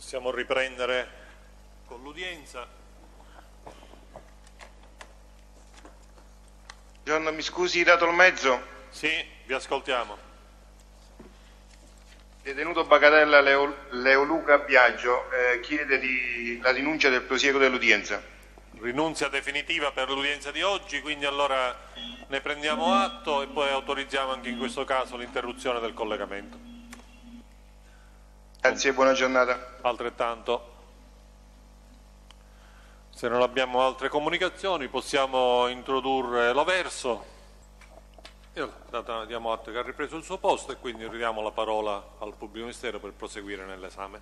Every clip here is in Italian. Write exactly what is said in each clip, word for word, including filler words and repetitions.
Possiamo riprendere con l'udienza. Buongiorno, mi scusi, dato il mezzo? Sì, vi ascoltiamo. Detenuto Bagatella Leo, Leoluca Biagio eh, chiede di, la rinuncia del prosieguo dell'udienza. Rinunzia definitiva per l'udienza di oggi, quindi allora ne prendiamo atto e poi autorizziamo anche in questo caso l'interruzione del collegamento. Grazie, buona giornata. Altrettanto. Se non abbiamo altre comunicazioni possiamo introdurre Loverso. Io diamo atto che ha ripreso il suo posto e quindi ridiamo la parola al pubblico ministero per proseguire nell'esame.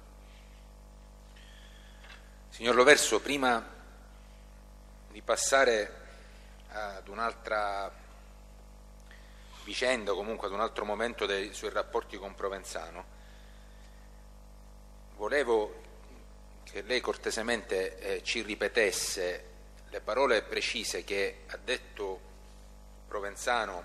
Signor Loverso, prima di passare ad un'altra vicenda, o comunque ad un altro momento dei suoi rapporti con Provenzano, volevo che lei cortesemente eh, ci ripetesse le parole precise che ha detto Provenzano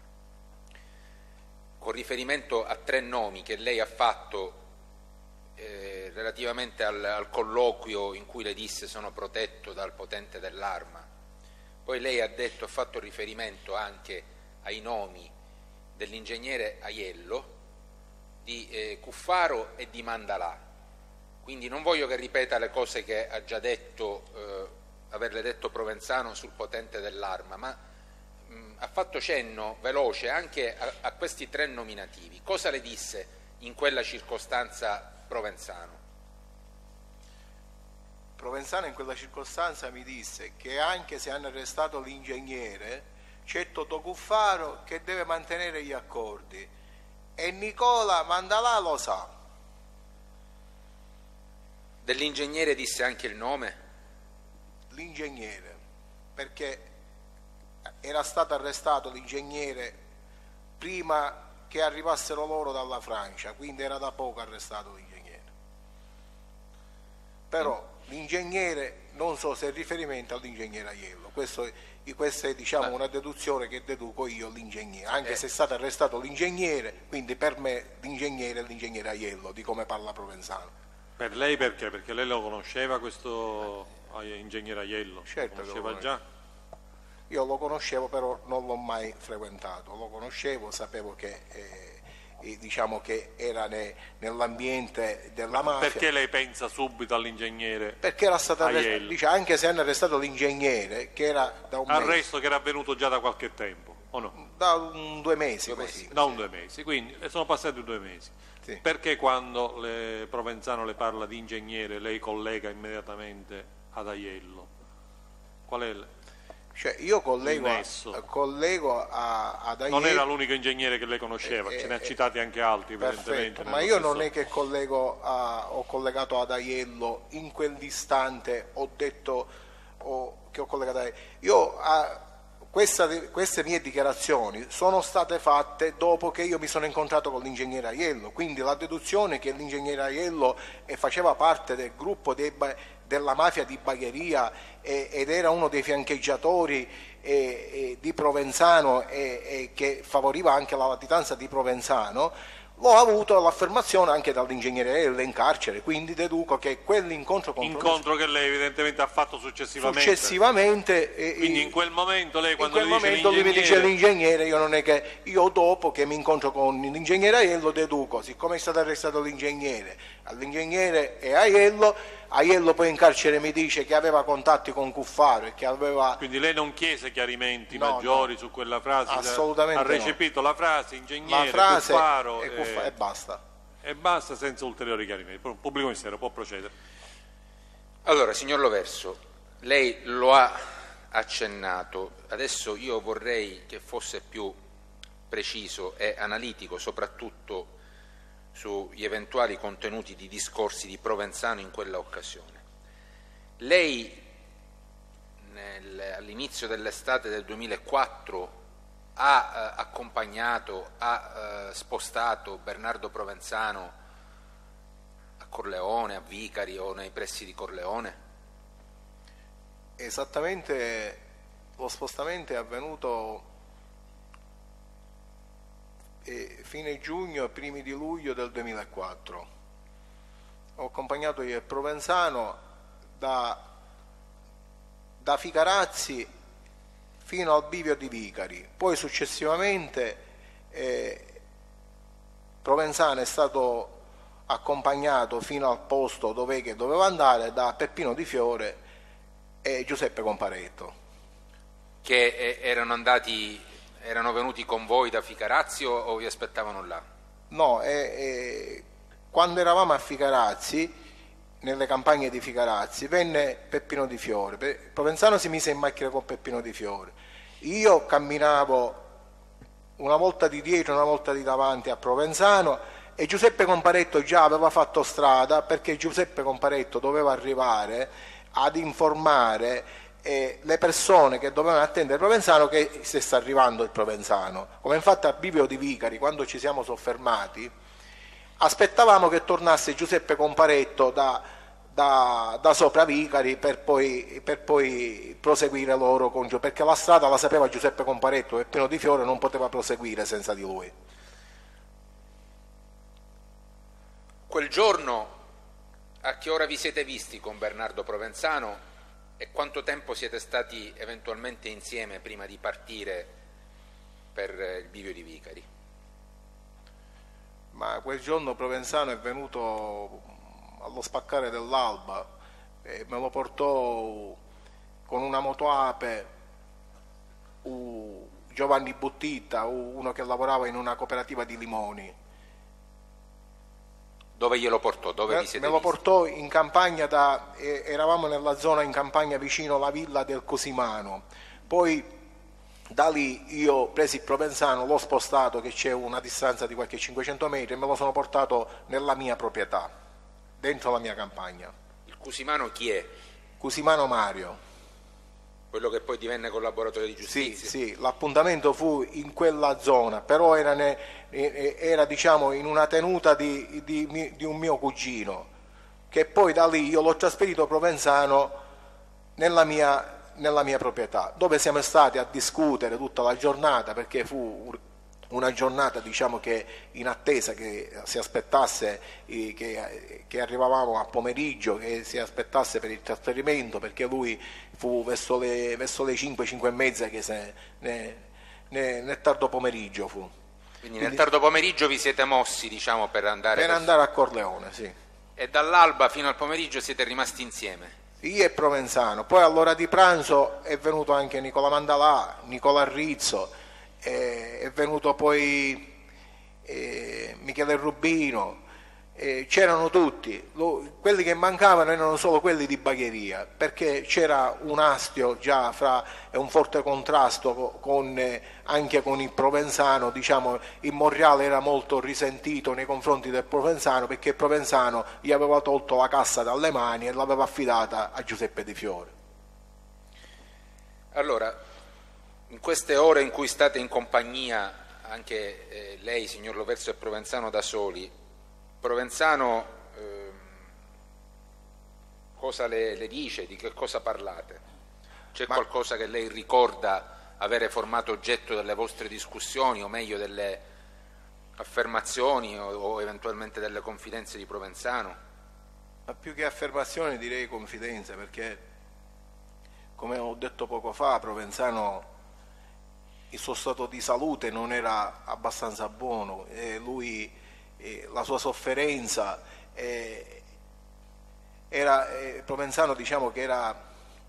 con riferimento a tre nomi che lei ha fatto eh, relativamente al, al colloquio in cui le disse sono protetto dal potente dell'arma. Poi lei ha detto, ha fatto riferimento anche ai nomi dell'ingegnere Aiello, di eh, Cuffaro e di Mandalà. Quindi non voglio che ripeta le cose che ha già detto, eh, averle detto Provenzano sul potente dell'arma, ma mh, ha fatto cenno veloce anche a, a questi tre nominativi. Cosa le disse in quella circostanza Provenzano? Provenzano in quella circostanza mi disse che anche se hanno arrestato l'ingegnere c'è Totò Cuffaro che deve mantenere gli accordi e Nicola Mandalà lo sa. Dell'ingegnere disse anche il nome? L'ingegnere, perché era stato arrestato l'ingegnere prima che arrivassero loro dalla Francia, quindi era da poco arrestato l'ingegnere. Però l'ingegnere, non so se è riferimento all'ingegnere Aiello, questo, questa è diciamo una deduzione che deduco io l'ingegnere, anche eh. se è stato arrestato l'ingegnere, quindi per me l'ingegnere è l'ingegnere Aiello, di come parla Provenzano. Per lei perché? Perché lei lo conosceva questo ingegnere Aiello? Certo, lo conosceva lo già? Io lo conoscevo, però non l'ho mai frequentato, lo conoscevo, sapevo che eh, diciamo che era ne, nell'ambiente della mafia. Perché lei pensa subito all'ingegnere? Perché era stato arrestato, dice, anche se hanno arrestato l'ingegnere, che era da un arresto mese. che era avvenuto già da qualche tempo, o no? Da un, due mesi, due così. mesi. Da un due mesi, quindi sono passati due mesi. Sì. Perché quando le, Provenzano le parla di ingegnere lei collega immediatamente ad Aiello? Qual è il, cioè io collego, il a, nesso? collego a, ad Aiello. Non era l'unico ingegnere che lei conosceva, eh, ce ne ha eh, citati anche altri perfetto, evidentemente. ma io non è che collego a, ho collegato ad Aiello in quell'istante, ho detto ho, che ho collegato a Aiello. Io a, Questa, queste mie dichiarazioni sono state fatte dopo che io mi sono incontrato con l'ingegnere Aiello, quindi la deduzione che l'ingegnere Aiello eh, faceva parte del gruppo dei, della mafia di Bagheria eh, ed era uno dei fiancheggiatori eh, eh, di Provenzano e eh, che favoriva anche la latitanza di Provenzano, l'ho avuto l'affermazione anche dall'ingegnere Aiello in carcere, quindi deduco che quell'incontro con incontro che lei evidentemente ha fatto successivamente. Successivamente eh, quindi in quel momento lei quando in quel le dice momento lui mi dice l'ingegnere, l'ingegnere, io non è che io dopo che mi incontro con l'ingegnere Aiello deduco, siccome è stato arrestato l'ingegnere, all'ingegnere e Aiello, Aiello poi in carcere mi dice che aveva contatti con Cuffaro e che aveva... Quindi lei non chiese chiarimenti No, maggiori no. su quella frase? Assolutamente ha recepito no. la frase ingegnere, la frase Cuffaro e, Cuffa- e, e basta. e basta, senza ulteriori chiarimenti. Il pubblico ministero può procedere. Allora, signor Loverso, lei lo ha accennato, adesso io vorrei che fosse più preciso e analitico, soprattutto sugli eventuali contenuti di discorsi di Provenzano in quella occasione. Lei nel, all'inizio dell'estate del duemilaquattro ha eh, accompagnato, ha eh, spostato Bernardo Provenzano a Corleone, a Vicari o nei pressi di Corleone? Esattamente, lo spostamento è avvenuto fine giugno e primi di luglio del duemilaquattro. ho accompagnato io il Provenzano da, da Ficarazzi fino al bivio di Vicari, poi successivamente eh, Provenzano è stato accompagnato fino al posto dove che doveva andare da Peppino Di Fiore e Giuseppe Comparetto. Che eh, erano andati, erano venuti con voi da Ficarazzi o, o vi aspettavano là? No, eh, eh, quando eravamo a Ficarazzi, nelle campagne di Ficarazzi, venne Peppino Di Fiore. Provenzano si mise in macchina con Peppino Di Fiore. Io camminavo una volta di dietro, una volta di davanti a Provenzano, e Giuseppe Comparetto già aveva fatto strada, perché Giuseppe Comparetto doveva arrivare ad informare eh, le persone che dovevano attendere il Provenzano che si sta arrivando il Provenzano. Come infatti a Bivio di Vicari, quando ci siamo soffermati, aspettavamo che tornasse Giuseppe Comparetto da, da, da sopra Vicari per poi, per poi proseguire loro con Giuseppe, perché la strada la sapeva Giuseppe Comparetto e Peppino Di Fiore non poteva proseguire senza di lui. Quel giorno a che ora vi siete visti con Bernardo Provenzano e quanto tempo siete stati eventualmente insieme prima di partire per il bivio di Vicari? Ma quel giorno Provenzano è venuto allo spaccare dell'alba e me lo portò con una motoape uh, Giovanni Buttitta, uh, uno che lavorava in una cooperativa di limoni. Dove glielo portò? Dove me, vi siete me lo visti? portò in campagna, da, eh, eravamo nella zona in campagna vicino alla villa del Cosimano. Poi da lì io presi il Provenzano, l'ho spostato, che c'è una distanza di qualche cinquecento metri, e me lo sono portato nella mia proprietà, dentro la mia campagna. Il Cosimano chi è? Cosimano Mario. Quello che poi divenne collaboratore di Sì, giustizia? sì, l'appuntamento fu in quella zona, però era, ne, era diciamo in una tenuta di, di, di un mio cugino, che poi da lì io l'ho trasferito Provenzano nella mia, nella mia proprietà, dove siamo stati a discutere tutta la giornata, perché fu una giornata diciamo che in attesa che si aspettasse eh, che, che arrivavamo a pomeriggio, che si aspettasse per il trasferimento, perché lui fu verso le, verso le cinque, cinque e mezza che se, ne, ne, nel tardo pomeriggio fu. Quindi, Quindi nel tardo pomeriggio vi siete mossi diciamo per andare per andare a Corleone, sì. E dall'alba fino al pomeriggio siete rimasti insieme? Io e Provenzano. Poi all'ora di pranzo è venuto anche Nicola Mandalà, Nicola Rizzo, eh, è venuto poi eh, Michele Rubino, eh, c'erano tutti. Lo, quelli che mancavano erano solo quelli di Bagheria, perché c'era un astio già fra e un forte contrasto con, eh, anche con il Provenzano. Diciamo, il Morreale era molto risentito nei confronti del Provenzano, perché il Provenzano gli aveva tolto la cassa dalle mani e l'aveva affidata a Giuseppe Di Fiore. Allora, in queste ore in cui state in compagnia, anche eh, lei, signor Loverso, e Provenzano da soli, Provenzano eh, cosa le, le dice, di che cosa parlate? C'è Ma... qualcosa che lei ricorda avere formato oggetto delle vostre discussioni, o meglio delle affermazioni o, o eventualmente delle confidenze di Provenzano? Ma più che affermazioni direi confidenze, perché come ho detto poco fa, Provenzano, il suo stato di salute non era abbastanza buono, e lui, eh, la sua sofferenza, eh, era, eh, Provenzano diciamo che era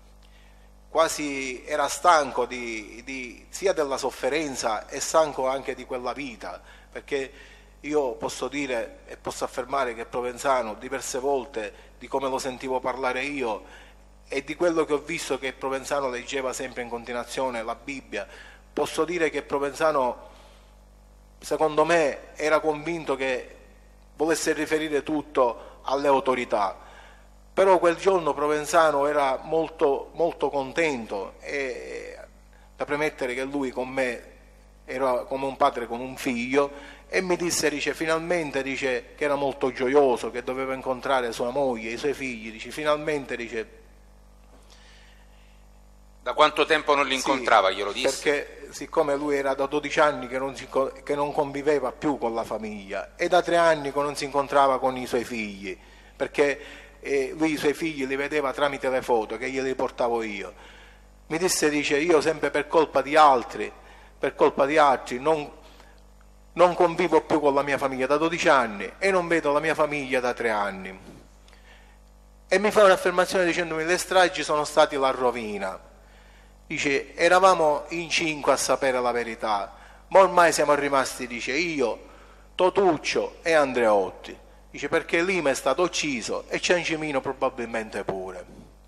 quasi era stanco di, di, sia della sofferenza e stanco anche di quella vita, perché io posso dire e posso affermare che Provenzano diverse volte, di come lo sentivo parlare io e di quello che ho visto che Provenzano leggeva sempre in continuazione la Bibbia, posso dire che Provenzano, secondo me, era convinto che volesse riferire tutto alle autorità, però quel giorno Provenzano era molto, molto contento, e da premettere che lui con me era come un padre con un figlio, e mi disse, dice, finalmente, dice, che era molto gioioso, che doveva incontrare sua moglie, i suoi figli, dice, finalmente, dice. Da quanto tempo non li incontrava, sì, glielo disse? Perché siccome lui era da dodici anni che non, si, che non conviveva più con la famiglia, e da tre anni che non si incontrava con i suoi figli, perché eh, lui i suoi figli li vedeva tramite le foto che glieli portavo io. Mi disse, dice, io sempre per colpa di altri, per colpa di altri non, non convivo più con la mia famiglia da dodici anni e non vedo la mia famiglia da tre anni. E mi fa un'affermazione dicendomi, le stragi sono stati la rovina. Dice, eravamo in cinque a sapere la verità, ma ormai siamo rimasti, dice, io, Totuccio e Andreotti. Dice, perché Lima è stato ucciso e Ciancimino probabilmente pure.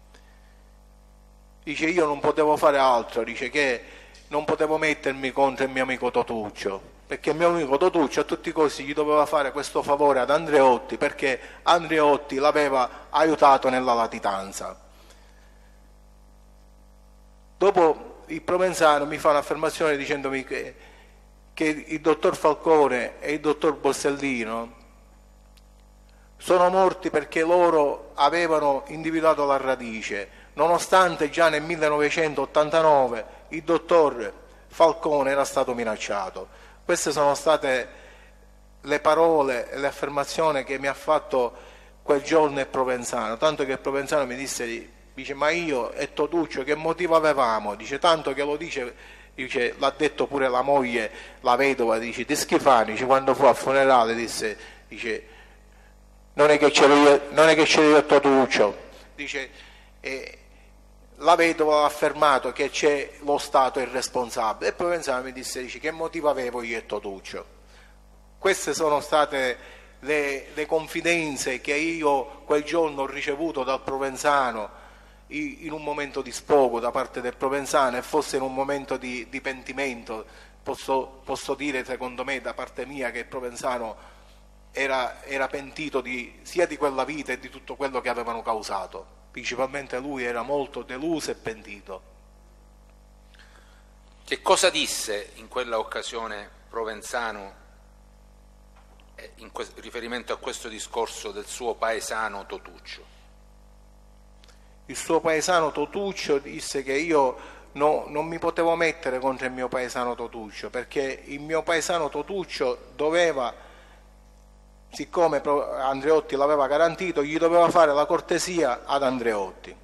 Dice, io non potevo fare altro, dice, che non potevo mettermi contro il mio amico Totuccio, perché il mio amico Totuccio a tutti i costi gli doveva fare questo favore ad Andreotti, perché Andreotti l'aveva aiutato nella latitanza. Dopo il Provenzano mi fa un'affermazione dicendomi che, che il dottor Falcone e il dottor Borsellino sono morti perché loro avevano individuato la radice, nonostante già nel millenovecentottantanove il dottor Falcone era stato minacciato. Queste sono state le parole e le affermazioni che mi ha fatto quel giorno il Provenzano, tanto che il Provenzano mi disse, dice, ma io e Totuccio che motivo avevamo? Dice, tanto che lo dice, dice, l'ha detto pure la moglie, la vedova, dice, di Schifani, dice, quando fu al funerale disse, dice, non è che c'ero io, non è che c'ero io e Totuccio, dice, eh, la vedova ha affermato che c'è lo Stato irresponsabile, e poi pensavo, mi disse, dice, che motivo avevo io e Totuccio? Queste sono state le, le confidenze che io quel giorno ho ricevuto dal Provenzano in un momento di sfogo da parte del Provenzano, e forse in un momento di, di pentimento, posso, posso dire secondo me da parte mia che il Provenzano era, era pentito di, sia di quella vita e di tutto quello che avevano causato, principalmente lui era molto deluso e pentito. Che cosa disse in quella occasione Provenzano in riferimento a questo discorso del suo paesano Totuccio? Il suo paesano Totuccio disse che io no, non mi potevo mettere contro il mio paesano Totuccio, perché il mio paesano Totuccio doveva, siccome Andreotti l'aveva garantito, gli doveva fare la cortesia ad Andreotti.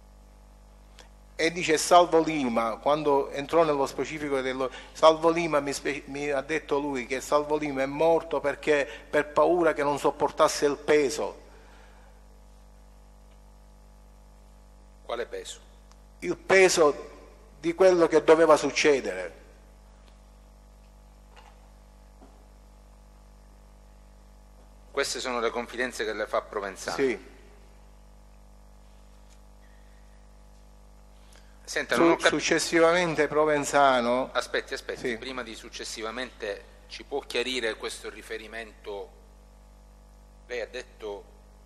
E dice, Salvo Lima, quando entrò nello specifico dello Salvo Lima, mi, mi ha detto lui che Salvo Lima è morto perché per paura che non sopportasse il peso. Quale peso? Il peso di quello che doveva succedere. Queste sono le confidenze che le fa Provenzano? Sì. Senta, Su, non ho cap- successivamente Provenzano... Aspetti, aspetti, sì. Prima di successivamente ci può chiarire questo riferimento? Lei ha detto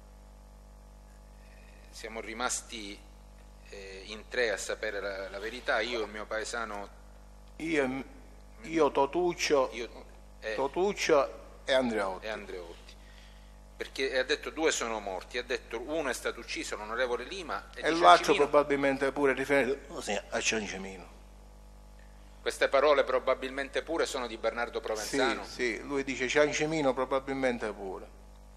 siamo rimasti eh, in tre a sapere la, la verità, io il mio paesano... Io, io Totuccio, io, eh, Totuccio e Andreotti. E Andreotti. Perché ha detto due sono morti, ha detto uno è stato ucciso, l'onorevole Lima, e, e l'altro probabilmente pure riferito a Ciancimino. Queste parole probabilmente pure sono di Bernardo Provenzano? Sì, sì, lui dice Ciancimino probabilmente pure.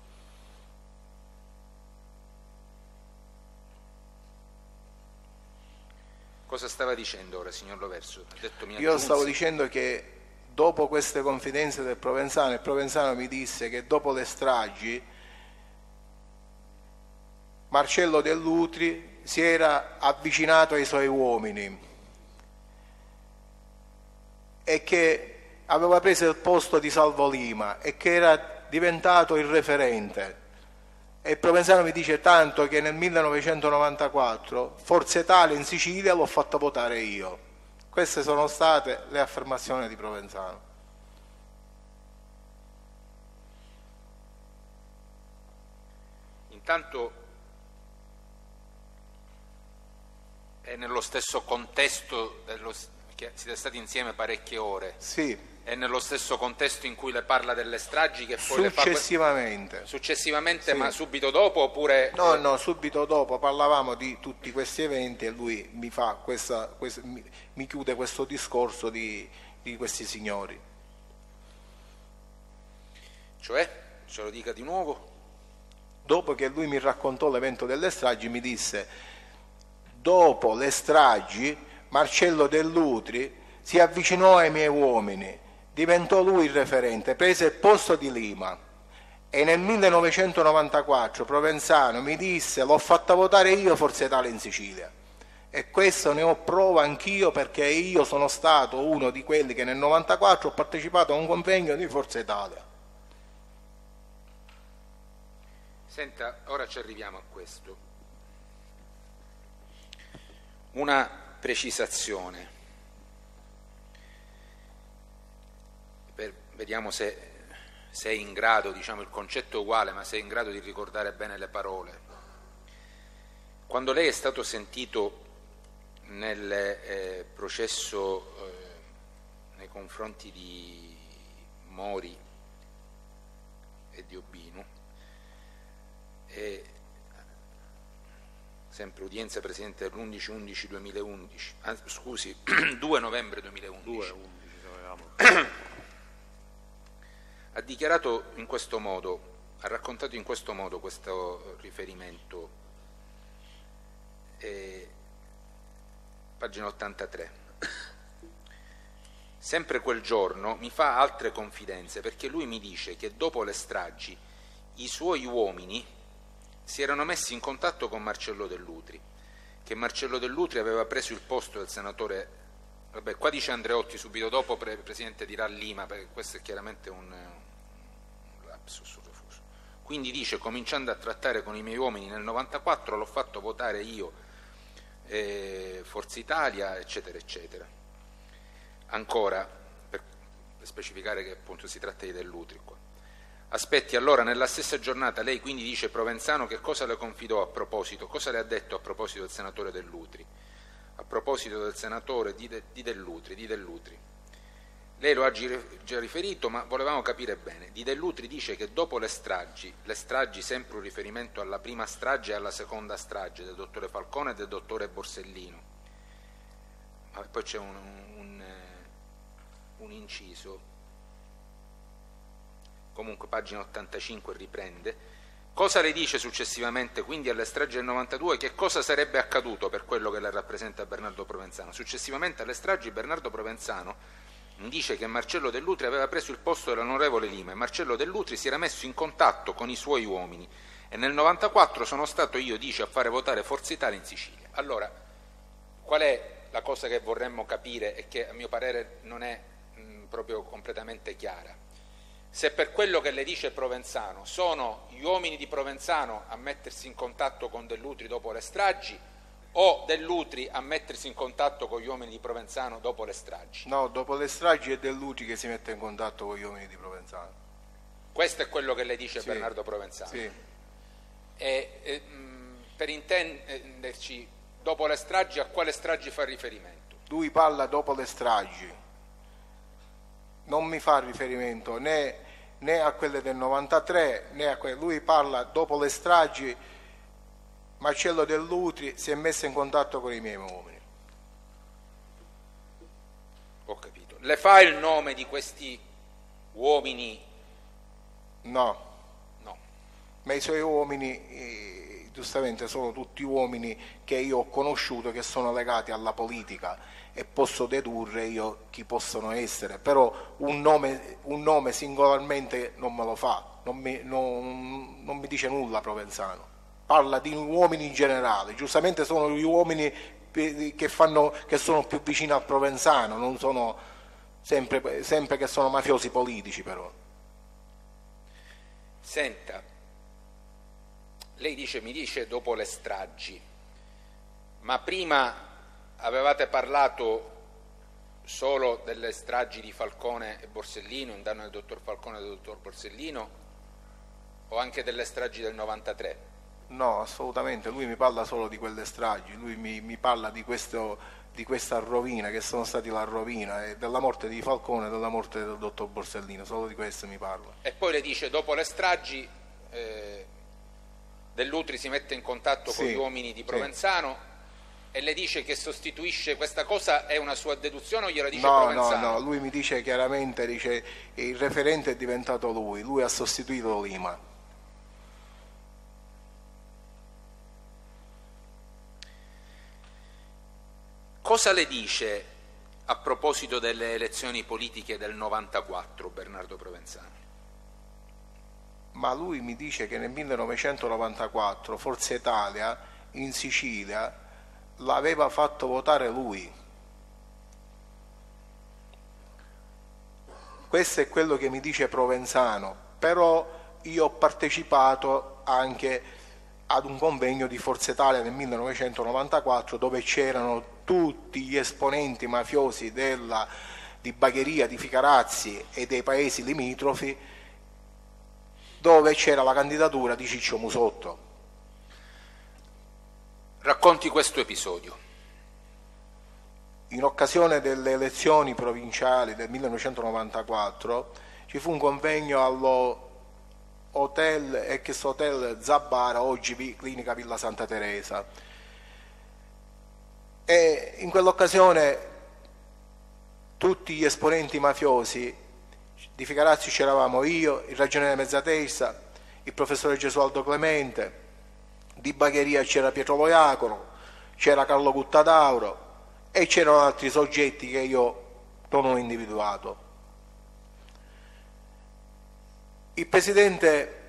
Cosa stava dicendo ora, signor Loverso? Ha detto, mi Io aggiunsi... stavo dicendo che dopo queste confidenze del Provenzano, il Provenzano mi disse che dopo le stragi Marcello Dell'Utri si era avvicinato ai suoi uomini e che aveva preso il posto di Salvo Lima e che era diventato il referente. E il Provenzano mi dice tanto che nel millenovecentonovantaquattro Forza Italia in Sicilia l'ho fatta votare io. Queste sono state le affermazioni di Provenzano. Intanto è nello stesso contesto, dello, che siete stati insieme parecchie ore, sì. È nello stesso contesto in cui le parla delle stragi che poi successivamente. Le fa... Successivamente, sì. Ma subito dopo oppure... No, no, subito dopo parlavamo di tutti questi eventi e lui mi fa questa, questa mi, mi chiude questo discorso di, di questi signori. Cioè, ce lo dica di nuovo? dopo che lui mi raccontò l'evento delle stragi, mi disse: dopo le stragi Marcello Dell'Utri si avvicinò ai miei uomini, diventò lui il referente, prese il posto di Lima, e nel millenovecentonovantaquattro Provenzano mi disse: l'ho fatta votare io Forza Italia in Sicilia. E questo ne ho prova anch'io, perché io sono stato uno di quelli che nel novantaquattro ho partecipato a un convegno di Forza Italia. Senta, ora ci arriviamo a questo. Una precisazione. Per, vediamo se, se è in grado, diciamo il concetto è uguale, ma se è in grado di ricordare bene le parole. Quando lei è stato sentito nel eh, processo eh, nei confronti di Mori e di Urbino, e sempre udienza presidente dell'undici undici duemilaundici, ah, scusi, due novembre duemilaundici, ha dichiarato in questo modo, ha raccontato in questo modo questo riferimento, eh, pagina ottantatré. Sempre quel giorno mi fa altre confidenze, perché lui mi dice che dopo le stragi i suoi uomini si erano messi in contatto con Marcello Dell'Utri, che Marcello Dell'Utri aveva preso il posto del senatore, vabbè, qua dice Andreotti subito dopo, pre presidente dirà Lima, perché questo è chiaramente un, un lapsus refuso. Quindi dice: cominciando a trattare con i miei uomini nel novantaquattro, l'ho fatto votare io eh, Forza Italia, eccetera eccetera. Ancora, per specificare che appunto si tratta di Dell'Utri qua. Aspetti, allora nella stessa giornata lei quindi dice: Provenzano che cosa le confidò a proposito, cosa le ha detto a proposito del senatore Dell'Utri? A proposito del senatore di, de, di Dell'Utri, di Dell'Utri. Lei lo ha già riferito, ma volevamo capire bene. Di Dell'Utri dice che dopo le stragi, le stragi sempre un riferimento alla prima strage e alla seconda strage del dottore Falcone e del dottore Borsellino, ma poi c'è un, un, un inciso, comunque pagina ottantacinque riprende. Cosa le dice successivamente, quindi alle stragi del novantadue, che cosa sarebbe accaduto per quello che le rappresenta Bernardo Provenzano? Successivamente alle stragi Bernardo Provenzano dice che Marcello Dell'Utri aveva preso il posto dell'onorevole Lima e Marcello Dell'Utri si era messo in contatto con i suoi uomini e nel novantaquattro sono stato io, dice, a fare votare Forza Italia in Sicilia. Allora, qual è la cosa che vorremmo capire e che a mio parere non è mh, proprio completamente chiara? Se per quello che le dice Provenzano sono gli uomini di Provenzano a mettersi in contatto con Dell'Utri dopo le stragi, o Dell'Utri a mettersi in contatto con gli uomini di Provenzano dopo le stragi? No, dopo le stragi è Dell'Utri che si mette in contatto con gli uomini di Provenzano. Questo è quello che le dice sì, Bernardo Provenzano. Sì. E, e, mh, per intenderci, dopo le stragi a quale stragi fa riferimento? Lui parla dopo le stragi, non mi fa riferimento né, né a quelle del novantatré né a quelle, lui parla dopo le stragi. Marcello Dell'Utri si è messo in contatto con i miei uomini. Ho capito. Le fa il nome di questi uomini? No. No. Ma i suoi uomini, eh, giustamente, sono tutti uomini che io ho conosciuto, che sono legati alla politica, e posso dedurre io chi possono essere, però un nome, un nome singolarmente non me lo fa, non mi, non, non mi dice nulla Provenzano. Parla di uomini in generale, giustamente sono gli uomini che, fanno, che sono più vicini al Provenzano, non sono sempre, sempre che sono mafiosi politici però. Senta, lei dice, mi dice dopo le stragi, ma prima avevate parlato solo delle stragi di Falcone e Borsellino, in danno del dottor Falcone e del dottor Borsellino, o anche delle stragi del novantatré? No, assolutamente, lui mi parla solo di quelle stragi, lui mi, mi parla di, questo, di questa rovina, che sono stati la rovina, e della morte di Falcone e della morte del dottor Borsellino, solo di questo mi parla. E poi le dice, dopo le stragi, eh, Dell'Utri si mette in contatto sì, con gli uomini di Provenzano, sì, e le dice che sostituisce, questa cosa è una sua deduzione o gliela dice no, Provenzano? No, no, lui mi dice chiaramente, dice, il referente è diventato lui, lui ha sostituito Lima. cosa le dice a proposito delle elezioni politiche del novantaquattro Bernardo Provenzano? Ma lui mi dice che nel millenovecentonovantaquattro Forza Italia in Sicilia l'aveva fatto votare lui. Questo è quello che mi dice Provenzano, però io ho partecipato anche ad un convegno di Forza Italia nel millenovecentonovantaquattro dove c'erano tutti gli esponenti mafiosi della, di Bagheria, di Ficarazzi e dei paesi limitrofi, dove c'era la candidatura di Ciccio Musotto. Racconti questo episodio. In occasione delle elezioni provinciali del millenovecentonovantaquattro ci fu un convegno allo hotel, ex hotel Zabara, oggi Clinica Villa Santa Teresa, e in quell'occasione tutti gli esponenti mafiosi di Ficarazzi c'eravamo io, il ragioniere Mezzatesta, il professore Gesualdo Clemente, di Bagheria c'era Pietro Loiacono, c'era Carlo Guttadauro e c'erano altri soggetti che io non ho individuato. Il presidente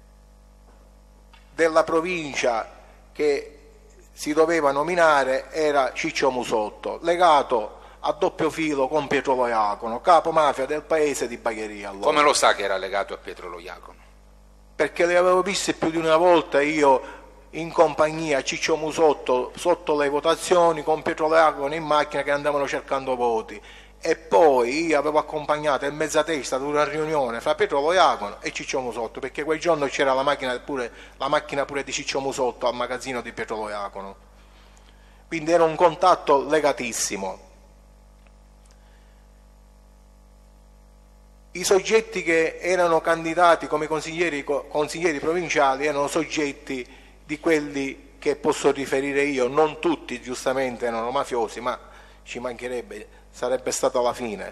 della provincia che si doveva nominare era Ciccio Musotto, legato a doppio filo con Pietro Loiacono, capo mafia del paese di Bagheria. Allora. Come lo sa che era legato a Pietro Loiacono? Perché le avevo viste più di una volta io in compagnia Ciccio Musotto sotto le votazioni con Pietro Loiacono in macchina che andavano cercando voti, e poi io avevo accompagnato il Mezzatesta ad una riunione fra Pietro Loiacono e Ciccio Musotto, perché quel giorno c'era la macchina pure, la macchina pure di Ciccio Musotto al magazzino di Pietro Loiacono, quindi era un contatto legatissimo. I soggetti che erano candidati come consiglieri, consiglieri provinciali erano soggetti di quelli che posso riferire io, non tutti giustamente erano mafiosi, ma ci mancherebbe, sarebbe stato alla fine.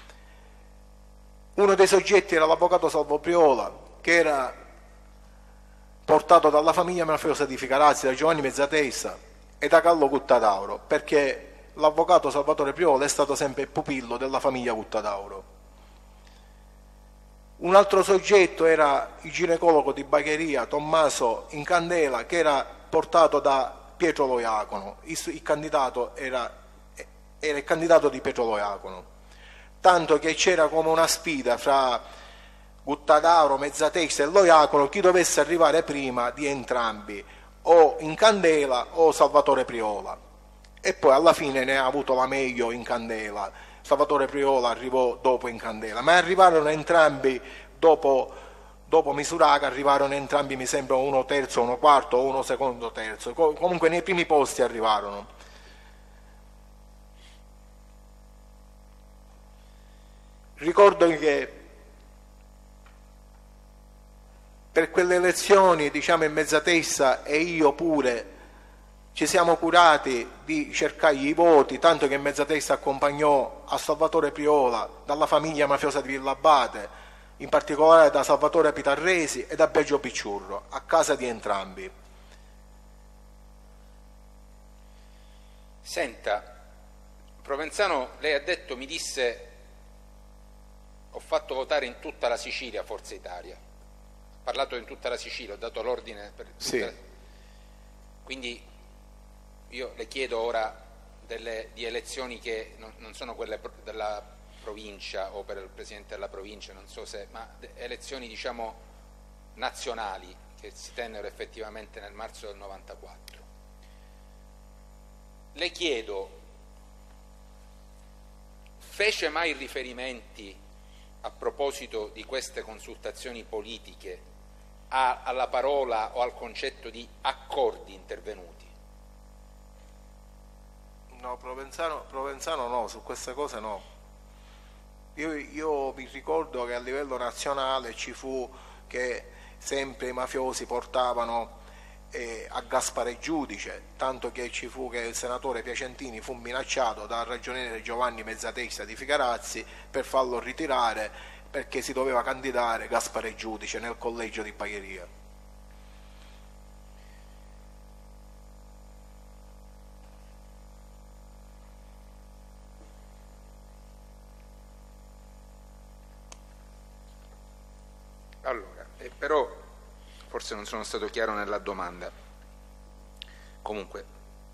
Uno dei soggetti era l'avvocato Salvo Priola, che era portato dalla famiglia mafiosa di Ficarazzi, da Giovanni Mezzatesta e da Carlo Guttadauro, perché l'avvocato Salvatore Priola è stato sempre pupillo della famiglia Guttadauro. Un altro soggetto era il ginecologo di Bagheria, Tommaso Incandela, che era portato da Pietro Loiacono. Il, il candidato era, era il candidato di Pietro Loiacono, tanto che c'era come una sfida fra Guttadauro, Mezzatesta e Loiacono chi dovesse arrivare prima di entrambi, o Incandela o Salvatore Priola, e poi alla fine ne ha avuto la meglio Incandela. Salvatore Priola arrivò dopo Incandela, ma arrivarono entrambi dopo, dopo Misuraga, arrivarono entrambi, mi sembra, uno terzo, uno quarto, uno secondo terzo, comunque nei primi posti arrivarono. Ricordo che per quelle elezioni, diciamo, in Mezzatesta e io pure ci siamo curati di cercargli i voti, tanto che Mezzatesta accompagnò a Salvatore Priola dalla famiglia mafiosa di Villabate, in particolare da Salvatore Pitarresi e da Biagio Picciurro, a casa di entrambi. Senta, Provenzano, lei ha detto, mi disse, ho fatto votare in tutta la Sicilia Forza Italia. Ha parlato in tutta la Sicilia, ho dato l'ordine per tutta sì. la... Quindi io le chiedo ora delle, di elezioni che non, non sono quelle pro, della provincia o per il Presidente della provincia, non so se, ma elezioni, diciamo, nazionali che si tennero effettivamente nel marzo del novantaquattro. Le chiedo, fece mai riferimenti a proposito di queste consultazioni politiche a, alla parola o al concetto di accordi intervenuti? No, Provenzano, Provenzano no, su queste cose no. Io, io mi ricordo che a livello nazionale ci fu che sempre i mafiosi portavano eh, a Gaspare Giudice, tanto che ci fu che il senatore Piacentini fu minacciato dal ragioniere Giovanni Mezzatesta di Ficarazzi per farlo ritirare perché si doveva candidare Gaspare Giudice nel collegio di Bagheria. Allora, eh, però forse non sono stato chiaro nella domanda. Comunque,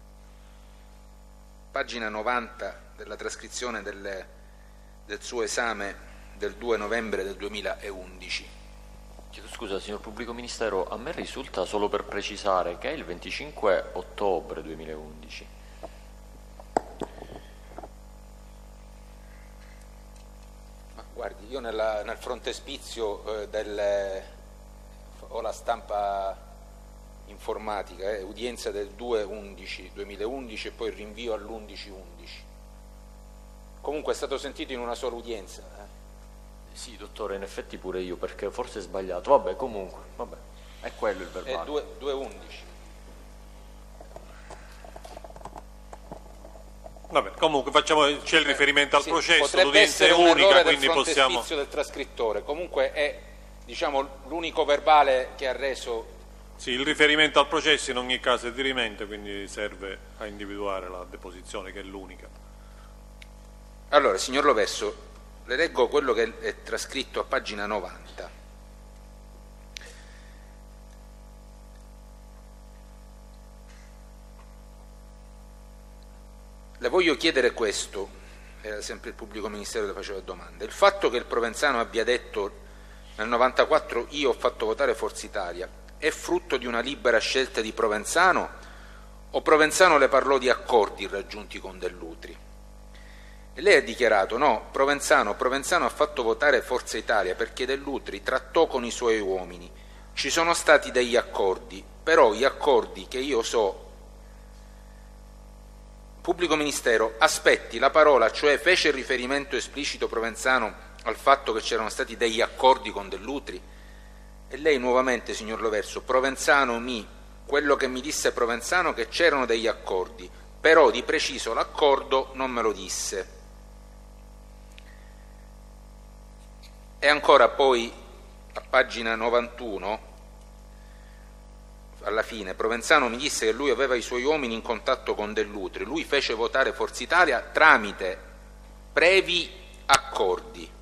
pagina novanta della trascrizione del, del suo esame del due novembre del duemilaundici. Chiedo scusa, signor Pubblico Ministero, a me risulta, solo per precisare, che è il venticinque ottobre duemilaundici. Ma guardi, io nella, nel frontespizio eh, del, ho la stampa informatica, eh, udienza del due undici duemilaundici e poi il rinvio all'undici undici. Comunque è stato sentito in una sola udienza. Eh. Sì, dottore, in effetti pure io, perché forse è sbagliato. Vabbè, comunque, vabbè, è quello il verbale. È due undici. Vabbè, comunque facciamo, c'è il riferimento al sì, processo, l'udienza è unica, quindi possiamo... Potrebbe essere un errore del scrittore, comunque è, diciamo, l'unico verbale che ha reso... Sì, il riferimento al processo in ogni caso è dirimente, quindi serve a individuare la deposizione, che è l'unica. Allora, signor Loverso, le leggo quello che è trascritto a pagina novanta. Le voglio chiedere questo, era sempre il pubblico ministero che faceva domande. Il fatto che il Provenzano abbia detto nel novantaquattro io ho fatto votare Forza Italia è frutto di una libera scelta di Provenzano o Provenzano le parlò di accordi raggiunti con Dell'Utri? E lei ha dichiarato no, Provenzano, Provenzano ha fatto votare Forza Italia perché Dell'Utri trattò con i suoi uomini. Ci sono stati degli accordi, però gli accordi che io so... Pubblico Ministero, aspetti la parola, cioè fece riferimento esplicito Provenzano al fatto che c'erano stati degli accordi con Dell'Utri? E lei nuovamente, signor Loverso, Provenzano mi, quello che mi disse Provenzano che c'erano degli accordi, però di preciso l'accordo non me lo disse. E ancora poi, a pagina novantuno, alla fine, Provenzano mi disse che lui aveva i suoi uomini in contatto con Dell'Utri, lui fece votare Forza Italia tramite brevi accordi,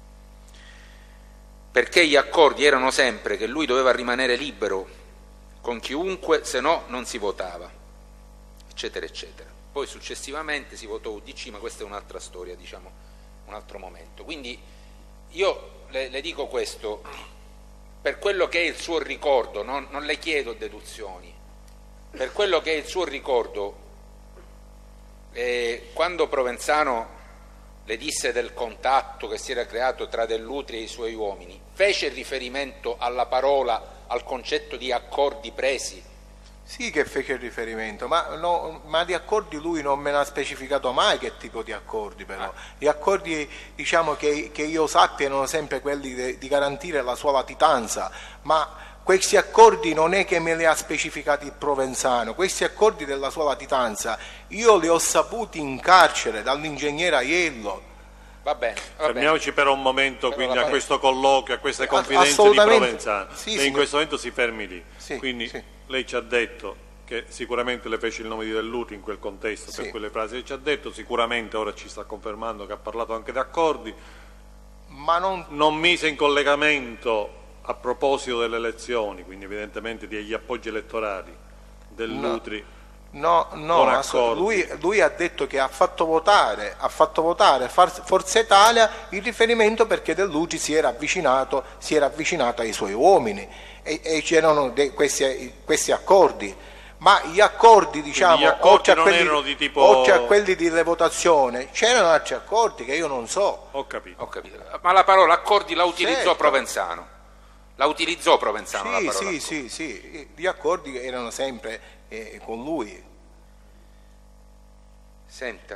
perché gli accordi erano sempre che lui doveva rimanere libero con chiunque, se no non si votava, eccetera, eccetera. Poi successivamente si votò U D C, ma questa è un'altra storia, diciamo, un altro momento. Quindi io le, le dico questo, per quello che è il suo ricordo, non, non le chiedo deduzioni, per quello che è il suo ricordo, eh, quando Provenzano le disse del contatto che si era creato tra Dell'Utri e i suoi uomini, fece riferimento alla parola, al concetto di accordi presi? Sì che fece riferimento, ma, no, ma di accordi lui non me ne ha specificato mai che tipo di accordi però. Ah. Gli accordi, diciamo, che, che io sappia erano sempre quelli de, di garantire la sua latitanza, ma questi accordi non è che me li ha specificati il Provenzano, questi accordi della sua latitanza io li ho saputi in carcere dall'ingegnere Aiello. Va bene, va fermiamoci bene. per un momento, però quindi a questo colloquio, a queste confidenze di Provenzano. Sì, lei in questo momento si fermi lì. Sì, quindi sì. Lei ci ha detto che sicuramente le fece il nome di Dell'Utri in quel contesto, sì. per quelle frasi che ci ha detto, sicuramente ora ci sta confermando che ha parlato anche di accordi, ma non, non mise in collegamento a proposito delle elezioni, quindi evidentemente degli appoggi elettorali Dell'Utri. No, no, no lui, lui ha detto che ha fatto votare, ha fatto votare Forza Italia in riferimento perché Dell'Utri si era avvicinato, si era avvicinato ai suoi uomini e, e c'erano questi, questi accordi. Ma gli accordi, diciamo, gli accordi oltre, a non quelli, erano di tipo... oltre a quelli delle votazioni, c'erano altri accordi che io non so. Ho capito. Ho capito. Ma la parola accordi la utilizzò certo. Provenzano? La utilizzò Provenzano? Sì, la parola sì, accordi. sì, sì, gli accordi erano sempre eh, con lui. Senta.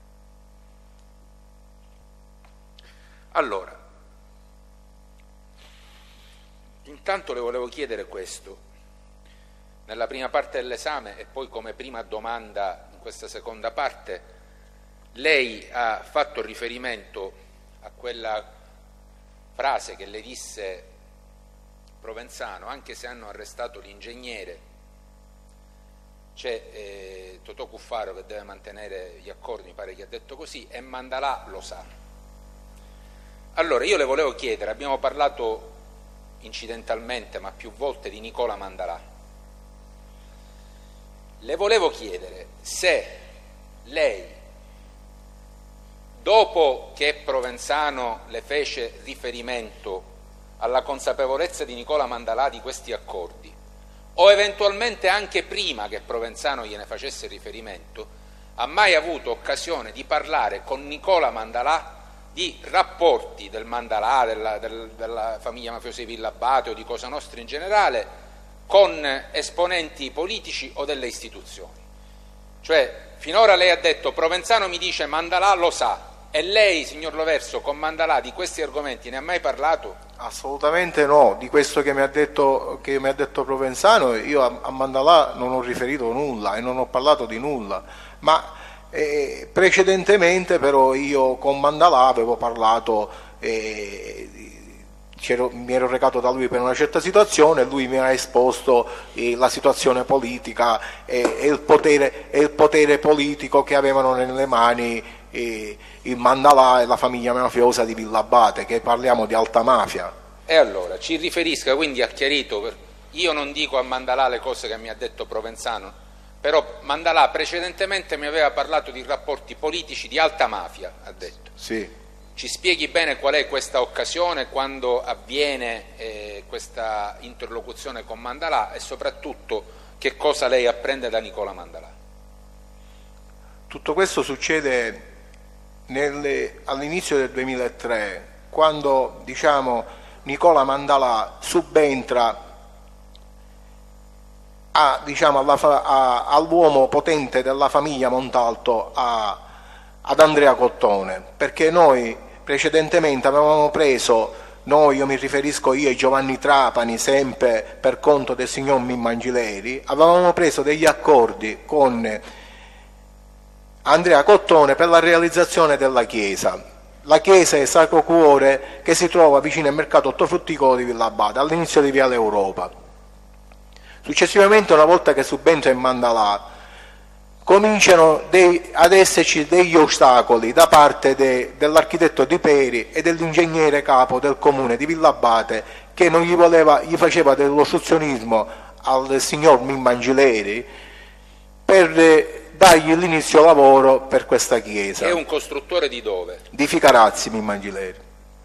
Allora, intanto le volevo chiedere questo. Nella prima parte dell'esame e poi come prima domanda in questa seconda parte, lei ha fatto riferimento a quella frase che le disse Provenzano, anche se hanno arrestato l'ingegnere, c'è eh, Totò Cuffaro che deve mantenere gli accordi, mi pare che ha detto così, e Mandalà lo sa. Allora io le volevo chiedere, abbiamo parlato incidentalmente ma più volte di Nicola Mandalà. Le volevo chiedere se lei, dopo che Provenzano le fece riferimento alla consapevolezza di Nicola Mandalà di questi accordi, o eventualmente anche prima che Provenzano gliene facesse riferimento, ha mai avuto occasione di parlare con Nicola Mandalà di rapporti del Mandalà, della, del, della famiglia mafiosa di Villa Abate o di Cosa Nostra in generale, con esponenti politici o delle istituzioni? Cioè, finora lei ha detto Provenzano mi dice Mandalà lo sa, e lei, signor Loverso, con Mandalà di questi argomenti ne ha mai parlato? Assolutamente no, di questo che mi ha detto, che mi ha detto Provenzano io a, a Mandalà non ho riferito nulla e non ho parlato di nulla, ma eh, precedentemente però io con Mandalà avevo parlato, eh, mi ero recato da lui per una certa situazione e lui mi ha esposto eh, la situazione politica e, e, il potere, e il potere politico che avevano nelle mani eh, il Mandalà e la famiglia mafiosa di Villa Abate, che parliamo di alta mafia. E allora ci riferisca, quindi ha chiarito, per... io non dico a Mandalà le cose che mi ha detto Provenzano, però Mandalà precedentemente mi aveva parlato di rapporti politici di alta mafia, ha detto. Sì. Ci spieghi bene qual è questa occasione, quando avviene eh, questa interlocuzione con Mandalà e soprattutto che cosa lei apprende da Nicola Mandalà. Tutto questo succede all'inizio del duemilatré, quando diciamo, Nicola Mandalà subentra a, diciamo, all'uomo potente della famiglia Montalto, a, ad Andrea Cottone, perché noi precedentemente avevamo preso, noi, io mi riferisco io e Giovanni Trapani, sempre per conto del signor Mimmo Angileri, avevamo preso degli accordi con Andrea Cottone per la realizzazione della chiesa. La chiesa è Sacro Cuore, che si trova vicino al mercato ortofrutticolo di Villa Abate, all'inizio di Viale Europa. Successivamente, una volta che subentra in Mandalà, cominciano dei, ad esserci degli ostacoli da parte de, dell'architetto Di Peri e dell'ingegnere capo del comune di Villa Abate, che non gli, voleva, gli faceva dell'ostruzionismo al signor Mimmo Angileri per eh, dargli l'inizio lavoro per questa chiesa. Che è un costruttore di dove? Di Ficarazzi, Mimmo Angileri.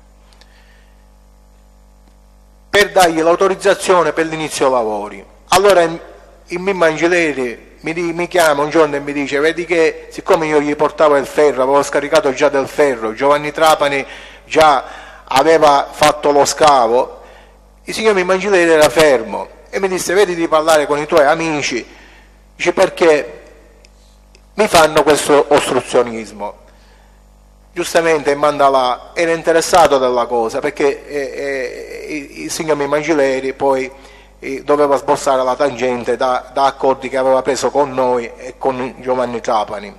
Per dargli l'autorizzazione per l'inizio lavori. Allora il Mimmo Angileri mi, mi chiama un giorno e mi dice: vedi che siccome io gli portavo il ferro, avevo scaricato già del ferro, Giovanni Trapani già aveva fatto lo scavo, il signor Mimmo Angileri era fermo e mi disse: vedi di parlare con i tuoi amici, dice, perché mi fanno questo ostruzionismo. Giustamente Mandalà era interessato della cosa, perché eh, eh, il signor Mimmo Angileri poi eh, doveva sbossare la tangente da, da accordi che aveva preso con noi e con Giovanni Trapani.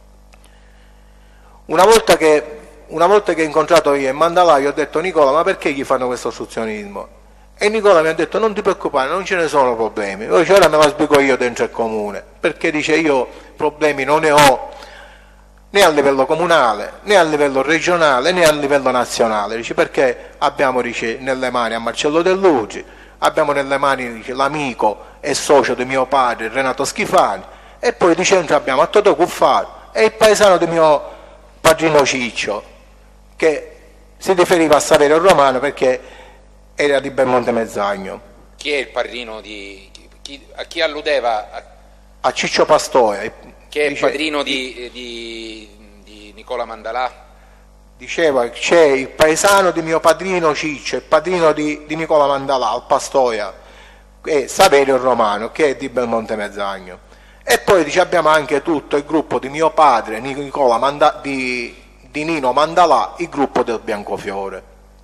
Una volta che, una volta che ho incontrato io e Mandalà, gli ho detto: Nicola, ma perché gli fanno questo ostruzionismo? E Nicola mi ha detto: non ti preoccupare, non ce ne sono problemi, ora me la spiego io dentro il comune, perché dice io problemi non ne ho né a livello comunale, né a livello regionale, né a livello nazionale, dice, perché abbiamo, dice, nelle mani a Marcello Dell'Ugi, abbiamo nelle mani, dice, l'amico e socio di mio padre Renato Schifani, e poi di centro abbiamo a Totò Cuffaro e il paesano di mio padrino Ciccio, che si riferiva a Saverio Romano perché era di Belmonte Mezzagno. Chi è il padrino di... Chi, a chi alludeva? A, a Ciccio Pastoia. Che è il padrino di, di, di Nicola Mandalà? Diceva: c'è il paesano di mio padrino Ciccio, il padrino di, di Nicola Mandalà, al Pastoia, e Saverio Romano, che è di Belmonte Mezzagno. E poi dice, abbiamo anche tutto il gruppo di mio padre, Nicola Manda, di, di Nino Mandalà, il gruppo del Biancofiore.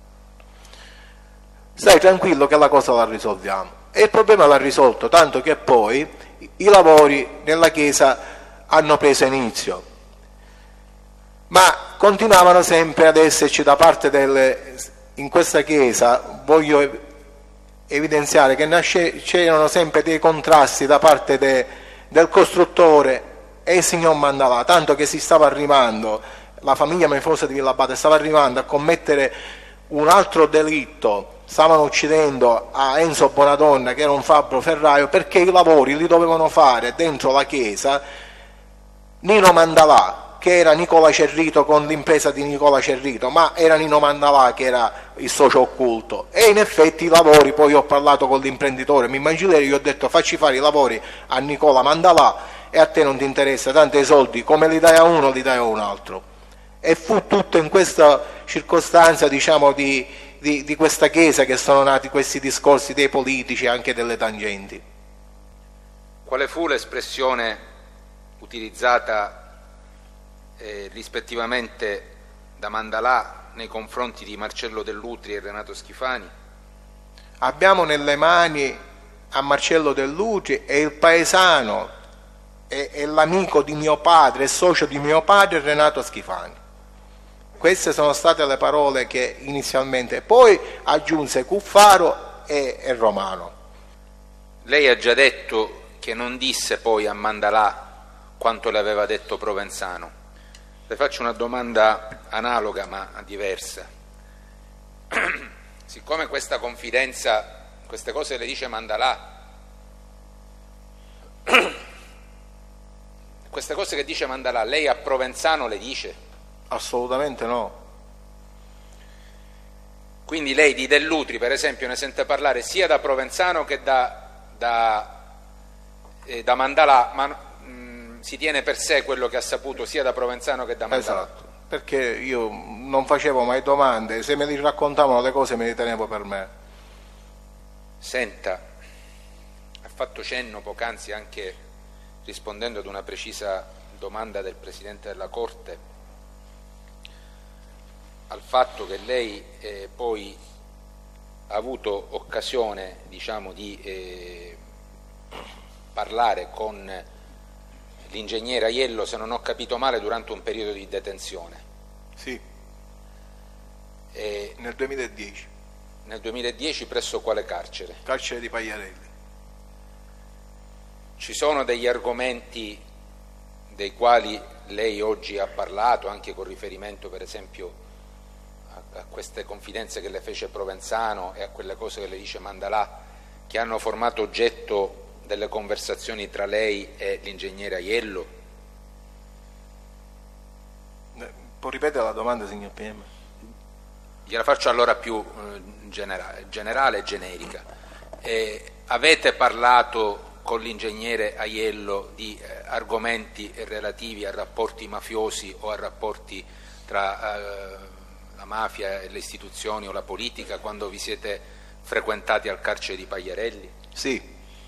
Stai tranquillo che la cosa la risolviamo. E il problema l'ha risolto, tanto che poi i lavori nella chiesa hanno preso inizio, ma continuavano sempre ad esserci da parte del... in questa chiesa voglio evidenziare che nasce... c'erano sempre dei contrasti da parte de... del costruttore e il signor Mandalà, tanto che si stava arrivando, la famiglia mafiosa di Villa Abate stava arrivando a commettere un altro delitto stavano uccidendo a Enzo Bonadonna, che era un fabbro ferraio, perché i lavori li dovevano fare dentro la chiesa Nino Mandalà, che era Nicola Cerrito con l'impresa di Nicola Cerrito, ma era Nino Mandalà che era il socio occulto. E in effetti i lavori, poi ho parlato con l'imprenditore Mimmangileri, gli ho detto facci fare i lavori a Nicola Mandalà e a te non ti interessa, tanto i soldi come li dai a uno li dai a un altro. E fu tutto in questa circostanza, diciamo, di, di, di questa chiesa che sono nati questi discorsi dei politici e anche delle tangenti. Quale fu l'espressione utilizzata eh, rispettivamente da Mandalà nei confronti di Marcello Dell'Utri e Renato Schifani? Abbiamo nelle mani a Marcello Dell'Utri e il paesano e, e l'amico di mio padre e socio di mio padre Renato Schifani. Queste sono state le parole che inizialmente, poi aggiunse Cuffaro e, e Romano. Lei ha già detto che non disse poi a Mandalà quanto le aveva detto Provenzano. Le faccio una domanda analoga ma diversa. Siccome questa confidenza, queste cose le dice Mandalà, queste cose che dice Mandalà, lei a Provenzano le dice? Assolutamente no. Quindi lei di Dell'Utri, per esempio, ne sente parlare sia da Provenzano che da, da, eh, da Mandalà, ma mh, si tiene per sé quello che ha saputo sia da Provenzano che da Mandalà? Esatto, perché io non facevo mai domande, se me li raccontavano le cose me le tenevo per me. Senta, ha fatto cenno poc'anzi anche rispondendo ad una precisa domanda del Presidente della Corte al fatto che lei eh, poi ha avuto occasione, diciamo, di eh, parlare con l'ingegnere Aiello, se non ho capito male, durante un periodo di detenzione. Sì, E nel duemiladieci, nel duemiladieci presso quale carcere? carcere di Pagliarelli. Ci sono degli argomenti dei quali lei oggi ha parlato, anche con riferimento per esempio a, a queste confidenze che le fece Provenzano e a quelle cose che le dice Mandalà, che hanno formato oggetto delle conversazioni tra lei e l'ingegnere Aiello? Può ripetere la domanda, signor P M? Gliela faccio allora più eh, generale, generale e generica. Eh, avete parlato con l'ingegnere Aiello di eh, argomenti relativi a rapporti mafiosi o a rapporti tra eh, la mafia e le istituzioni o la politica quando vi siete frequentati al carcere di Pagliarelli? Sì.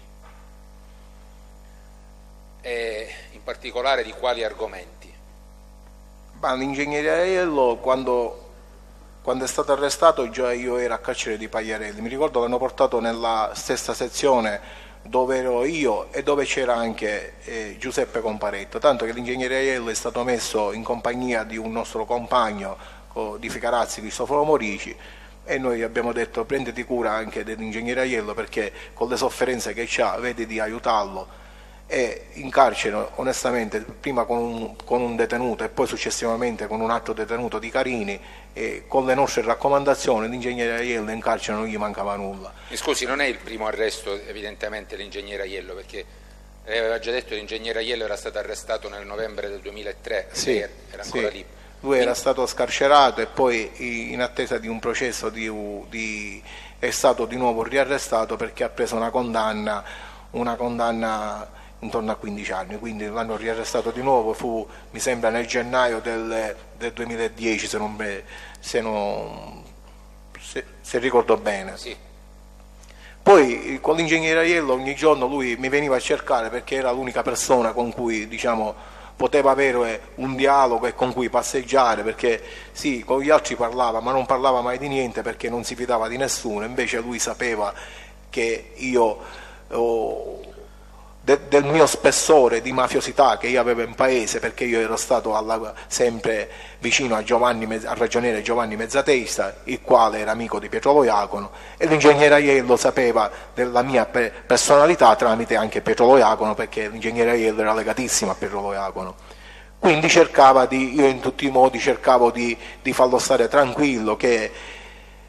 E in particolare di quali argomenti? Ma l'ingegnere Aiello, quando, quando è stato arrestato, già io ero a carcere di Pagliarelli. Mi ricordo che l'hanno portato nella stessa sezione dove ero io e dove c'era anche eh, Giuseppe Comparetto, tanto che l'ingegnere Aiello è stato messo in compagnia di un nostro compagno oh, di Ficarazzi, Cristoforo Morici, e noi abbiamo detto prenditi cura anche dell'ingegnere Aiello perché con le sofferenze che ha vedi di aiutarlo. E in carcere onestamente prima con un, con un detenuto e poi successivamente con un altro detenuto di Carini, e con le nostre raccomandazioni l'ingegnere Aiello in carcere non gli mancava nulla. Mi scusi, non è il primo arresto evidentemente l'ingegnere Aiello, perché lei aveva già detto che l'ingegnere Aiello era stato arrestato nel novembre del duemilatré, sì, era ancora sì. lì. Lui Quindi... era stato scarcerato e poi in attesa di un processo di, di, è stato di nuovo riarrestato perché ha preso una condanna, una condanna intorno a quindici anni, quindi l'hanno riarrestato di nuovo, fu mi sembra nel gennaio del, del duemiladieci se non, se, non se, se ricordo bene. Sì. Poi con l'ingegnere Aiello ogni giorno lui mi veniva a cercare perché era l'unica persona con cui diciamo poteva avere un dialogo e con cui passeggiare, perché sì, con gli altri parlava ma non parlava mai di niente perché non si fidava di nessuno, invece lui sapeva che io oh, De, del mio spessore di mafiosità che io avevo in paese, perché io ero stato alla, sempre vicino a Giovanni, al ragioniere Giovanni Mezzatesta, il quale era amico di Pietro Loiacono, e l'ingegnere Aiello sapeva della mia pe personalità tramite anche Pietro Loiacono, perché l'ingegnere Aiello era legatissimo a Pietro Loiacono. Quindi cercava di, io in tutti i modi cercavo di, di farlo stare tranquillo, che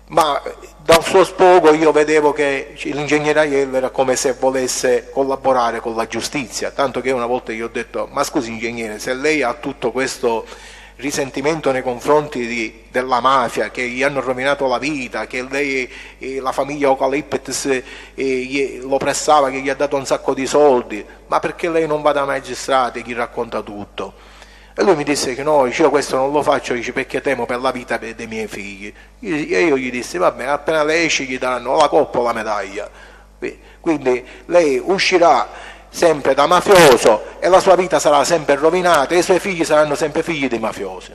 ma dal suo sfogo io vedevo che l'ingegnere Aiello era come se volesse collaborare con la giustizia, tanto che una volta gli ho detto: ma scusi ingegnere, se lei ha tutto questo risentimento nei confronti di, della mafia, che gli hanno rovinato la vita, che lei, eh, la famiglia Eucaliptus eh, gli, lo pressava, che gli ha dato un sacco di soldi, ma perché lei non va da magistrati e gli racconta tutto? E lui mi disse che no, io questo non lo faccio, dice, perché temo per la vita dei miei figli. E io gli dissi: vabbè, appena lei esce gli daranno o la coppa o la medaglia. Quindi lei uscirà sempre da mafioso e la sua vita sarà sempre rovinata e i suoi figli saranno sempre figli di mafiosi.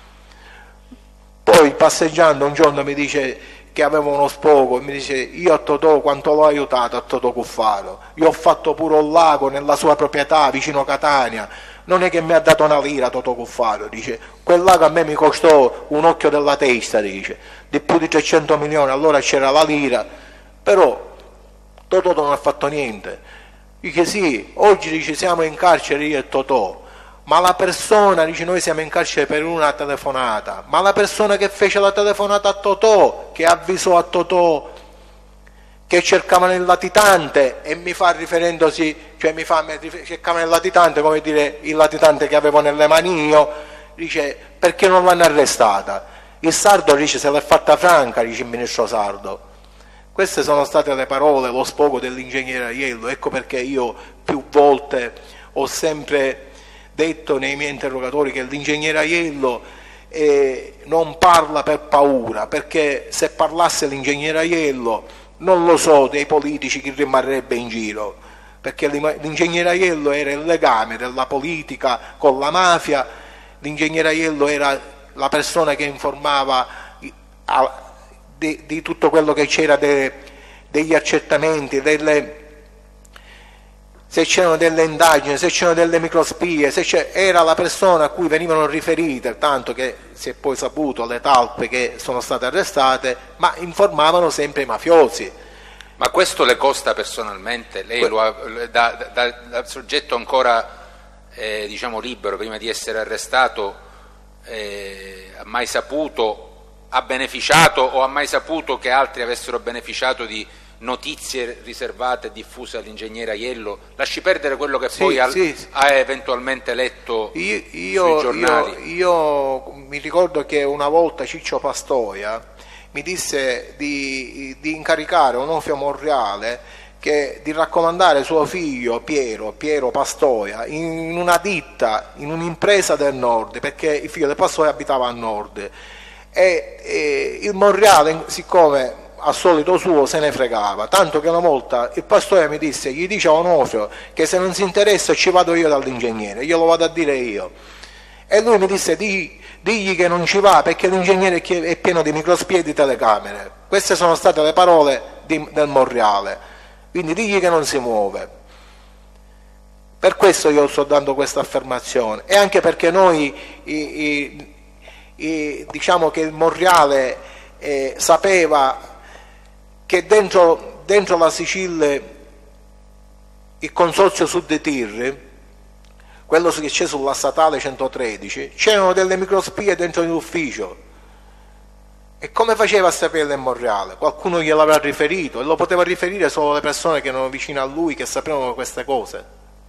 Poi passeggiando un giorno mi dice che aveva uno sfogo e mi dice: io a Totò quanto l'ho aiutato, a Totò Cuffaro, io ho fatto pure un lago nella sua proprietà vicino Catania, non è che mi ha dato una lira Totò Cuffaro, dice, quel lago a me mi costò un occhio della testa, dice, di più di trecento milioni, allora c'era la lira, però Totò non ha fatto niente. Dice sì, oggi dice siamo in carcere io e Totò, ma la persona, dice, noi siamo in carcere per una telefonata, ma la persona che fece la telefonata a Totò, che avvisò a Totò che cercavano il latitante, e mi fa riferendosi, cioè mi fa, cercavano il latitante, come dire il latitante che avevo nelle mani io, dice, perché non l'hanno arrestata? Il sardo, dice, se l'è fatta franca, dice il ministro sardo. Queste sono state le parole, lo sfogo dell'ingegnere Aiello. Ecco perché io più volte ho sempre detto nei miei interrogatori che l'ingegnere Aiello eh, non parla per paura, perché se parlasse l'ingegnere Aiello non lo so dei politici chi rimarrebbe in giro, perché l'ingegnere Aiello era il legame della politica con la mafia, l'ingegnere Aiello era la persona che informava a, Di, di tutto quello che c'era, de, degli accertamenti, delle, se c'erano delle indagini, se c'erano delle microspie, se era la persona a cui venivano riferite, tanto che si è poi saputo le talpe che sono state arrestate, ma informavano sempre i mafiosi. Ma questo le costa personalmente? Lei lo ha, da, da, da soggetto ancora eh, diciamo libero prima di essere arrestato, eh, ha mai saputo, ha beneficiato o ha mai saputo che altri avessero beneficiato di notizie riservate e diffuse all'ingegnere Aiello? Lasci perdere quello che sì, poi ha, sì, sì. ha eventualmente letto io, io, sui giornali. Io, io mi ricordo che una volta Ciccio Pastoia mi disse di, di incaricare Onofrio Monreale che, di raccomandare suo figlio Piero, Piero Pastoia in una ditta, in un'impresa del nord, perché il figlio del Pastoia abitava a nord. E, e il Monreale, siccome al solito suo se ne fregava, tanto che una volta il Pastore mi disse, gli dice a Onofrio che se non si interessa ci vado io dall'ingegnere, glielo vado a dire io, e lui mi disse di, digli che non ci va perché l'ingegnere è pieno di microspie e di telecamere. Queste sono state le parole di, del Monreale, quindi digli che non si muove. Per questo io sto dando questa affermazione, e anche perché noi i, i, E diciamo che il Monreale eh, sapeva che dentro, dentro la Sicilia il consorzio Sud Tir, quello che c'è sulla statale centotredici, c'erano delle microspie dentro l'ufficio. E come faceva a sapere il Monreale? Qualcuno gliel'aveva riferito, e lo poteva riferire solo le persone che erano vicine a lui, che sapevano queste cose,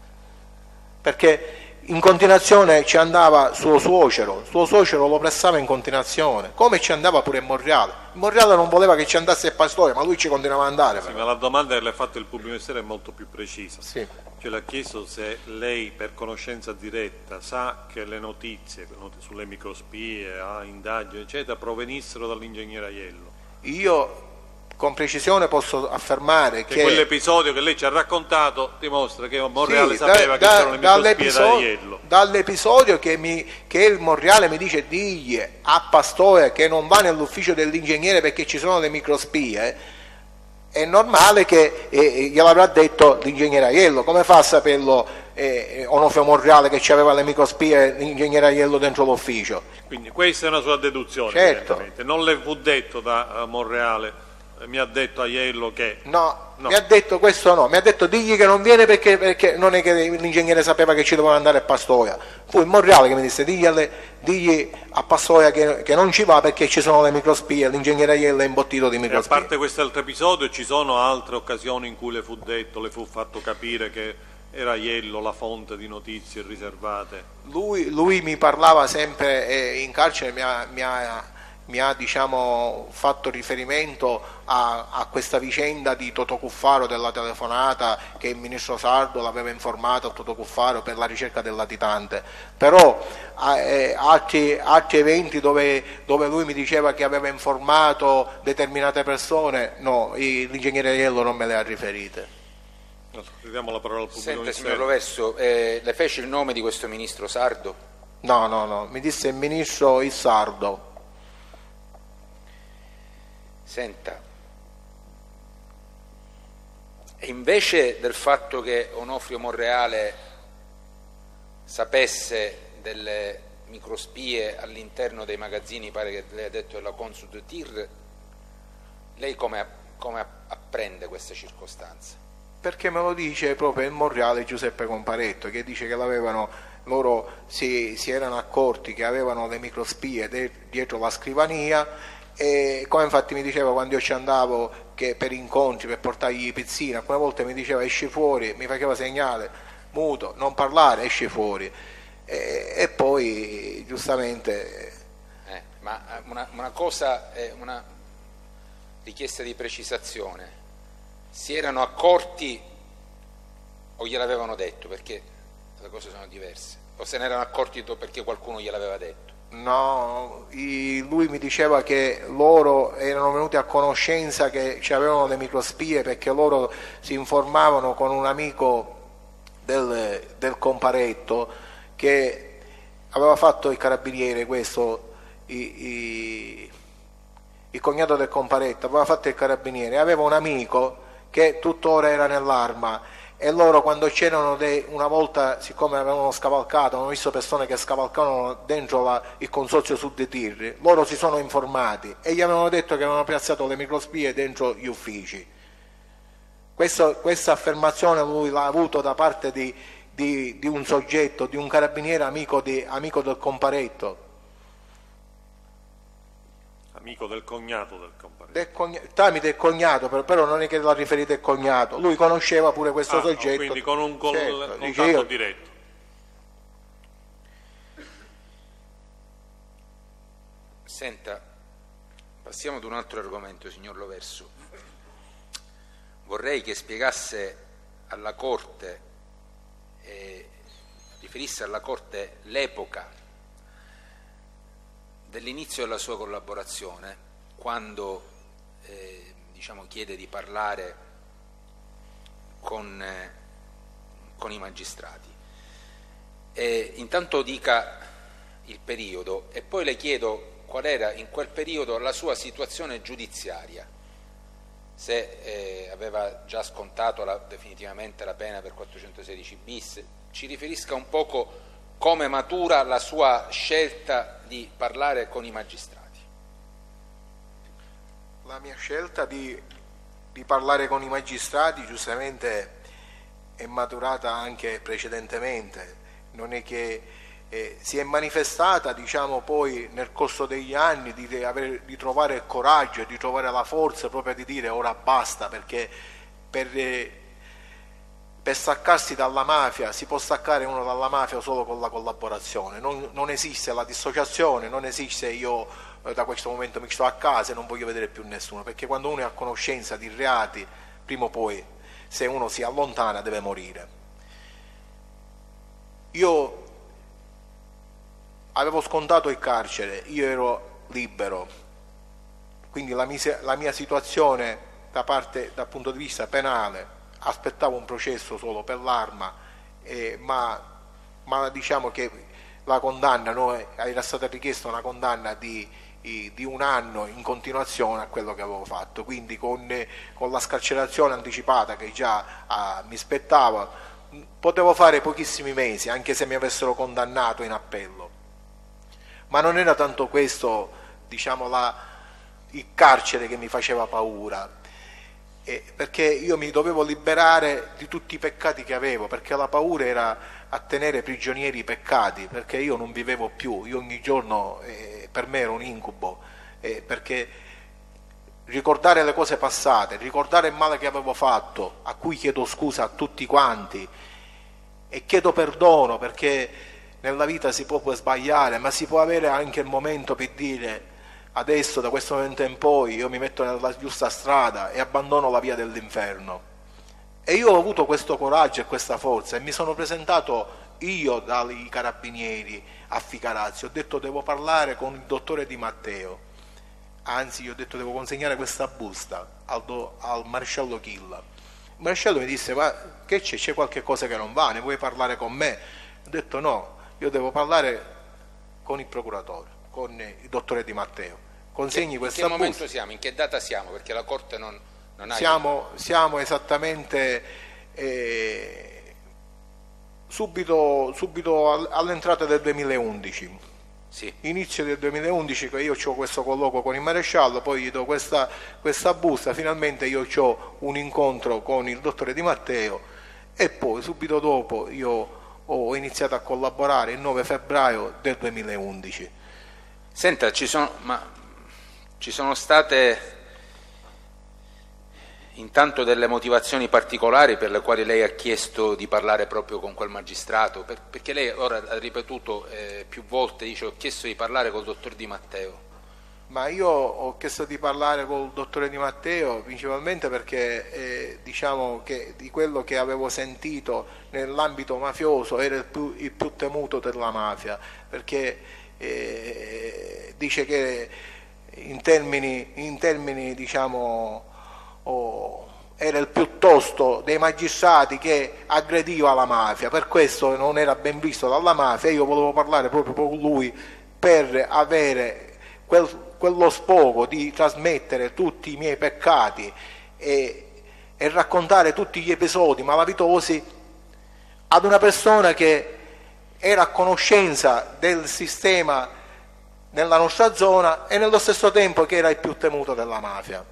perché in continuazione ci andava suo suocero, suo suocero lo pressava in continuazione, come ci andava pure il Monreale. Il Monreale non voleva che ci andasse il Pastore, ma lui ci continuava ad andare. Sì, ma la domanda che le ha fatto il pubblico ministero è molto più precisa. Sì. Cioè, le ha chiesto se lei per conoscenza diretta sa che le notizie sulle microspie, ah, indagini eccetera provenissero dall'ingegnere Aiello. Io con precisione posso affermare che, che quell'episodio che lei ci ha raccontato dimostra che Monreale sì, sapeva da, che c'erano le microspie da Aiello. Dall'episodio che, mi, che il Monreale mi dice digli a Pastore che non va nell'ufficio dell'ingegnere perché ci sono le microspie, è normale che eh, gliel'avrà detto l'ingegnere Aiello. Come fa a saperlo eh, Onofrio Monreale che c'aveva le microspie l'ingegnere Aiello dentro l'ufficio? Quindi questa è una sua deduzione, certo. Evidentemente non le fu detto da uh, Monreale mi ha detto Aiello che... No, no, mi ha detto questo no, mi ha detto digli che non viene perché, perché non è che l'ingegnere sapeva che ci dovevano andare a Pastoia. Fu il Monreale che mi disse digli, alle, digli a Pastoia che, che non ci va perché ci sono le microspie, l'ingegnere Aiello è imbottito di e a microspie. parte questo altro episodio ci sono altre occasioni in cui le fu detto, le fu fatto capire che era Aiello la fonte di notizie riservate. Lui, lui mi parlava sempre eh, in carcere, mi ha, mi ha, mi ha diciamo, fatto riferimento a, a questa vicenda di Totò Cuffaro, della telefonata che il ministro Sardo l'aveva informato a Totò Cuffaro per la ricerca del latitante, però eh, altri, altri eventi dove, dove lui mi diceva che aveva informato determinate persone, no, l'ingegnere Aiello non me le ha riferite. Ridiamo la parola al pubblico Senta, ministero. signor Loverso, eh, le fece il nome di questo ministro Sardo? No, no, no, mi disse il ministro il Sardo. Senta, e invece del fatto che Onofrio Monreale sapesse delle microspie all'interno dei magazzini, pare che lei ha detto della Consud Tir, lei come, come apprende queste circostanze? Perché me lo dice proprio il Monreale Giuseppe Comparetto, che dice che l'avevano, loro si, si erano accorti che avevano le microspie de, dietro la scrivania, e come infatti mi diceva quando io ci andavo che per incontri, per portargli i pizzini, alcune volte mi diceva esci fuori, mi faceva segnale muto, non parlare, esci fuori, e, e poi giustamente... Eh, ma una, una cosa, è una richiesta di precisazione. Si erano accorti o gliel'avevano detto? Perché le cose sono diverse. O se ne erano accorti perché qualcuno gliel'aveva detto? No, i, lui mi diceva che loro erano venuti a conoscenza che avevano le microspie perché loro si informavano con un amico del, del Comparetto che aveva fatto il carabiniere, questo, i, i, il cognato del Comparetto, aveva fatto il carabiniere, aveva un amico che tuttora era nell'Arma e loro quando c'erano una volta, siccome avevano scavalcato, avevano visto persone che scavalcavano dentro la, il consorzio Sud Tir, loro si sono informati e gli avevano detto che avevano piazzato le microspie dentro gli uffici. Questo, questa affermazione lui l'ha avuto da parte di, di, di un soggetto, di un carabiniere amico, di, amico del Comparetto. Amico del cognato del Comparetto. Del cogna- tramite il cognato, però, però non è che l'ha riferito il cognato, lui conosceva pure questo Ah, soggetto. quindi con un col- certo, contatto dice io, diretto. Senta, passiamo ad un altro argomento, signor Loverso. Vorrei che spiegasse alla Corte, eh, riferisse alla Corte l'epoca dell'inizio della sua collaborazione, quando eh, diciamo, chiede di parlare con, eh, con i magistrati. E intanto dica il periodo e poi le chiedo qual era in quel periodo la sua situazione giudiziaria, se eh, aveva già scontato la, definitivamente la pena per quattrocentosedici bis, ci riferisca un poco come matura la sua scelta di parlare con i magistrati. La mia scelta di, di parlare con i magistrati giustamente è maturata anche precedentemente, non è che eh, si è manifestata diciamo poi nel corso degli anni di, di, avere, di trovare il coraggio, di trovare la forza proprio di dire ora basta, perché per, eh, per staccarsi dalla mafia si può staccare uno dalla mafia solo con la collaborazione, non, non esiste la dissociazione, non esiste io eh, da questo momento mi sto a casa e non voglio vedere più nessuno, perché quando uno è a conoscenza di reati prima o poi se uno si allontana deve morire. Io avevo scontato il carcere, io ero libero, quindi la mia, la mia situazione da parte, dal punto di vista penale, aspettavo un processo solo per l'arma, eh, ma, ma diciamo che la condanna, no, era stata richiesta una condanna di, di un anno in continuazione a quello che avevo fatto, quindi con, con la scarcerazione anticipata che già ah, mi spettava, potevo fare pochissimi mesi, anche se mi avessero condannato in appello. Ma non era tanto questo, diciamo, la, il carcere che mi faceva paura, eh, perché io mi dovevo liberare di tutti i peccati che avevo, perché la paura era a tenere prigionieri i peccati, perché io non vivevo più, io ogni giorno eh, per me era un incubo, eh, perché ricordare le cose passate, ricordare il male che avevo fatto, a cui chiedo scusa a tutti quanti e chiedo perdono, perché nella vita si può poi sbagliare, ma si può avere anche il momento per dire adesso, da questo momento in poi, io mi metto nella giusta strada e abbandono la via dell'inferno. E io ho avuto questo coraggio e questa forza e mi sono presentato io dai carabinieri a Ficarazzi, ho detto devo parlare con il dottore Di Matteo, anzi io ho detto devo consegnare questa busta al, do, al maresciallo Chilla. Il maresciallo mi disse ma che c'è, c'è qualche cosa che non va, ne vuoi parlare con me? Ho detto no, io devo parlare con il procuratore, con il dottore Di Matteo, consegni questa busta. In che momento siamo? In che data siamo? Perché la Corte non, non ha... Siamo, siamo esattamente eh, subito, subito all'entrata del duemilaundici. Sì. Inizio del duemilaundici che io ho questo colloquio con il maresciallo, poi gli do questa, questa busta, finalmente io ho un incontro con il dottore Di Matteo e poi subito dopo io ho iniziato a collaborare il nove febbraio del duemilaundici. Senta, ci sono, ma ci sono state intanto delle motivazioni particolari per le quali lei ha chiesto di parlare proprio con quel magistrato? Per, perché lei ora ha ripetuto eh, più volte, dice ho chiesto di parlare col dottor Di Matteo. Ma io ho chiesto di parlare col dottore Di Matteo principalmente perché eh, diciamo che di quello che avevo sentito nell'ambito mafioso era il più, il più temuto della mafia, perché eh, dice che in termini, in termini diciamo oh, era il più tosto dei magistrati che aggrediva la mafia, per questo non era ben visto dalla mafia. Io volevo parlare proprio con lui per avere quel quello sfogo di trasmettere tutti i miei peccati e, e raccontare tutti gli episodi malavitosi ad una persona che era a conoscenza del sistema nella nostra zona e nello stesso tempo che era il più temuto della mafia.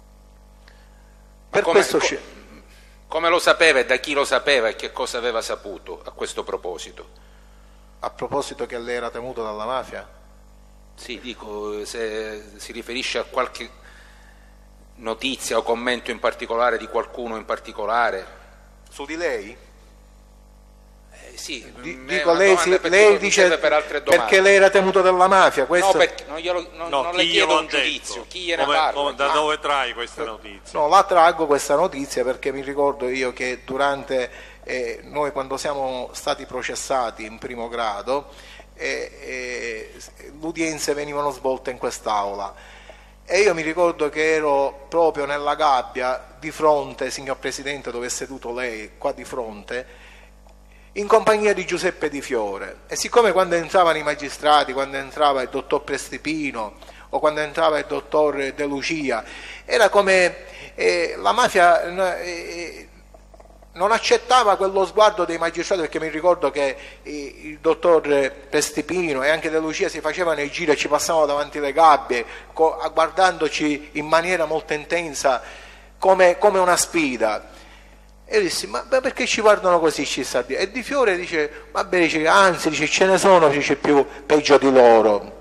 Per come, questo co come lo sapeva e da chi lo sapeva e che cosa aveva saputo a questo proposito? A proposito che lei era temuto dalla mafia? Sì, dico, se si riferisce a qualche notizia o commento in particolare di qualcuno in particolare. Su di lei? Eh, sì, D dico, lei, si, lei dice per altre perché lei era temuto dalla mafia? Questo... No, perché non, glielo, non, no, non le chiedo un giudizio, chi gliene come, parla? come, da ah. dove trai questa notizia? No, la traggo questa notizia perché mi ricordo io che durante eh, noi quando siamo stati processati in primo grado e, e le udienze venivano svolte in quest'aula e io mi ricordo che ero proprio nella gabbia di fronte, signor Presidente, dove è seduto lei, qua di fronte, in compagnia di Giuseppe Di Fiore, e siccome quando entravano i magistrati, quando entrava il dottor Prestipino o quando entrava il dottor De Lucia, era come eh, la mafia eh, non accettava quello sguardo dei magistrati, perché mi ricordo che il dottor Prestipino e anche De Lucia si facevano i giri e ci passavano davanti le gabbie guardandoci in maniera molto intensa come, come una sfida. E io dissi ma beh, perché ci guardano così, ci sta a dire? E Di Fiore dice vabbè, dice, anzi dice, ce ne sono, dice, più peggio di loro.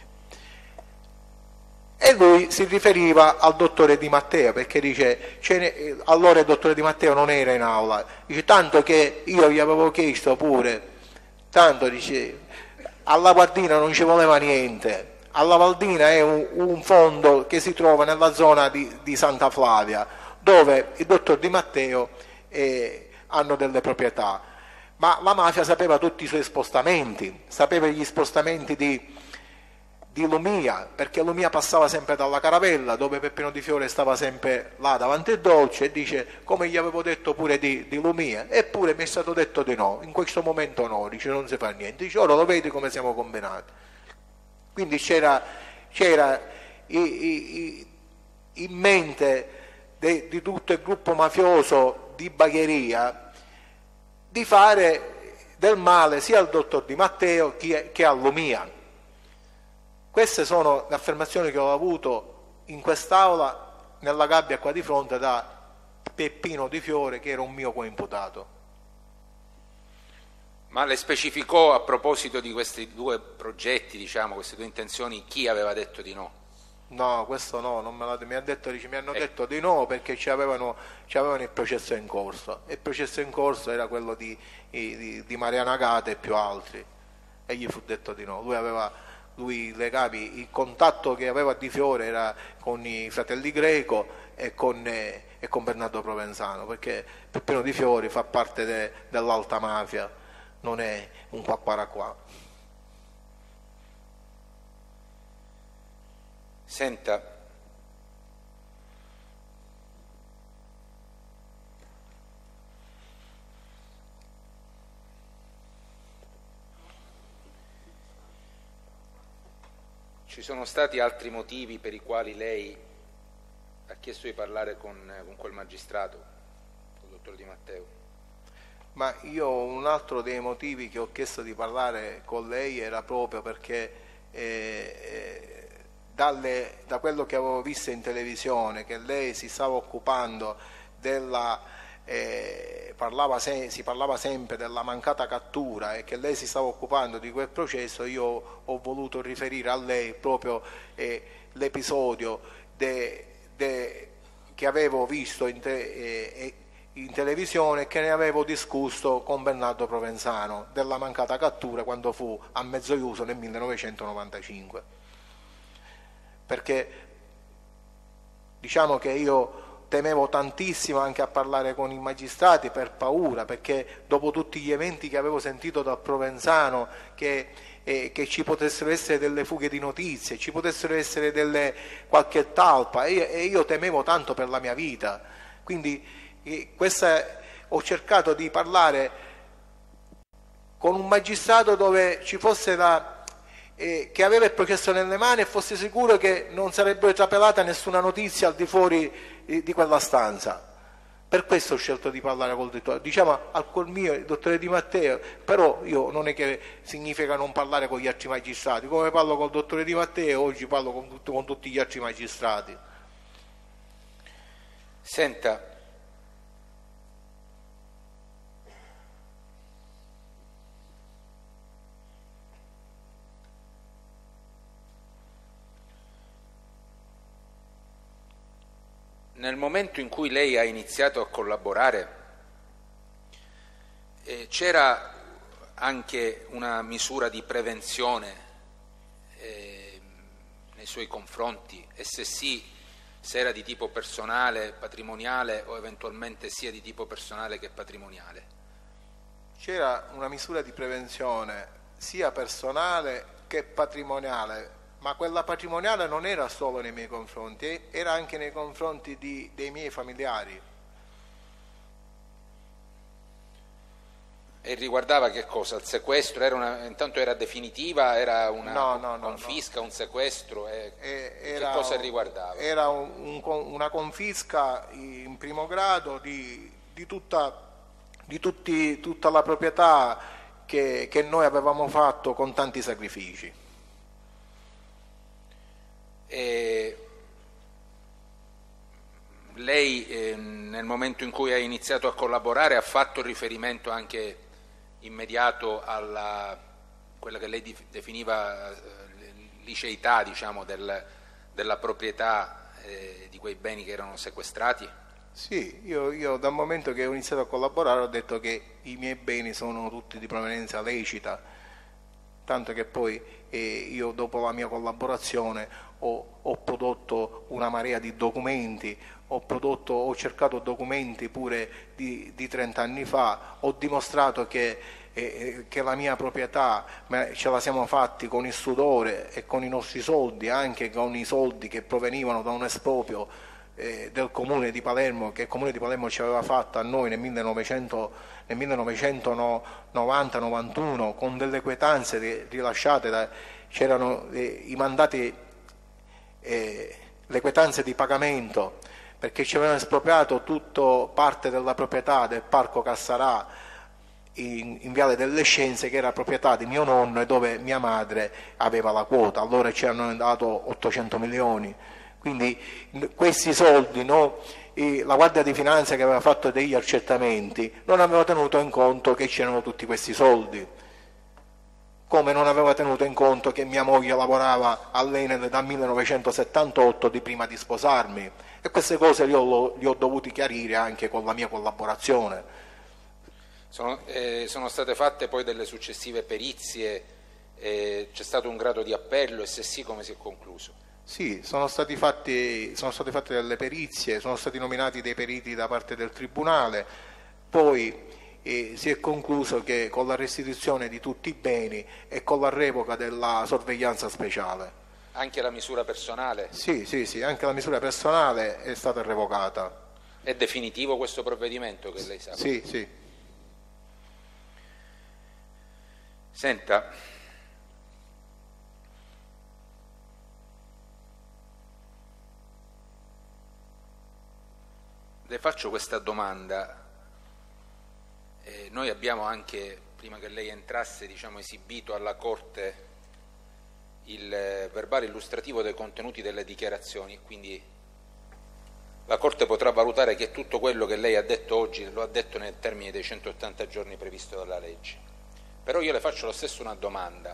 E lui si riferiva al dottore Di Matteo perché dice ne, allora il dottore Di Matteo non era in aula, dice tanto che io gli avevo chiesto pure, tanto dice alla Valdina non ci voleva niente, alla Valdina è un, un fondo che si trova nella zona di, di Santa Flavia dove il dottor Di Matteo eh, hanno delle proprietà, ma la mafia sapeva tutti i suoi spostamenti, sapeva gli spostamenti di di Lumia, perché Lumia passava sempre dalla caravella dove Peppino Di Fiore stava sempre là davanti al dolce e dice come gli avevo detto pure di, di Lumia, eppure mi è stato detto di no, in questo momento no, dice non si fa niente, dice ora lo vedi come siamo combinati. Quindi c'era in mente de, di tutto il gruppo mafioso di Bagheria di fare del male sia al dottor Di Matteo che, che a Lumia. Queste sono le affermazioni che ho avuto in quest'aula, nella gabbia qua di fronte, da Peppino Di Fiore, che era un mio coimputato. Ma le specificò, a proposito di questi due progetti, diciamo, queste due intenzioni, chi aveva detto di no? No, questo no, non me l'ha, mi, ha detto, mi hanno Eh. detto di no perché ci avevano, ci avevano il processo in corso, e il processo in corso era quello di, di, di Mariana Gata e più altri, e gli fu detto di no. Lui aveva, lui legami, il contatto che aveva Di Fiore era con i fratelli Greco e con, eh, e con Bernardo Provenzano, perché Peppino Di Fiore fa parte de, dell'alta mafia, non è un qua qua qua. Senta, ci sono stati altri motivi per i quali lei ha chiesto di parlare con, con quel magistrato, con il dottor Di Matteo? Ma io, un altro dei motivi che ho chiesto di parlare con lei era proprio perché eh, dalle, da quello che avevo visto in televisione, che lei si stava occupando della, eh, parlava se, si parlava sempre della mancata cattura, e che lei si stava occupando di quel processo, io ho voluto riferire a lei proprio eh, l'episodio de, de, che avevo visto in, te, eh, in televisione, che ne avevo discusso con Bernardo Provenzano, della mancata cattura quando fu a Mezzoiuso nel millenovecentonovantacinque. Perché diciamo che io temevo tantissimo anche a parlare con i magistrati per paura, perché dopo tutti gli eventi che avevo sentito dal Provenzano, che, eh, che ci potessero essere delle fughe di notizie, ci potessero essere delle, qualche talpa, e io, e io temevo tanto per la mia vita. Quindi eh, questa, ho cercato di parlare con un magistrato dove ci fosse la... Eh, che aveva il processo nelle mani e fosse sicuro che non sarebbe trapelata nessuna notizia al di fuori eh, di quella stanza. Per questo ho scelto di parlare col dottore, diciamo al col mio, il dottore Di Matteo, però io non è che significa non parlare con gli altri magistrati, come parlo col dottore Di Matteo, oggi parlo con, con tutti gli altri magistrati. Senta, nel momento in cui lei ha iniziato a collaborare, eh, c'era anche una misura di prevenzione eh, nei suoi confronti, e se sì, se era di tipo personale, patrimoniale, o eventualmente sia di tipo personale che patrimoniale? C'era una misura di prevenzione sia personale che patrimoniale, ma quella patrimoniale non era solo nei miei confronti, era anche nei confronti di, dei miei familiari. E riguardava che cosa? Il sequestro? Era una, intanto era definitiva? Era una no, no, no, confisca, no. un sequestro? E, era, che cosa riguardava? Era un, un, una confisca in primo grado di, di, tutta, di tutti, tutta la proprietà che, che noi avevamo fatto con tanti sacrifici. E lei eh, nel momento in cui ha iniziato a collaborare ha fatto riferimento anche immediato alla quella che lei definiva eh, liceità, diciamo, del, della proprietà eh, di quei beni che erano sequestrati? Sì, io, io dal momento che ho iniziato a collaborare ho detto che i miei beni sono tutti di provenienza lecita, tanto che poi eh, io dopo la mia collaborazione ho, ho prodotto una marea di documenti, ho, prodotto, ho cercato documenti pure di, di trenta anni fa, ho dimostrato che, eh, che la mia proprietà ce la siamo fatti con il sudore e con i nostri soldi, anche con i soldi che provenivano da un esproprio eh, del Comune di Palermo, che il Comune di Palermo ci aveva fatto a noi nel millenovecento nel millenovecentonovanta novantuno, con delle quietanze rilasciate, da, c'erano eh, i mandati, eh, le quietanze di pagamento, perché ci avevano espropriato tutto parte della proprietà del Parco Cassarà in, in Viale delle Scienze, che era proprietà di mio nonno e dove mia madre aveva la quota. Allora ci hanno dato ottocento milioni, Quindi questi soldi, no, la Guardia di Finanza che aveva fatto degli accertamenti non aveva tenuto in conto che c'erano tutti questi soldi, come non aveva tenuto in conto che mia moglie lavorava all'Enel dal millenovecentosettantotto, di prima di sposarmi, e queste cose li ho, li ho dovuti chiarire anche con la mia collaborazione. Sono, eh, sono state fatte poi delle successive perizie, eh, c'è stato un grado di appello, e se sì, come si è concluso? Sì, sono stati fatti, sono state fatte delle perizie, sono stati nominati dei periti da parte del Tribunale, poi eh, si è concluso che con la restituzione di tutti i beni e con la revoca della sorveglianza speciale. Anche la misura personale? Sì, sì, sì, anche la misura personale è stata revocata. È definitivo questo provvedimento che lei sa? Sì, sì. Senta, le faccio questa domanda. Eh, noi abbiamo anche, prima che lei entrasse, diciamo, esibito alla Corte il eh, verbale illustrativo dei contenuti delle dichiarazioni, quindi la Corte potrà valutare che tutto quello che lei ha detto oggi lo ha detto nel termine dei centottanta giorni previsto dalla legge. Però io le faccio lo stesso una domanda.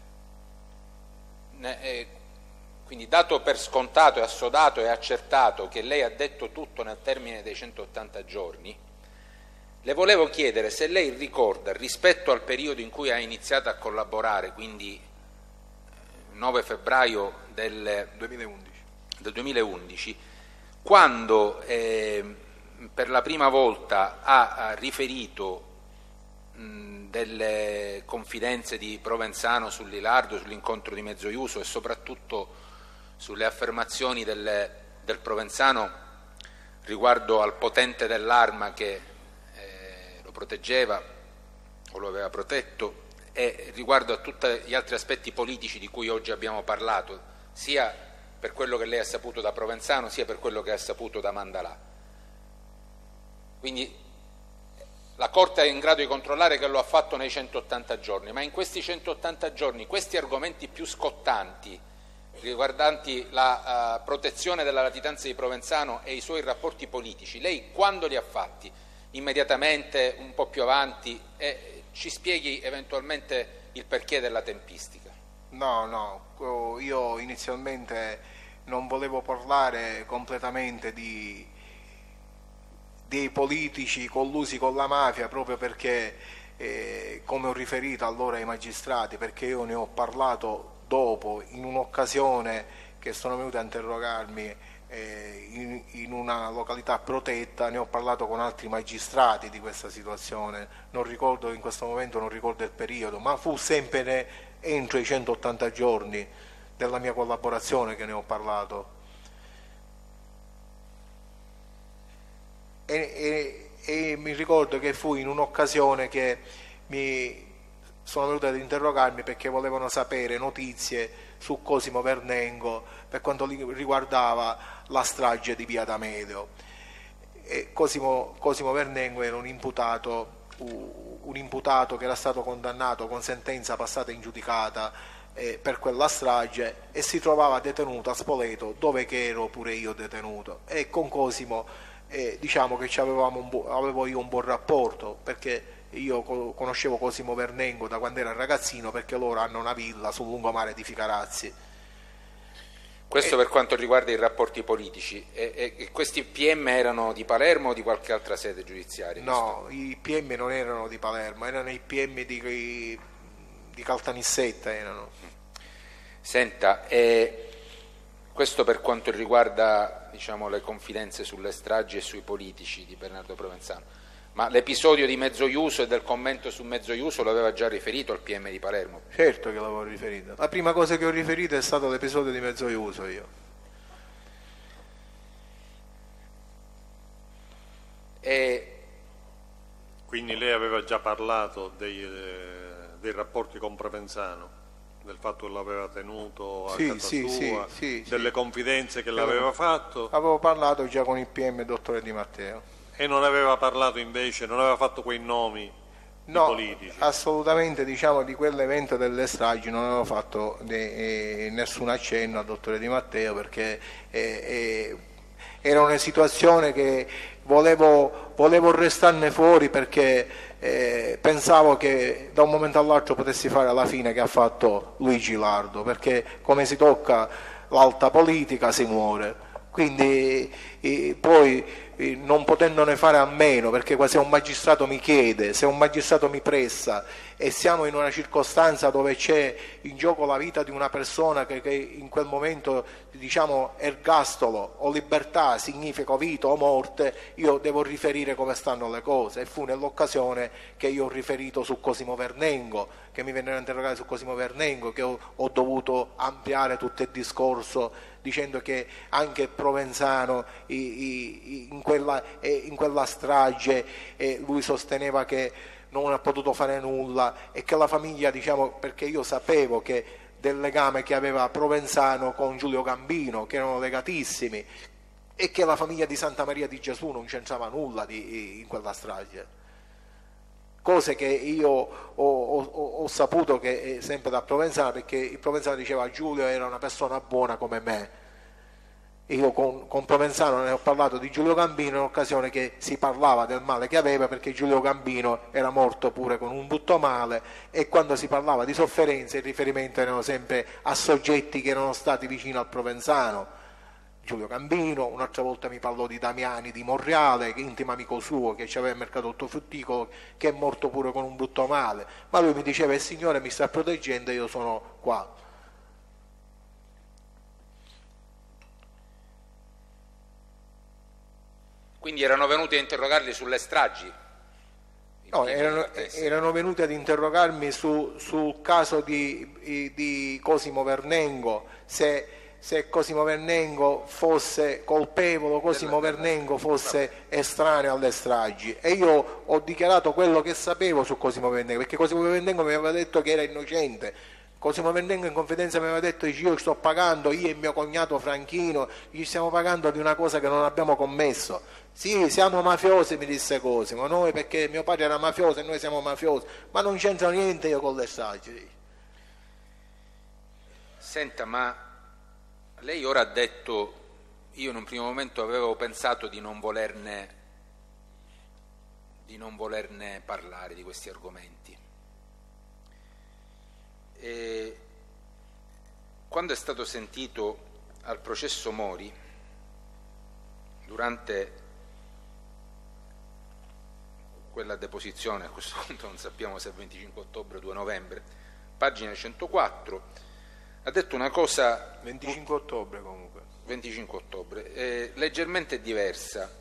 Ne, eh, Quindi, dato per scontato e assodato e accertato che lei ha detto tutto nel termine dei centottanta giorni, le volevo chiedere se lei ricorda, rispetto al periodo in cui ha iniziato a collaborare, quindi nove febbraio del duemilaundici, del duemilaundici quando eh, per la prima volta ha, ha riferito mh, delle confidenze di Provenzano sull'Ilardo, sull'incontro di Mezzoiuso e soprattutto sulle affermazioni del, del Provenzano riguardo al potente dell'arma che eh, lo proteggeva o lo aveva protetto, e riguardo a tutti gli altri aspetti politici di cui oggi abbiamo parlato, sia per quello che lei ha saputo da Provenzano sia per quello che ha saputo da Mandalà. Quindi la Corte è in grado di controllare che lo ha fatto nei centottanta giorni, ma in questi centottanta giorni questi argomenti più scottanti riguardanti la uh, protezione della latitanza di Provenzano e i suoi rapporti politici, lei quando li ha fatti? Immediatamente, un po' più avanti? E ci spieghi eventualmente il perché della tempistica. No, no, io inizialmente non volevo parlare completamente di, dei politici collusi con la mafia, proprio perché, eh, come ho riferito allora ai magistrati, perché io ne ho parlato dopo, in un'occasione che sono venuto a interrogarmi eh, in, in una località protetta, ne ho parlato con altri magistrati di questa situazione, non ricordo in questo momento, non ricordo il periodo, ma fu sempre ne, entro i centottanta giorni della mia collaborazione che ne ho parlato. E, e, e mi ricordo che fu in un'occasione che mi sono venuti ad interrogarmi perché volevano sapere notizie su Cosimo Vernengo per quanto riguardava la strage di Via D'Amelio. E Cosimo, Cosimo Vernengo era un imputato, un imputato che era stato condannato con sentenza passata in giudicata eh, per quella strage, e si trovava detenuto a Spoleto, dove che ero pure io detenuto, e con Cosimo eh, diciamo che avevamo un bu- avevo io un buon rapporto, perché io conoscevo Cosimo Vernengo da quando era ragazzino, perché loro hanno una villa sul lungomare di Ficarazzi. Questo e... per quanto riguarda i rapporti politici. E, e questi P M erano di Palermo o di qualche altra sede giudiziaria? No, i P M non erano di Palermo, erano i P M di, di Caltanissetta erano. Senta, eh, questo per quanto riguarda, diciamo, le confidenze sulle stragi e sui politici di Bernardo Provenzano. Ma l'episodio di Mezzoiuso e del commento su Mezzoiuso lo aveva già riferito al P M di Palermo? Certo che l'avevo riferito. La prima cosa che ho riferito è stato l'episodio di Mezzoiuso io. E... Quindi lei aveva già parlato dei, eh, dei rapporti con Provenzano, del fatto che l'aveva tenuto a sì, casa sì, sua, sì, sì, delle sì. confidenze che l'aveva fatto? Avevo parlato già con il P M dottore Di Matteo. E non aveva parlato invece, non aveva fatto quei nomi No, politici. Assolutamente, diciamo, di quell'evento delle stragi non avevo fatto ne, eh, nessun accenno al dottore Di Matteo, perché eh, eh, era una situazione che volevo, volevo restarne fuori, perché eh, pensavo che da un momento all'altro potessi fare la fine che ha fatto Luigi Lardo, perché come si tocca l'alta politica si muore. Quindi eh, poi eh, non potendone fare a meno, perché se un magistrato mi chiede, se un magistrato mi pressa e siamo in una circostanza dove c'è in gioco la vita di una persona che, che in quel momento, diciamo, ergastolo o libertà significa vita o morte, io devo riferire come stanno le cose. E fu nell'occasione che io ho riferito su Cosimo Vernengo, che mi vennero a interrogare su Cosimo Vernengo, che ho, ho dovuto ampliare tutto il discorso dicendo che anche Provenzano i, i, in, quella, in quella strage eh, lui sosteneva che non ha potuto fare nulla, e che la famiglia, diciamo, perché io sapevo che del legame che aveva Provenzano con Giulio Gambino, che erano legatissimi, e che la famiglia di Santa Maria di Gesù non c'entrava nulla di, in quella strage. Cose che io ho, ho, ho saputo che sempre da Provenzano, perché il Provenzano diceva Giulio era una persona buona come me. Io con, con Provenzano ne ho parlato di Giulio Gambino in occasione che si parlava del male che aveva, perché Giulio Gambino era morto pure con un brutto male, e quando si parlava di sofferenze il riferimento erano sempre a soggetti che erano stati vicino al Provenzano. Giulio Gambino, un'altra volta mi parlò di Damiani di Monreale, che intimo amico suo, che aveva il mercato ortofrutticolo, che è morto pure con un brutto male, ma lui mi diceva il Signore mi sta proteggendo e io sono qua. Quindi erano venuti a interrogarli sulle stragi? No, erano, erano venuti ad interrogarmi su, sul caso di, di Cosimo Vernengo, se, se Cosimo Vernengo fosse colpevole o Cosimo Vernengo fosse estraneo alle stragi, e io ho dichiarato quello che sapevo su Cosimo Vernengo, perché Cosimo Vernengo mi aveva detto che era innocente. Cosimo Vernengo in confidenza mi aveva detto che io sto pagando, io e mio cognato Franchino, gli stiamo pagando di una cosa che non abbiamo commesso. Sì, siamo mafiosi, mi disse Cosimo, noi perché mio padre era mafioso e noi siamo mafiosi, ma non c'entra niente io con le stragi. Senta, ma lei ora ha detto, io in un primo momento avevo pensato di non volerne, di non volerne parlare di questi argomenti. E quando è stato sentito al processo Mori, durante quella deposizione, a questo punto non sappiamo se è venticinque ottobre o due novembre, pagina centoquattro, ha detto una cosa venticinque ottobre comunque venticinque ottobre, eh, leggermente diversa.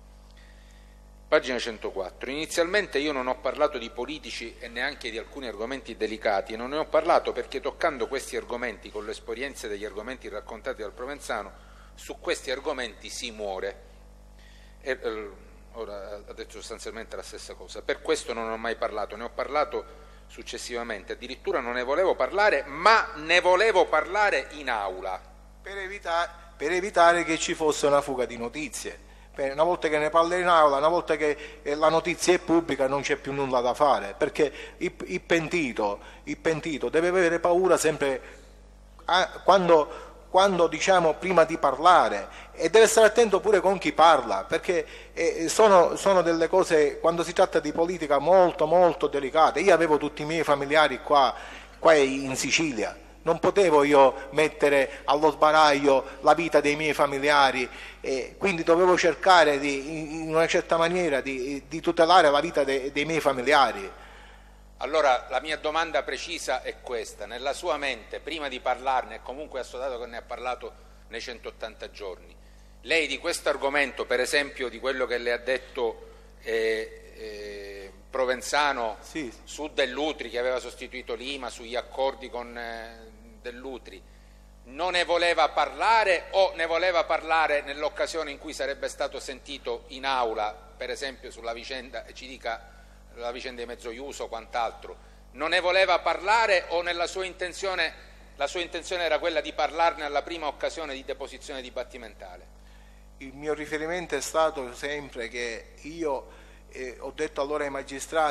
Pagina centoquattro. Inizialmente io non ho parlato di politici e neanche di alcuni argomenti delicati, non ne ho parlato perché toccando questi argomenti con l'esperienza degli argomenti raccontati dal Provenzano, su questi argomenti si muore. E, eh, ora ha detto sostanzialmente la stessa cosa. Per questo non ho mai parlato, ne ho parlato successivamente, addirittura non ne volevo parlare, ma ne volevo parlare in aula. Per evitare, per evitare che ci fosse una fuga di notizie. Una volta che ne parli in aula, una volta che la notizia è pubblica, non c'è più nulla da fare, perché il, il, pentito, il pentito deve avere paura sempre a, quando, quando diciamo prima di parlare, e deve stare attento pure con chi parla, perché eh, sono, sono delle cose, quando si tratta di politica, molto molto delicate. Io avevo tutti i miei familiari qua, qua in Sicilia, non potevo io mettere allo sbaraglio la vita dei miei familiari, e quindi dovevo cercare di, in una certa maniera di, di tutelare la vita de, dei miei familiari. Allora la mia domanda precisa è questa: nella sua mente, prima di parlarne, e comunque assodato che ne ha parlato nei centottanta giorni, lei di questo argomento, per esempio di quello che le ha detto eh, eh, Provenzano, sì, su Dell'Utri che aveva sostituito Lima, sugli accordi con eh, Dell'Utri, non ne voleva parlare, o ne voleva parlare nell'occasione in cui sarebbe stato sentito in aula, per esempio sulla vicenda, ci dica la vicenda di Mezzoiuso o quant'altro, non ne voleva parlare, o nella sua intenzione, la sua intenzione era quella di parlarne alla prima occasione di deposizione dibattimentale? Il mio riferimento è stato sempre che io eh, ho detto allora ai magistrati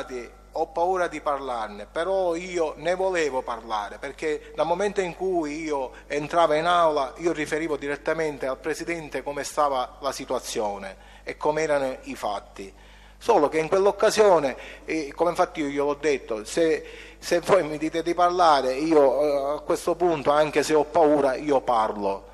ho paura di parlarne, però io ne volevo parlare, perché dal momento in cui io entravo in aula io riferivo direttamente al Presidente come stava la situazione e come erano i fatti. Solo che in quell'occasione, eh, come infatti io gliel'ho detto, se, se voi mi dite di parlare, io eh, a questo punto, anche se ho paura, io parlo.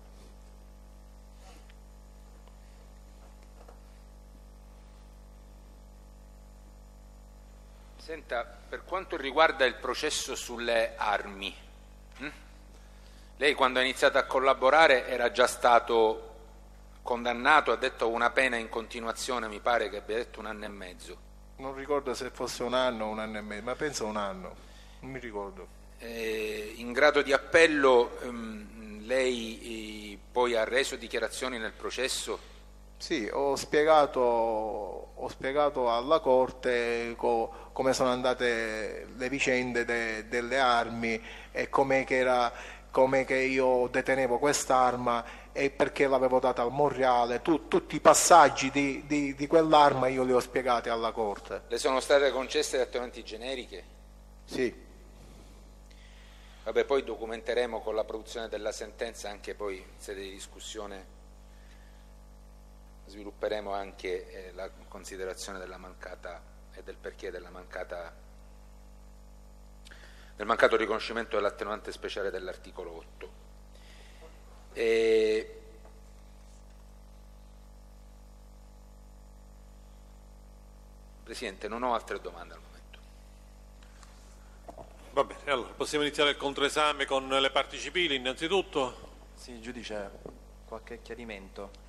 Senta, per quanto riguarda il processo sulle armi, hm? lei quando ha iniziato a collaborare era già stato condannato, ha detto una pena in continuazione, mi pare che abbia detto un anno e mezzo. Non ricordo se fosse un anno o un anno e mezzo, ma penso un anno, non mi ricordo. Eh, in grado di appello ehm, lei eh, poi ha reso dichiarazioni nel processo? Sì, ho spiegato, ho spiegato alla Corte co, come sono andate le vicende de, delle armi e com'è che, era, com'è che io detenevo quest'arma e perché l'avevo data al Monreale. Tu, tutti i passaggi di, di, di quell'arma io li ho spiegati alla Corte. Le sono state concesse le attenuanti generiche? Sì. Vabbè, poi documenteremo con la produzione della sentenza, anche poi in sede di discussione svilupperemo anche eh, la considerazione della mancata e del perché della mancata del mancato riconoscimento dell'attenuante speciale dell'articolo otto. E... Presidente, non ho altre domande al momento. Va bene, allora possiamo iniziare il controesame con le parti civili innanzitutto. Sì, giudice, qualche chiarimento.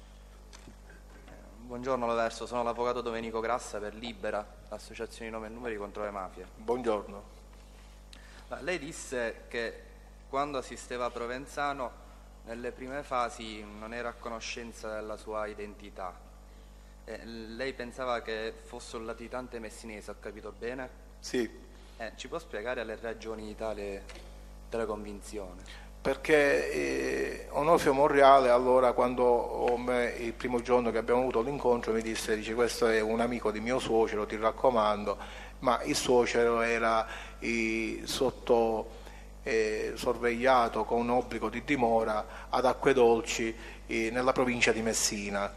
Buongiorno Loverso, sono l'avvocato Domenico Grassa per Libera, l'associazione di nome e numeri contro le mafie. Buongiorno. Ma lei disse che quando assisteva a Provenzano nelle prime fasi non era a conoscenza della sua identità. Eh, lei pensava che fosse un latitante messinese, ho capito bene? Sì. Eh, ci può spiegare le ragioni di tale, tale convinzione? Perché eh, Onofrio Monreale allora, quando me, il primo giorno che abbiamo avuto l'incontro, mi disse, dice, questo è un amico di mio suocero, ti raccomando, ma il suocero era eh, sotto eh, sorvegliato con un obbligo di dimora ad Acquedolci eh, nella provincia di Messina.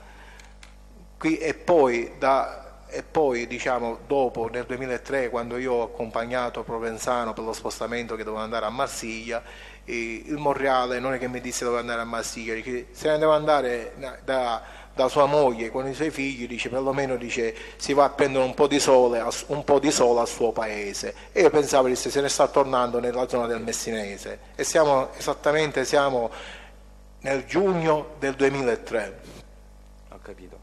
Qui, e poi da E poi, diciamo, dopo, nel duemilatré, quando io ho accompagnato Provenzano per lo spostamento che doveva andare a Marsiglia, eh, il Monreale non è che mi disse dove andare a Marsiglia, dice, se ne deve andare da, da sua moglie con i suoi figli, dice, perlomeno dice, si va a prendere un po' di sole, un po' di sole al suo paese. E io pensavo, dice, se ne sta tornando nella zona del Messinese. E siamo esattamente siamo nel giugno del duemilatré. Ho capito.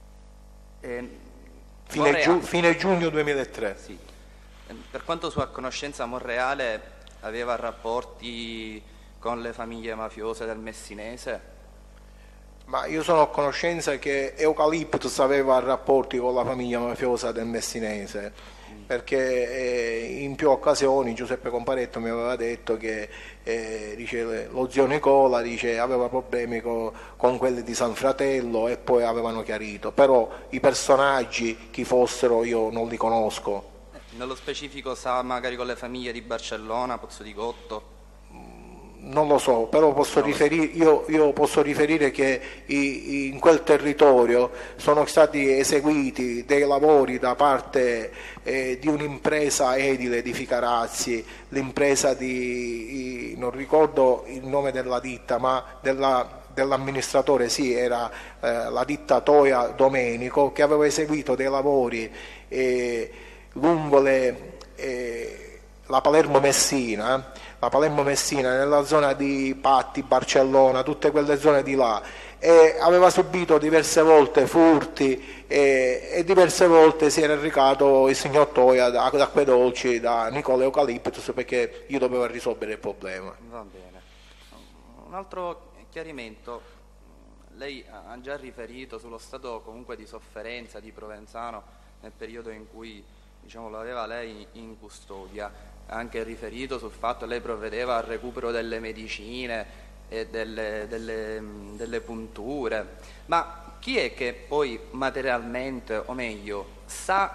E... Fine, giu, fine giugno duemilatré. Sì. Per quanto sua conoscenza, Monreale aveva rapporti con le famiglie mafiose del Messinese? Ma io sono a conoscenza che Eucaliptus aveva rapporti con la famiglia mafiosa del Messinese, mm. perché eh, in più occasioni Giuseppe Comparetto mi aveva detto che eh, dice, lo zio Nicola dice, aveva problemi con, con quelli di San Fratello e poi avevano chiarito, però i personaggi chi fossero io non li conosco. Nello specifico sa magari con le famiglie di Barcellona, Pozzo di Gotto? Non lo so, però posso riferire, io, io posso riferire che i, in quel territorio sono stati eseguiti dei lavori da parte eh, di un'impresa edile di Ficarazzi, l'impresa di, non ricordo il nome della ditta, ma della, dell'amministratore, sì, era eh, la ditta Toia Domenico, che aveva eseguito dei lavori eh, lungo le, eh, la Palermo-Messina, la Palermo-Messina, nella zona di Patti, Barcellona, tutte quelle zone di là, e aveva subito diverse volte furti e, e diverse volte si era recato il signor Toia da, da Acquedolci, da Nicola Eucaliptus, perché io dovevo risolvere il problema. Va bene. Un altro chiarimento, lei ha già riferito sullo stato comunque di sofferenza di Provenzano nel periodo in cui, diciamo, lo aveva lei in custodia, ha anche riferito sul fatto che lei provvedeva al recupero delle medicine e delle, delle, delle punture, ma chi è che poi materialmente, o meglio, sa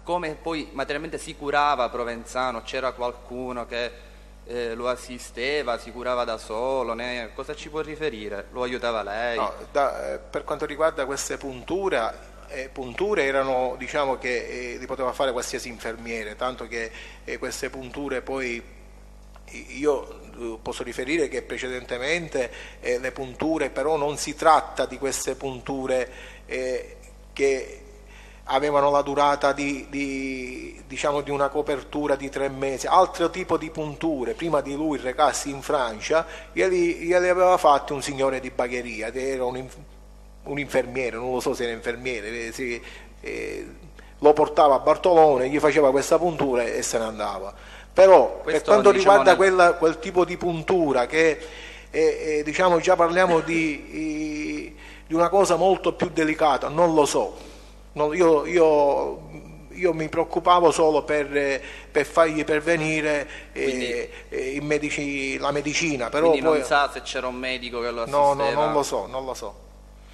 come poi materialmente si curava Provenzano? C'era qualcuno che eh, lo assisteva, si curava da solo? Ne... Cosa ci può riferire? Lo aiutava lei? No, da, eh, per quanto riguarda queste punture, eh, punture erano, diciamo che eh, li poteva fare qualsiasi infermiere, tanto che eh, queste punture poi io posso riferire che precedentemente eh, le punture, però non si tratta di queste punture eh, che avevano la durata di, di, diciamo, di una copertura di tre mesi, altro tipo di punture. Prima di lui recarsi in Francia glieli, glieli aveva fatti un signore di Bagheria, era un, un infermiere, non lo so se era infermiere, si, eh, lo portava a Bartolone, gli faceva questa puntura e se ne andava. Però Questo, per quanto diciamo, riguarda nel... quella, quel tipo di puntura che eh, eh, diciamo già parliamo di, eh, di una cosa molto più delicata, non lo so, non, io, io, io mi preoccupavo solo per, eh, per fargli pervenire eh, Quindi, eh, in medici, la medicina, però quindi poi, non sa se c'era un medico che lo assisteva? no, no, non lo so, non lo so.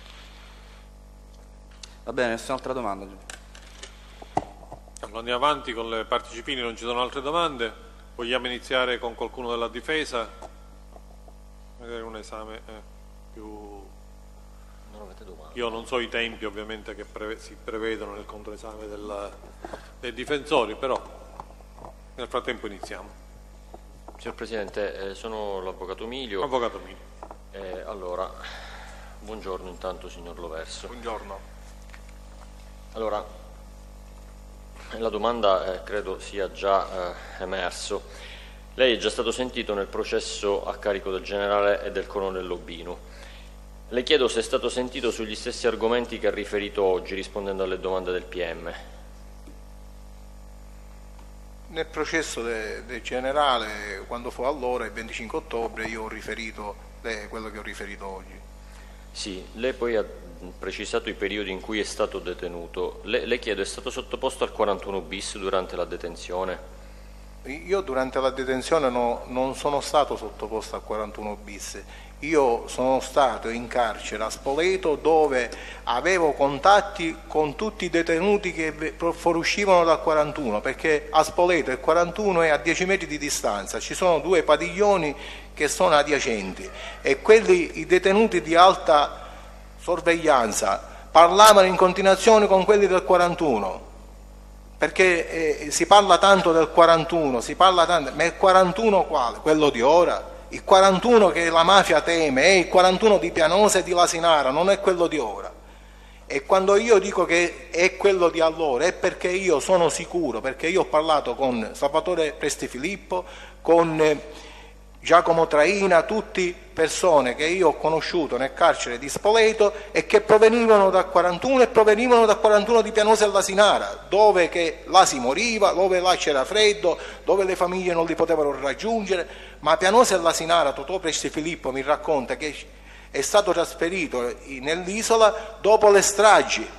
Va bene, nessun'altra domanda? Allora, andiamo avanti con le parti civili, non ci sono altre domande. Vogliamo iniziare con qualcuno della difesa? Magari un esame eh, più... Non avete domande? Io non so i tempi ovviamente che preve... si prevedono nel controesame del... dei difensori, però nel frattempo iniziamo. Signor Presidente, eh, sono l'Avvocato Milio. Avvocato Milio. Eh, allora, buongiorno intanto signor Loverso. Buongiorno. Allora, la domanda eh, credo sia già eh, emerso. Lei è già stato sentito nel processo a carico del generale e del colonnello Binu. Le chiedo se è stato sentito sugli stessi argomenti che ha riferito oggi, rispondendo alle domande del P M. Nel processo del de generale, quando fu allora, il venticinque ottobre, io ho riferito le, quello che ho riferito oggi. Sì, lei poi ha precisato i periodi in cui è stato detenuto. Le, le chiedo, è stato sottoposto al quarantuno bis durante la detenzione? Io durante la detenzione no, non sono stato sottoposto al quarantuno bis, io sono stato in carcere a Spoleto dove avevo contatti con tutti i detenuti che fuoriuscivano dal quarantuno, perché a Spoleto il quarantuno è a dieci metri di distanza, ci sono due padiglioni che sono adiacenti e quelli, i detenuti di alta sorveglianza, parlavano in continuazione con quelli del quarantuno, perché eh, si parla tanto del quarantuno, si parla tanto, ma il quarantuno quale? Quello di ora? Il quarantuno che la mafia teme è il quarantuno di Pianosa e di Lasinara, non è quello di ora. E quando io dico che è quello di allora è perché io sono sicuro, perché io ho parlato con Salvatore Prestifilippo, con eh, Giacomo Traina, tutti persone che io ho conosciuto nel carcere di Spoleto e che provenivano dal quarantuno e provenivano dal quarantuno di Pianosa e Lasinara, dove che là si moriva, dove là c'era freddo, dove le famiglie non li potevano raggiungere, ma Pianosa e Lasinara, Totò Prestifilippo mi racconta che è stato trasferito nell'isola dopo le stragi.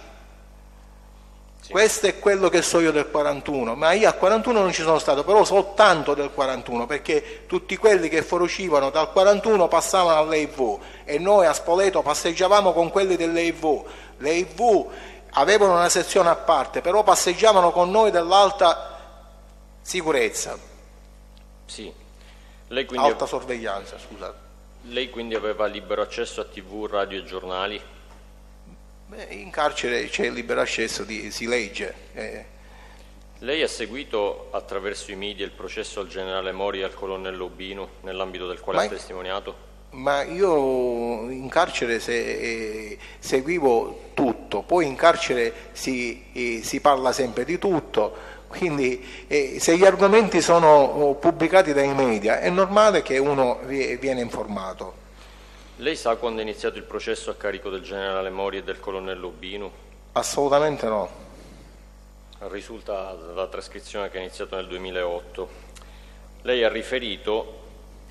Sì. Questo è quello che so io del quarantuno, ma io al quarantuno non ci sono stato, però soltanto del quarantuno, perché tutti quelli che fuoriuscivano dal quarantuno passavano all'E I V e noi a Spoleto passeggiavamo con quelli dell'E I V. Le I V avevano una sezione a parte, però passeggiavano con noi dell'alta sicurezza. Sì. Lei quindi alta sorveglianza, scusate. Lei quindi aveva libero accesso a tivù, radio e giornali? Beh, in carcere c'è libero accesso, di, si legge. Eh. Lei ha seguito attraverso i media il processo al generale Mori e al colonnello Binu, nell'ambito del quale ma, ha testimoniato? Ma io in carcere se, eh, seguivo tutto, poi in carcere si, eh, si parla sempre di tutto, quindi eh, se gli argomenti sono pubblicati dai media è normale che uno viene informato. Lei sa quando è iniziato il processo a carico del generale Mori e del colonnello Binu? Assolutamente no. Risulta dalla trascrizione che è iniziato nel duemilaotto. Lei ha riferito,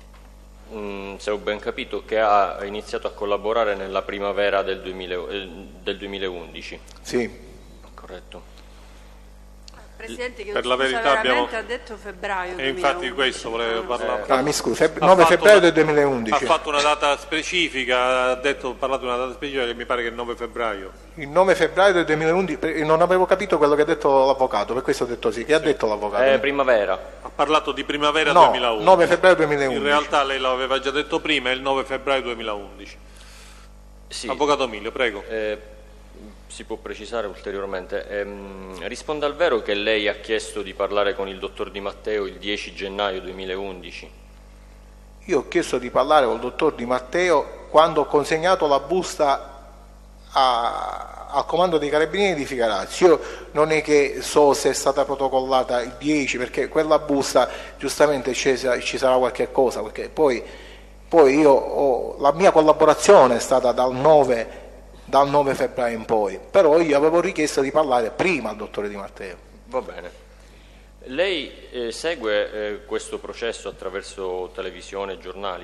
mh, se ho ben capito, che ha iniziato a collaborare nella primavera del, duemila, eh, del duemilaundici. Sì. Corretto. Presidente, che per la scusa, verità abbiamo... ha detto febbraio E infatti di questo volevo parlare. Ah, mi scusi, nove febbraio del duemilaundici. Ha fatto una data specifica, ha detto, ha parlato di una data specifica che mi pare che è il nove febbraio. Il nove febbraio del duemilaundici, non avevo capito quello che ha detto l'avvocato, per questo ho detto sì. Che ha detto l'avvocato? È primavera. Ha parlato di primavera No, duemilaundici. nove febbraio duemilaundici. In realtà lei l'aveva già detto prima, è il nove febbraio duemilaundici. Sì. Avvocato Miglio, prego. Eh, si può precisare ulteriormente. Ehm, risponde al vero che lei ha chiesto di parlare con il dottor Di Matteo il dieci gennaio duemilaundici? Io ho chiesto di parlare con il dottor Di Matteo quando ho consegnato la busta a, al comando dei carabinieri di Figarazzi. Io non è che so se è stata protocollata il dieci, perché quella busta giustamente ci, ci sarà qualche cosa, perché poi, poi io ho, la mia collaborazione è stata dal nove dal nove febbraio in poi, però io avevo richiesto di parlare prima al dottore Di Matteo. Va bene. Lei eh, segue eh, questo processo attraverso televisione e giornali?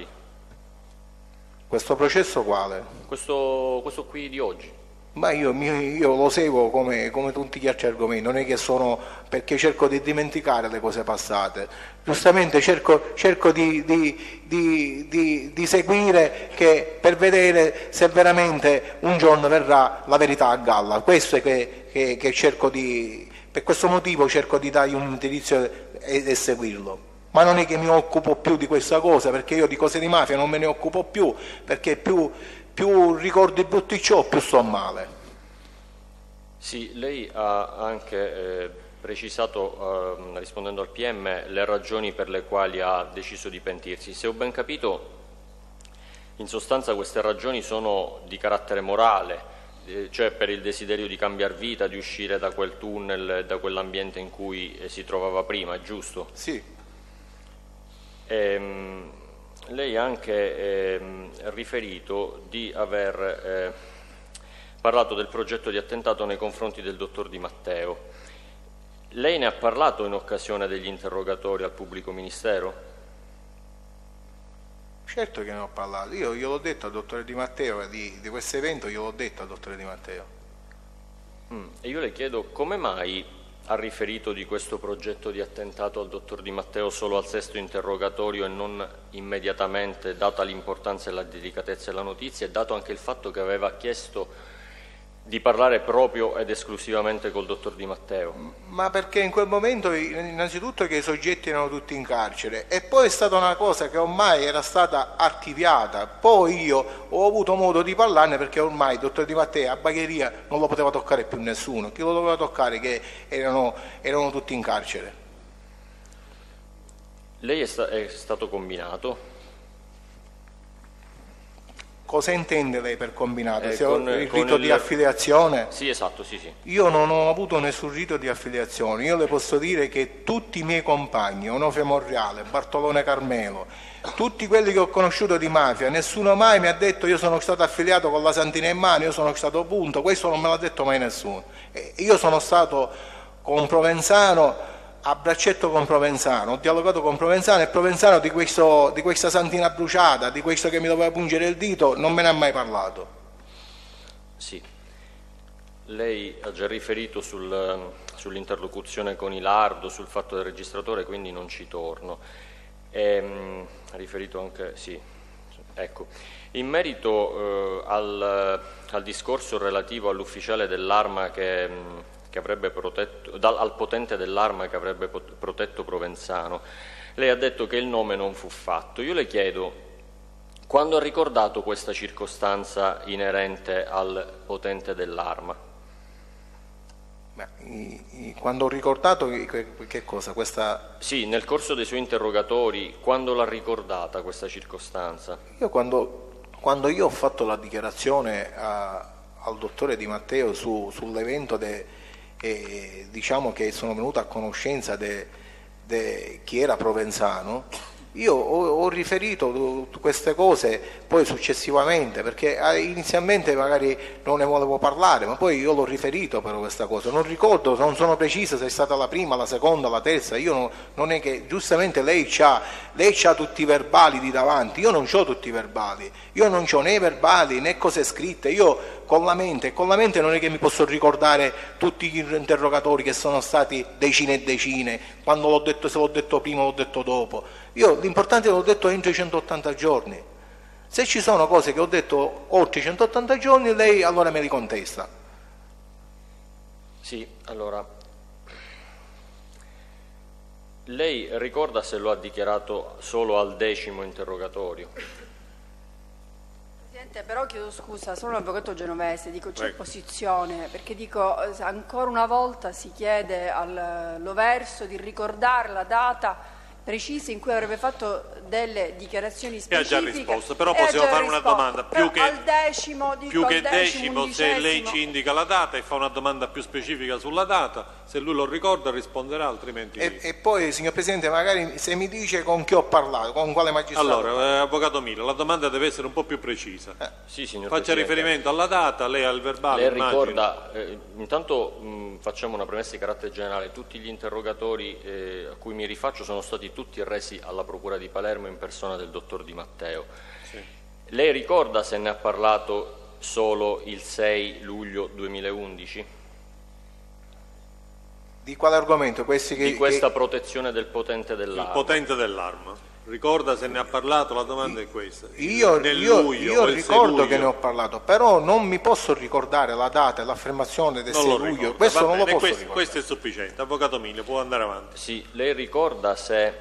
Questo processo quale? Questo, questo qui di oggi? Ma io, io lo seguo come, come tutti gli altri argomenti, non è che sono, perché cerco di dimenticare le cose passate, giustamente cerco, cerco di, di, di, di, di seguire che, per vedere se veramente un giorno verrà la verità a galla. Questo è che, che, che cerco di, per questo motivo cerco di dargli un indirizzo e, e seguirlo. Ma non è che mi occupo più di questa cosa, perché io di cose di mafia non me ne occupo più, perché più... più ricordi brutti ciò, più sto male. Sì, lei ha anche eh, precisato, eh, rispondendo al P M, le ragioni per le quali ha deciso di pentirsi. Se ho ben capito, in sostanza queste ragioni sono di carattere morale, eh, cioè per il desiderio di cambiare vita, di uscire da quel tunnel, da quell'ambiente in cui eh, si trovava prima, è giusto? Sì. Ehm, Lei ha anche ehm, riferito di aver eh, parlato del progetto di attentato nei confronti del dottor Di Matteo. Lei ne ha parlato in occasione degli interrogatori al pubblico ministero? Certo che ne ho parlato, io gliel'ho detto al dottore Di Matteo, di, di questo evento gliel'ho detto al dottore Di Matteo. Mm. E io le chiedo come mai ha riferito di questo progetto di attentato al dottor Di Matteo solo al sesto interrogatorio e non immediatamente, data l'importanza e la delicatezza della notizia, e dato anche il fatto che aveva chiesto di parlare proprio ed esclusivamente col dottor Di Matteo? Ma perché in quel momento innanzitutto che i soggetti erano tutti in carcere, e poi è stata una cosa che ormai era stata archiviata, poi io ho avuto modo di parlarne perché ormai il dottor Di Matteo a Bagheria non lo poteva toccare più nessuno, chi lo doveva toccare che erano, erano tutti in carcere. Lei è, sta- è stato combinato? Cosa intende lei per combinato? Eh, Se con- ho il con rito il- di affiliazione? Sì, esatto, sì, sì. Io non ho avuto nessun rito di affiliazione, io le posso dire che tutti i miei compagni, Onofre Monreale, Bartolone Carmelo, tutti quelli che ho conosciuto di mafia, nessuno mai mi ha detto io sono stato affiliato con la Santina in mano, io sono stato punto, questo non me l'ha detto mai nessuno. E io sono stato con Provenzano, a braccetto con Provenzano, ho dialogato con Provenzano e Provenzano di, questo, di questa santina bruciata, di questo che mi doveva pungere il dito, non me ne ha mai parlato. Sì. Lei ha già riferito sul, sull'interlocuzione con Ilardo, sul fatto del registratore, quindi non ci torno. E, ha riferito anche, sì, ecco. In merito eh, al, al discorso relativo all'ufficiale dell'arma che... che avrebbe protetto, dal, al potente dell'arma che avrebbe pot- protetto Provenzano, lei ha detto che il nome non fu fatto. Io le chiedo, quando ha ricordato questa circostanza inerente al potente dell'arma? Ma, i, i, quando ho ricordato che, che cosa? Questa... Sì, nel corso dei suoi interrogatori, quando l'ha ricordata questa circostanza? Io quando, quando io ho fatto la dichiarazione a, al dottore Di Matteo su, sull'evento de, e diciamo che sono venuto a conoscenza di chi era Provenzano, io ho, ho riferito queste cose poi successivamente, perché inizialmente magari non ne volevo parlare, ma poi io l'ho riferito però questa cosa, non ricordo, non sono preciso se è stata la prima, la seconda, la terza, io non, non è che, giustamente lei c'ha, lei c'ha tutti i verbali di davanti, io non c'ho tutti i verbali, io non c'ho né i verbali né cose scritte, io con la mente, con la mente non è che mi posso ricordare tutti gli interrogatori che sono stati decine e decine, quando l'ho detto, se l'ho detto prima, l'ho detto dopo. Io l'importante è che l'ho detto entro i centottanta giorni. Se ci sono cose che ho detto oltre i centottanta giorni, lei allora me li contesta. Sì, allora, lei ricorda se lo ha dichiarato solo al decimo interrogatorio? Presidente, però chiedo scusa, sono un avvocato genovese, dico c'è Prego. posizione, perché dico ancora una volta si chiede all'Overso di ricordare la data precisa in cui avrebbe fatto delle dichiarazioni E ha specifiche. già risposto, però E ha possiamo già fare una risposto. domanda. Però Più che, al decimo, dico, più che al decimo, decimo, se lei undicesimo. ci indica la data e fa una domanda più specifica sulla data, se lui lo ricorda risponderà, altrimenti... E, e poi, signor Presidente, magari se mi dice con chi ho parlato, con quale magistrato. Allora, eh, Avvocato Milo, la domanda deve essere un po' più precisa. Eh. Sì, signor Faccia Presidente. riferimento alla data, lei ha il verbale, Lei immagino. ricorda, eh, intanto mh, facciamo una premessa di carattere generale, tutti gli interrogatori eh, a cui mi rifaccio sono stati tutti resi alla Procura di Palermo in persona del dottor Di Matteo. Sì. Lei ricorda se ne ha parlato solo il sei luglio duemilaundici? Di quale argomento? Questi che, Di questa che- protezione del potente Il dell'arma? potente dell'arma. Ricorda se ne ha parlato, la domanda è questa. Io, Nel io- luglio, io o il sei ricordo luglio? che ne ho parlato, però non mi posso ricordare la data e l'affermazione del Non sei lo luglio, ricordo. questo Va non lo bene, posso questo, ricordare. questo è sufficiente. Avvocato Milo, può andare avanti. Sì, lei ricorda se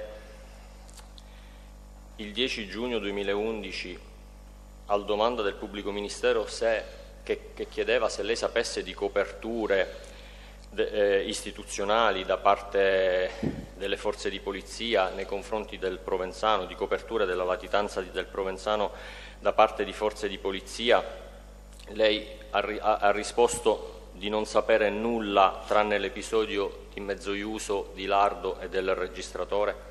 il dieci giugno duemilaundici, al domanda del pubblico ministero se, che, che chiedeva se lei sapesse di coperture de, eh, istituzionali da parte delle forze di polizia nei confronti del Provenzano, di coperture della latitanza di- del Provenzano da parte di forze di polizia, lei ha, ri- ha- ha risposto di non sapere nulla tranne l'episodio di Mezzoiuso, di Lardo e del registratore?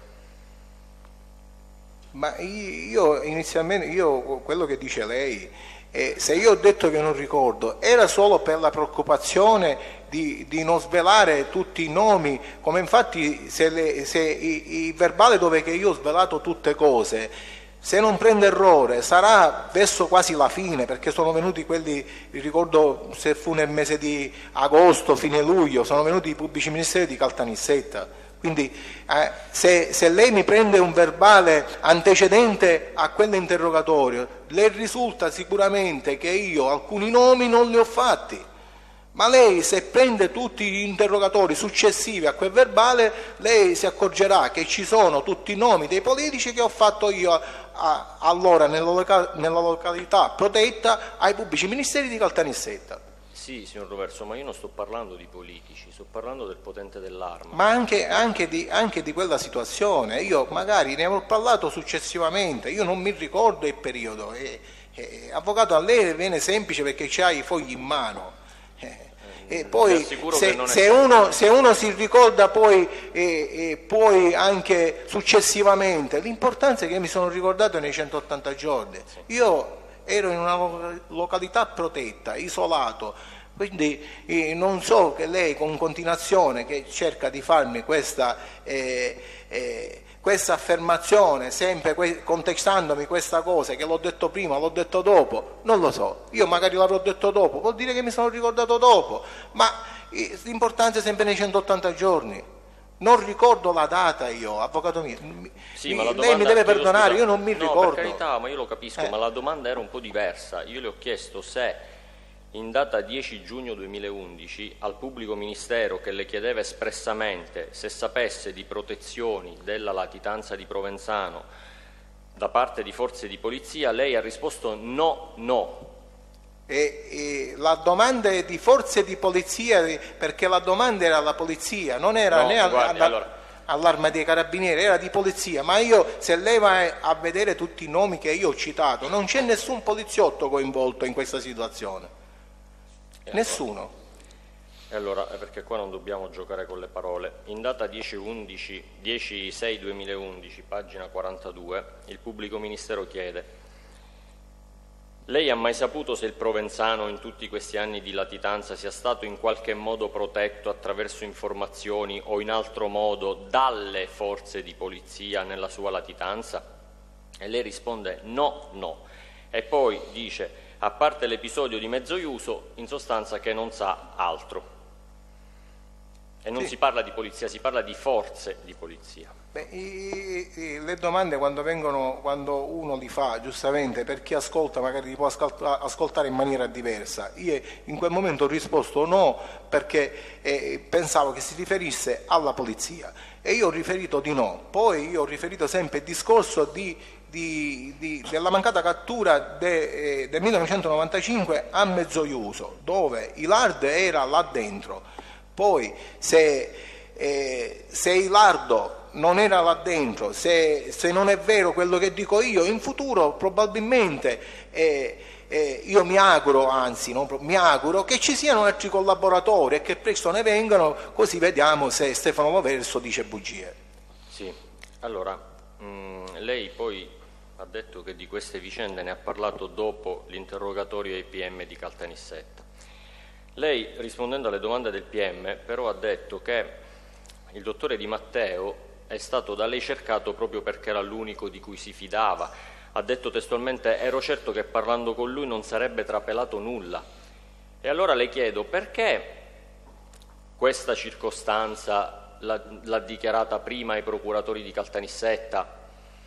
Ma io inizialmente, io quello che dice lei, eh, se io ho detto che non ricordo, era solo per la preoccupazione di, di non svelare tutti i nomi, come infatti se, le, se i, i verbale dove che io ho svelato tutte cose, se non prendo errore, sarà verso quasi la fine, perché sono venuti quelli, ricordo se fu nel mese di agosto, fine luglio, sono venuti i pubblici ministeri di Caltanissetta. Quindi eh, se, se lei mi prende un verbale antecedente a quell'interrogatorio, le risulta sicuramente che io alcuni nomi non li ho fatti. Ma lei, se prende tutti gli interrogatori successivi a quel verbale, lei si accorgerà che ci sono tutti i nomi dei politici che ho fatto io a, a, allora nella, loca, nella località protetta ai pubblici ministeri di Caltanissetta. Sì, signor Roverso, ma io non sto parlando di politici, sto parlando del potente dell'arma. Ma anche, anche, di, anche di quella situazione, io magari ne ho parlato successivamente, io non mi ricordo il periodo. E, e, avvocato, a lei viene semplice perché c'ha i fogli in mano. Eh, e poi se, se, uno, se uno si ricorda poi, e, e poi anche successivamente, l'importanza è che mi sono ricordato nei centottanta giorni. Io ero in una località protetta, isolato, quindi eh, non so che lei con continuazione che cerca di farmi questa, eh, eh, questa affermazione, sempre que- contestandomi questa cosa, che l'ho detto prima, l'ho detto dopo, non lo so, io magari l'avrò detto dopo, vuol dire che mi sono ricordato dopo, ma eh, l'importanza è sempre nei centottanta giorni. Non ricordo la data io, avvocato mio. Sì, mi, ma la lei domanda, mi deve chiedo perdonare, scusa, io non mi no, ricordo. per carità, ma io lo capisco, Eh. ma la domanda era un po' diversa. Io le ho chiesto se in data dieci giugno duemilaundici al pubblico ministero che le chiedeva espressamente se sapesse di protezioni della latitanza di Provenzano da parte di forze di polizia, lei ha risposto no, no. E, e la domanda è di forze di polizia, perché la domanda era alla polizia, non era No, né al- guardi, alla- allora- all'arma dei carabinieri, era di polizia, ma io se lei va a vedere tutti i nomi che io ho citato, non c'è nessun poliziotto coinvolto in questa situazione, E nessuno. E allora, eh, perché qua non dobbiamo giocare con le parole, in data dieci sei duemilaundici, pagina quarantadue, il pubblico ministero chiede: lei ha mai saputo se il Provenzano in tutti questi anni di latitanza sia stato in qualche modo protetto attraverso informazioni o in altro modo dalle forze di polizia nella sua latitanza? E lei risponde no, no. E poi dice: a parte l'episodio di Mezzoiuso, in sostanza che non sa altro. E non sì. si parla di polizia, si parla di forze di polizia. Beh, i, i, le domande quando vengono, quando uno li fa, giustamente, per chi ascolta magari li può ascolta, ascoltare in maniera diversa. Io in quel momento ho risposto no, perché eh, pensavo che si riferisse alla polizia, e io ho riferito di no. Poi io ho riferito sempre il discorso di, di, di, della mancata cattura de, eh, del millenovecentonovantacinque a Mezzoiuso, dove Ilard era là dentro. Poi se, eh, se Ilardo non era là dentro, se, se non è vero quello che dico io, in futuro probabilmente eh, eh, io mi auguro, anzi no, mi auguro che ci siano altri collaboratori e che presto ne vengano, così vediamo se Stefano Loverso dice bugie. Sì, allora mh, lei poi ha detto che di queste vicende ne ha parlato dopo l'interrogatorio ai P M di Caltanissetta. Lei, rispondendo alle domande del P M, però ha detto che il dottore Di Matteo è stato da lei cercato proprio perché era l'unico di cui si fidava. Ha detto testualmente: ero certo che parlando con lui non sarebbe trapelato nulla. E allora le chiedo, perché questa circostanza l'ha, l'ha dichiarata prima ai procuratori di Caltanissetta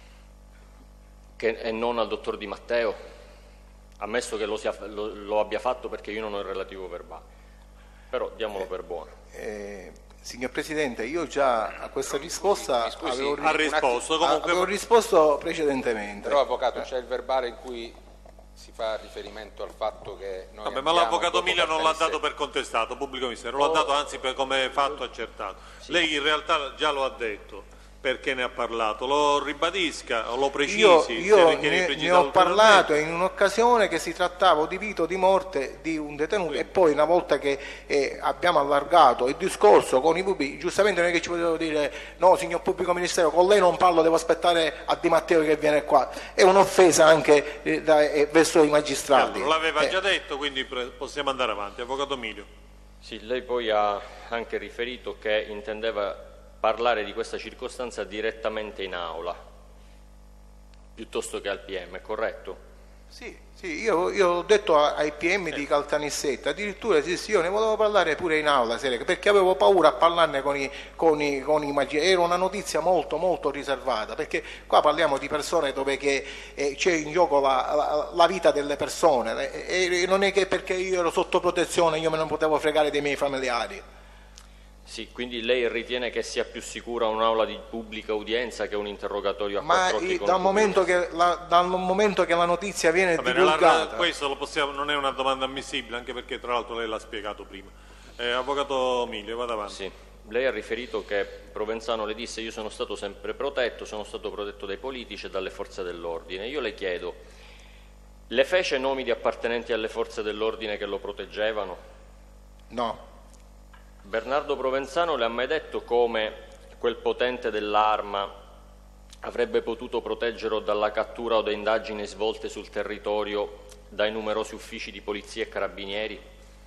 che, e non al dottor Di Matteo? Ammesso che lo, sia, lo, lo abbia fatto, perché io non ho il relativo verbale, però diamolo per buono. Eh, signor Presidente, io già a questa risposta scusi, avevo, Ha risposto, comunque... avevo risposto precedentemente. Però avvocato, c'è il verbale in cui si fa riferimento al fatto che noi Vabbè, ma abbiamo, l'avvocato dopo Mila non l'ha dato Caltanissetta- per contestato, pubblico ministero, l'ha dato anzi per come fatto accertato. Lei in realtà già lo ha detto, perché ne ha parlato, lo ribadisca o lo precisi. Io, se io ritiene ne, precisato ne ho ulteriormente. parlato in un'occasione che si trattava di vita o di morte di un detenuto, e poi una volta che eh, abbiamo allargato il discorso con i pubblici, giustamente non è che ci potevo dire no signor pubblico ministero, con lei non parlo, devo aspettare a Di Matteo che viene qua. È un'offesa anche eh, da, eh, verso i magistrati. Certo, l'aveva Eh. già detto, quindi pre- possiamo andare avanti. Avvocato Milio. Sì, lei poi ha anche riferito che intendeva parlare di questa circostanza direttamente in aula, piuttosto che al P M, è corretto? Sì, sì, io, io ho detto ai P M di Caltanissetta, addirittura sì, sì, io ne volevo parlare pure in aula, perché avevo paura a parlarne con i, con i, con i magistrati. Era una notizia molto molto riservata, perché qua parliamo di persone dove che, eh, c'è in gioco la, la, la vita delle persone, e, e non è che perché io ero sotto protezione io me ne potevo fregare dei miei familiari. Sì, quindi lei ritiene che sia più sicura un'aula di pubblica udienza che un interrogatorio a Ma quattro occhi i- con dal un momento, che la, dal momento che la notizia viene Va bene, divulgata, la- questo lo possiamo, non è una domanda ammissibile, anche perché tra l'altro lei l'ha spiegato prima. Eh, avvocato Milio, vada avanti. Sì, lei ha riferito che Provenzano le disse: io sono stato sempre protetto, sono stato protetto dai politici e dalle forze dell'ordine. Io le chiedo, le fece nomi di appartenenti alle forze dell'ordine che lo proteggevano? no. Bernardo Provenzano le ha mai detto come quel potente dell'arma avrebbe potuto proteggerlo dalla cattura o da indagini svolte sul territorio dai numerosi uffici di polizia e carabinieri?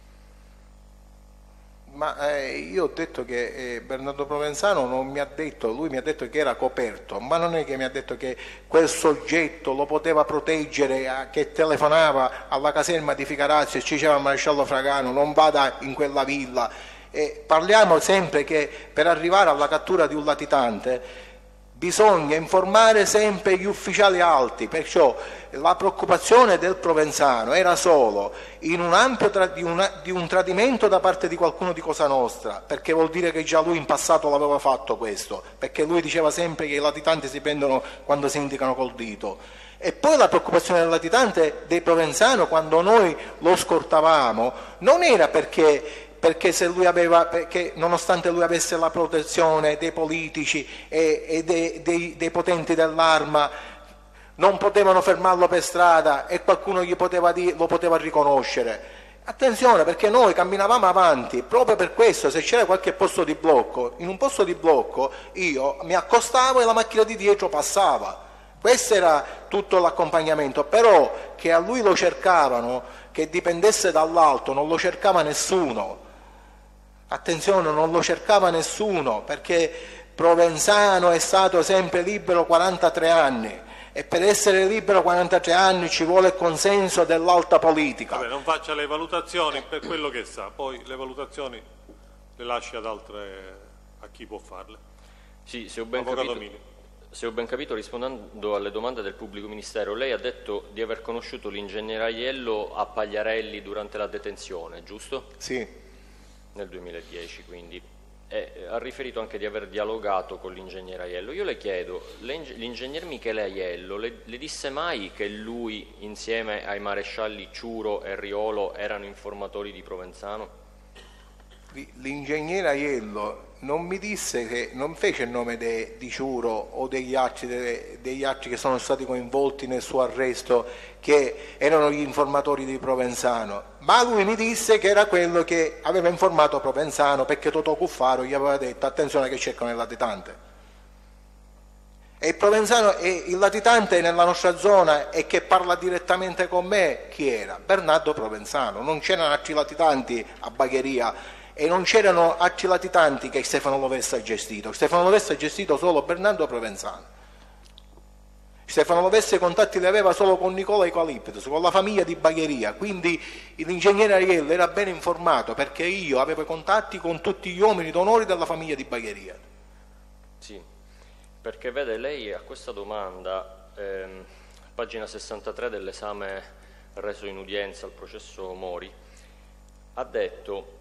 Ma eh, io ho detto che eh, Bernardo Provenzano non mi ha detto, lui mi ha detto che era coperto, ma non è che mi ha detto che quel soggetto lo poteva proteggere, a, che telefonava alla caserma di Ficarazzo e ci diceva al maresciallo Fragano non vada in quella villa. E parliamo sempre che per arrivare alla cattura di un latitante bisogna informare sempre gli ufficiali alti, perciò la preoccupazione del Provenzano era solo in un ampio tra, di, una, di un tradimento da parte di qualcuno di Cosa Nostra, perché vuol dire che già lui in passato l'aveva fatto questo, perché lui diceva sempre che i latitanti si prendono quando si indicano col dito. E poi la preoccupazione del latitante dei Provenzano quando noi lo scortavamo non era perché perché se lui aveva, perché nonostante lui avesse la protezione dei politici e, e dei, dei, dei potenti dell'arma, non potevano fermarlo per strada e qualcuno gli poteva dire, lo poteva riconoscere. Attenzione, perché noi camminavamo avanti proprio per questo. Se c'era qualche posto di blocco, in un posto di blocco io mi accostavo e la macchina di dietro passava. Questo era tutto l'accompagnamento, però che a lui lo cercavano, che dipendesse dall'alto, non lo cercava nessuno. Attenzione, non lo cercava nessuno, perché Provenzano è stato sempre libero quarantatré anni e per essere libero a quarantatré anni ci vuole il consenso dell'alta politica. Vabbè, non faccia le valutazioni per quello che sa, poi le valutazioni le lascia ad altre, a chi può farle. Sì, se ho ben Avvocato capito, Mili. se ho ben capito, rispondendo alle domande del pubblico ministero, lei ha detto di aver conosciuto l'ingegnere Aiello a Pagliarelli durante la detenzione, giusto? Sì. Nel duemiladieci, quindi. E ha riferito anche di aver dialogato con l'ingegnere Aiello. Io le chiedo, l'ingegner Michele Aiello le, le disse mai che lui, insieme ai marescialli Ciuro e Riolo, erano informatori di Provenzano? L'ingegnere Aiello non mi disse che non fece il nome de, di Ciuro o degli altri, de, degli altri che sono stati coinvolti nel suo arresto, che erano gli informatori di Provenzano, ma lui mi disse che era quello che aveva informato Provenzano, perché Totò Cuffaro gli aveva detto attenzione che cercano il latitante. E il Provenzano e il latitante nella nostra zona e che parla direttamente con me, chi era? Bernardo Provenzano. Non c'erano altri latitanti a Bagheria e non c'erano altri latitanti che Stefano Lovessa ha gestito. Stefano Lovessa ha gestito solo Bernardo Provenzano. Stefano Lovessa i contatti li aveva solo con Nicola Eucaliptus, con la famiglia di Bagheria, quindi l'ingegnere Aiello era ben informato perché io avevo contatti con tutti gli uomini d'onore della famiglia di Bagheria. Sì, perché vede, lei a questa domanda, ehm, pagina sessantatré dell'esame reso in udienza al processo Mori, ha detto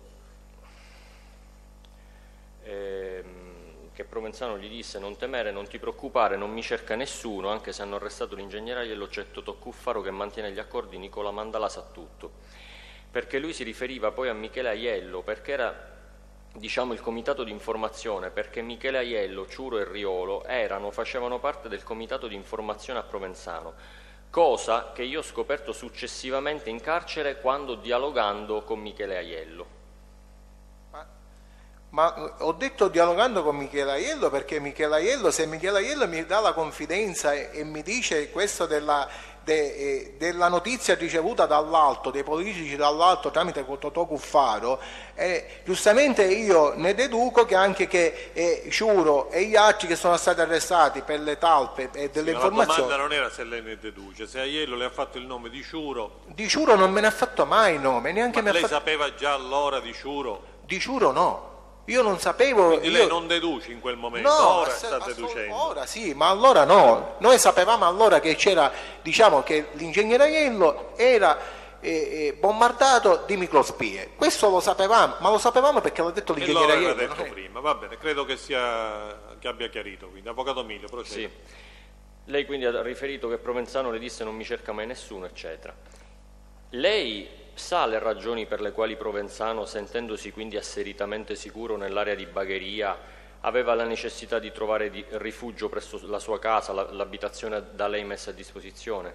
ehm, che Provenzano gli disse: non temere, non ti preoccupare, non mi cerca nessuno, anche se hanno arrestato l'ingegnere Aiello c'è Totò Cuffaro che mantiene gli accordi, Nicola Mandala sa tutto. Perché lui si riferiva poi a Michele Aiello, perché era, diciamo, il comitato di informazione, perché Michele Aiello, Ciuro e Riolo erano, facevano parte del comitato di informazione a Provenzano, cosa che io ho scoperto successivamente in carcere quando dialogando con Michele Aiello. Ma ho detto dialogando con Michele Aiello perché Michele Aiello, se Michele Aiello mi dà la confidenza e, e mi dice questo della, de, eh, della notizia ricevuta dall'alto, dei politici dall'alto tramite Totò Cuffaro, eh, giustamente io ne deduco che anche che eh, Ciuro e gli altri che sono stati arrestati per le talpe e delle sì, informazioni. La domanda non era se lei ne deduce, se Aiello le ha fatto il nome di Ciuro. Di Ciuro non me ne ha fatto mai il nome, neanche Ma me lei fatto... sapeva già allora di Ciuro? Di Ciuro no. Io non sapevo. Quindi io... lei non deduce in quel momento, no, ora ass- sta ass- deducendo. Ora sì, ma allora no. Noi sapevamo allora che c'era, diciamo che l'ingegnere Aiello era eh, eh, bombardato di microspie. Questo lo sapevamo, ma lo sapevamo perché l'ha detto l'ingegnere Aiello. E l'aveva detto prima, va bene, credo che, sia, che abbia chiarito. Quindi, Avvocato Mili, proceda. Sì. Lei quindi ha riferito che Provenzano le disse non mi cerca mai nessuno, eccetera. Lei sa le ragioni per le quali Provenzano, sentendosi quindi asseritamente sicuro nell'area di Bagheria, aveva la necessità di trovare di rifugio presso la sua casa, la, l'abitazione da lei messa a disposizione?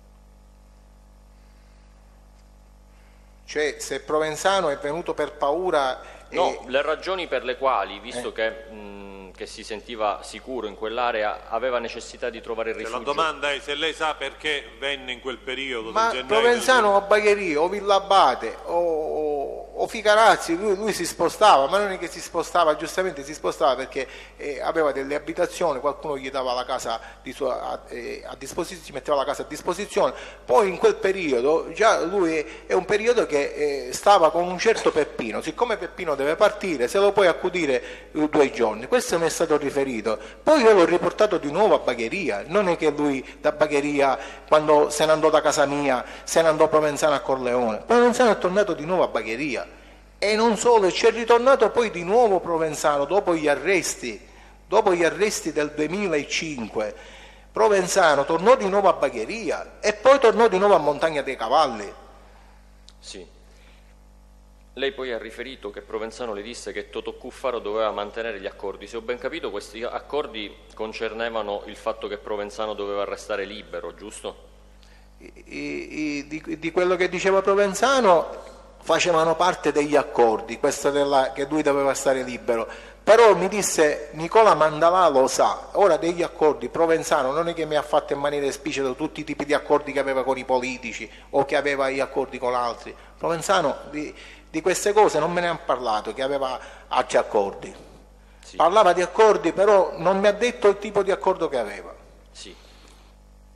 Cioè, se Provenzano è venuto per paura... No, e... le ragioni per le quali, visto eh. che, mh, che si sentiva sicuro in quell'area, aveva necessità di trovare rifugio. La domanda è se lei sa perché venne in quel periodo. Ma del Provenzano del... o Bagheria o Villabate o, o, o Ficarazzi, lui, lui si spostava, ma non è che si spostava, giustamente si spostava perché eh, aveva delle abitazioni, qualcuno gli dava la casa di sua, a, eh, a disposizione, si metteva la casa a disposizione. Poi in quel periodo, già lui è, è un periodo che eh, stava con un certo Peppino, siccome Peppino deve partire, se lo puoi accudire due giorni, questo mi è stato riferito. Poi io l'ho riportato di nuovo a Bagheria, non è che lui da Bagheria, quando se ne andò da casa mia, se ne andò Provenzano a Corleone. Provenzano è tornato di nuovo a Bagheria e non solo, ci è ritornato poi di nuovo Provenzano dopo gli arresti, dopo gli arresti del duemilacinque. Provenzano tornò di nuovo a Bagheria e poi tornò di nuovo a Montagna dei Cavalli. Sì. Lei poi ha riferito che Provenzano le disse che Totò Cuffaro doveva mantenere gli accordi. Se ho ben capito, questi accordi concernevano il fatto che Provenzano doveva restare libero, giusto? I, i, di, di quello che diceva Provenzano facevano parte degli accordi, questo della, che lui doveva stare libero. Però mi disse Nicola Mandalà lo sa, ora degli accordi Provenzano non è che mi ha fatto in maniera esplicita tutti i tipi di accordi che aveva con i politici o che aveva gli accordi con altri. Provenzano di, di queste cose non me ne ha parlato, che aveva altri accordi. Sì. Parlava di accordi, però non mi ha detto il tipo di accordo che aveva. Sì.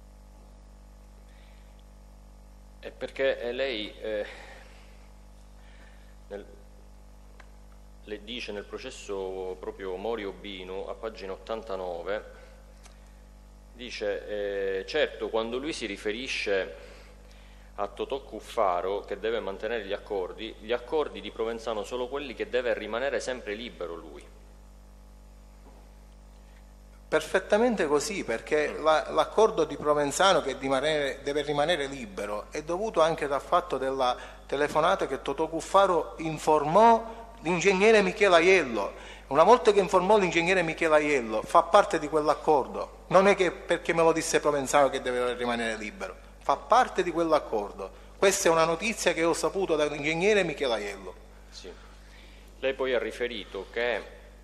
È perché lei eh, nel, le dice nel processo proprio Mori Obinu, a pagina ottantanove, dice eh, certo, quando lui si riferisce a Totò Cuffaro che deve mantenere gli accordi, gli accordi di Provenzano sono quelli che deve rimanere sempre libero lui. Perfettamente così, perché la, l'accordo di Provenzano che rimanere, deve rimanere libero è dovuto anche dal fatto della telefonata che Totò Cuffaro informò l'ingegnere Michele Aiello. Una volta che informò l'ingegnere Michele Aiello, fa parte di quell'accordo, non è che perché me lo disse Provenzano che deve rimanere libero, fa parte di quell'accordo. Questa è una notizia che ho saputo dall'ingegnere Michele Aiello. Sì. Lei poi ha riferito che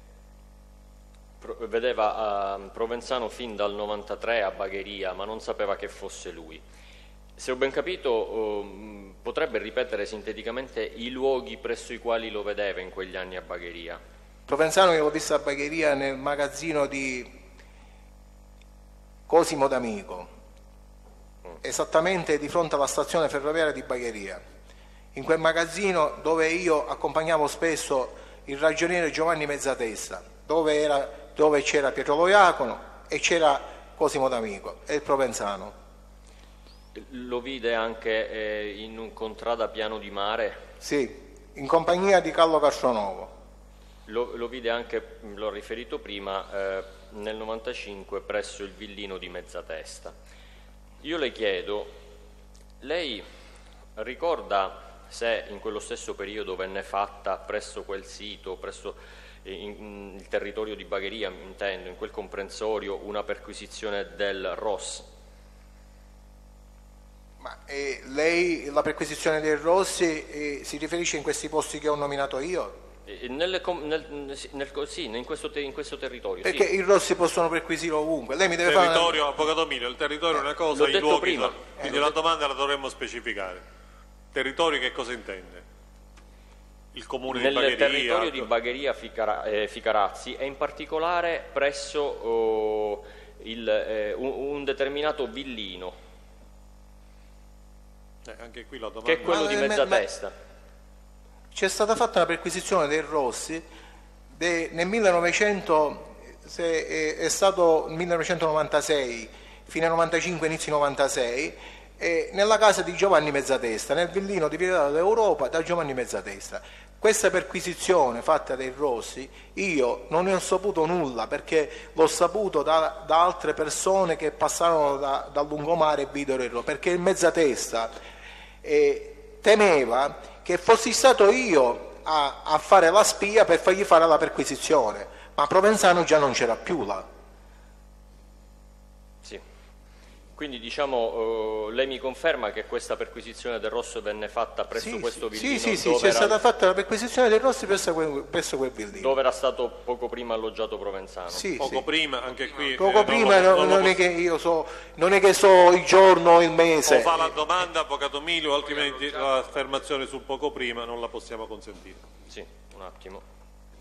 vedeva uh, Provenzano fin dal novantatré a Bagheria, ma non sapeva che fosse lui. Se ho ben capito, uh, potrebbe ripetere sinteticamente i luoghi presso i quali lo vedeva in quegli anni a Bagheria? Provenzano io l'ho visto a Bagheria nel magazzino di Cosimo D'Amico, esattamente di fronte alla stazione ferroviaria di Bagheria. In quel magazzino dove io accompagnavo spesso il ragioniere Giovanni Mezzatesta, dove, era, dove c'era Pietro Loiacono e c'era Cosimo D'Amico e il Provenzano. Lo vide anche eh, in un contrada Piano di Mare? Sì, in compagnia di Carlo Castronovo. Lo, lo vide anche, l'ho riferito prima, eh, nel novantacinque presso il villino di Mezzatesta. Io le chiedo, lei ricorda se in quello stesso periodo venne fatta presso quel sito, presso in, in, il territorio di Bagheria, intendo, in quel comprensorio, una perquisizione del R O S? Ma eh, lei, la perquisizione del Rossi eh, si riferisce in questi posti che ho nominato io? Eh, nelle, nel, nel, sì, in questo, te, in questo territorio. Perché sì. i Rossi possono perquisire ovunque. Lei mi deve territorio, fare... Avvocato Milio, il territorio è una cosa, L'ho i detto luoghi prima. sono... Quindi eh, la domanda la dovremmo specificare. Territorio che cosa intende? Il comune Nel di Bagheria? Nel territorio di Bagheria Ficara, eh, Ficarazzi e in particolare presso oh, il, eh, un, un determinato villino. Eh, anche qui la domanda... Che è quello ma, di ma, Mezzatesta. Ma... C'è stata fatta una perquisizione dei Rossi de, nel millenovecento, se è, è stato millenovecentonovantasei, fine novantacinque, inizio novantasei, e nella casa di Giovanni Mezzatesta, nel villino di Via dell'Europa da Giovanni Mezzatesta. Questa perquisizione fatta dai Rossi io non ne ho saputo nulla, perché l'ho saputo da, da altre persone che passarono da, dal lungomare e videro il Rossi, perché il Mezzatesta eh, temeva che fossi stato io a, a fare la spia per fargli fare la perquisizione, ma Provenzano già non c'era più là. Sì. Quindi diciamo, uh, lei mi conferma che questa perquisizione del Rosso venne fatta presso Sì, questo sì, villino? sì, sì, dove c'è era, stata fatta la perquisizione dei Rossi presso quel, presso quel villino. dove era stato poco prima alloggiato Provenzano? Sì, Poco sì. prima, anche qui... Poco eh, prima non, lo, non, non, non lo è che io so, non è che so il giorno o il mese. O fa la domanda, Avvocato Milio, altrimenti l'affermazione sul poco prima non la possiamo consentire. Sì, un attimo.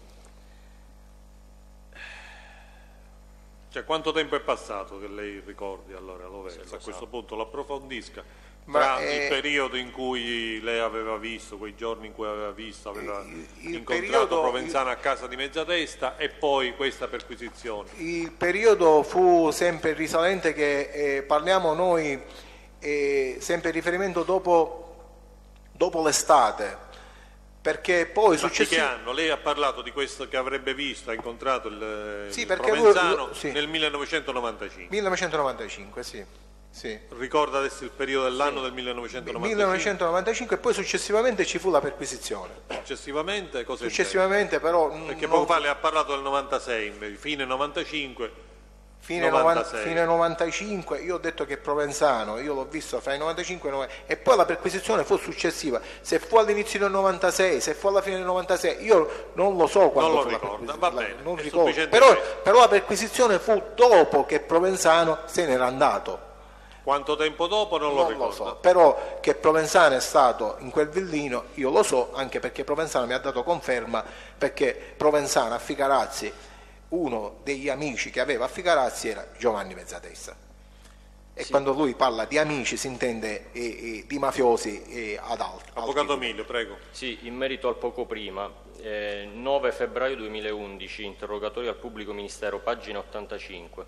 Cioè, quanto tempo è passato che lei ricordi allora Loverso? Se lo A questo sa. punto lo approfondisca. Ma, Tra eh, il periodo in cui lei aveva visto, quei giorni in cui aveva visto, aveva il- il incontrato periodo- Provenzano a casa di Mezzatesta e poi questa perquisizione. Il periodo fu sempre risalente che eh, parliamo noi eh, sempre in riferimento dopo, dopo l'estate, perché poi Ma di che successivamente... anno? Lei ha parlato di questo che avrebbe visto, ha incontrato il, Sì, il perché lui- Provenzano lui- sì. nel millenovecentonovantacinque. millenovecentonovantacinque, sì. sì. Ricorda adesso il periodo dell'anno del millenovecentonovantacinque? millenovecentonovantacinque e poi successivamente ci fu la perquisizione. Successivamente cosa Successivamente però... intende? Perché non- poco fa le ha parlato del novantasei, invece, fine novantacinque, Fine, novantasei. novanta, fine novantacinque, io ho detto che Provenzano, io l'ho visto fra i novantacinque e i novanta, e poi la perquisizione fu successiva, se fu all'inizio del novantasei, se fu alla fine del novantasei, io non lo so quando Non lo fu la ricorda, perquisizione, va bene, non è ricordo. sufficiente Però, questo. però la perquisizione fu dopo che Provenzano se n'era andato. Quanto tempo dopo non lo Non lo ricordo. so, però che Provenzano è stato in quel villino io lo so, anche perché Provenzano mi ha dato conferma, perché Provenzano a Ficarazzi, uno degli amici che aveva a Ficarazzi era Giovanni Mezzatesta. E sì. quando lui parla di amici si intende eh, eh, di mafiosi e ad altri. Avvocato Milio, prego. Sì, in merito al poco prima, eh, nove febbraio duemilaundici, interrogatorio al pubblico ministero, pagina ottantacinque,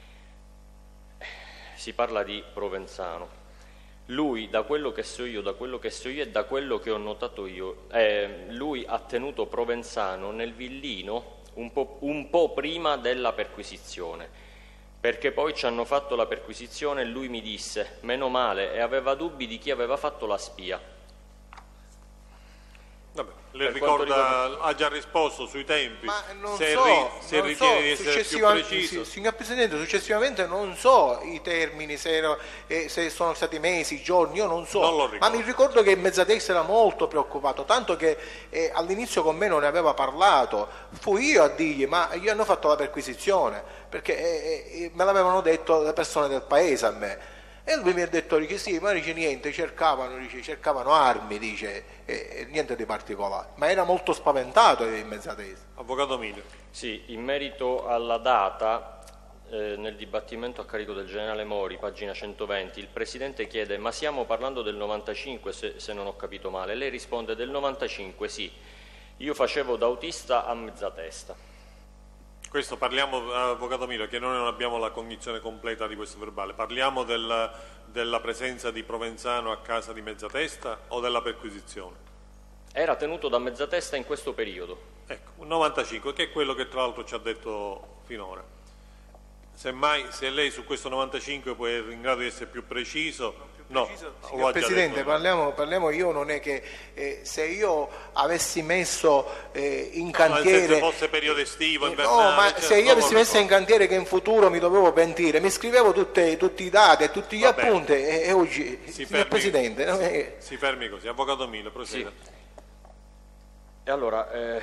si parla di Provenzano. Lui, da quello che so io, da quello che so io e da quello che ho notato io, eh, lui ha tenuto Provenzano nel villino un po', un po' prima della perquisizione, perché poi ci hanno fatto la perquisizione e lui mi disse, meno male, e aveva dubbi di chi aveva fatto la spia. Vabbè, le Per ricorda, riguarda... ha già risposto sui tempi, Ma non se, so, ri, se non ritiene so, di essere più successivamente- preciso. sì, signor Presidente, successivamente non so i termini, se, ero- eh, se sono stati mesi, giorni, io non so, Non lo ma ricordo. mi ricordo che in Mezzatesta era molto preoccupato, tanto che eh, all'inizio con me non ne aveva parlato, fui io a dirgli, ma gli hanno fatto la perquisizione, perché eh, eh, me l'avevano detto le persone del paese a me. E lui mi ha detto, dice, sì, ma dice niente, cercavano, dice, cercavano armi, dice, e, e niente di particolare, ma era molto spaventato in Mezzatesta. Avvocato Milio. Sì, in merito alla data, eh, nel dibattimento a carico del generale Mori, pagina centoventi, il Presidente chiede, ma stiamo parlando del novantacinque, se, se non ho capito male. Lei risponde, del novantacinque, sì, io facevo da autista a Mezzatesta. Questo parliamo, Avvocato Milio, che noi non abbiamo la cognizione completa di questo verbale, parliamo del, della presenza di Provenzano a casa di Mezzatesta o della perquisizione? Era tenuto da Mezzatesta in questo periodo. Ecco, un novantacinque, che è quello che tra l'altro ci ha detto finora. Semmai, se lei su questo novantacinque può essere in grado di essere più preciso, no. Signor Presidente, parliamo, parliamo io, non è che eh, se io avessi messo eh, in cantiere... Se fosse periodo estivo, Eh, invernale... no, ma cioè, se io non avessi lo messo in ricordo. cantiere che in futuro mi dovevo pentire, mi scrivevo tutte, tutti i dati e tutti gli Va bene. appunti e, e oggi, Si signor fermi- Presidente... non è- Si fermi così. Avvocato Milio, Sì. proceda. E allora, eh,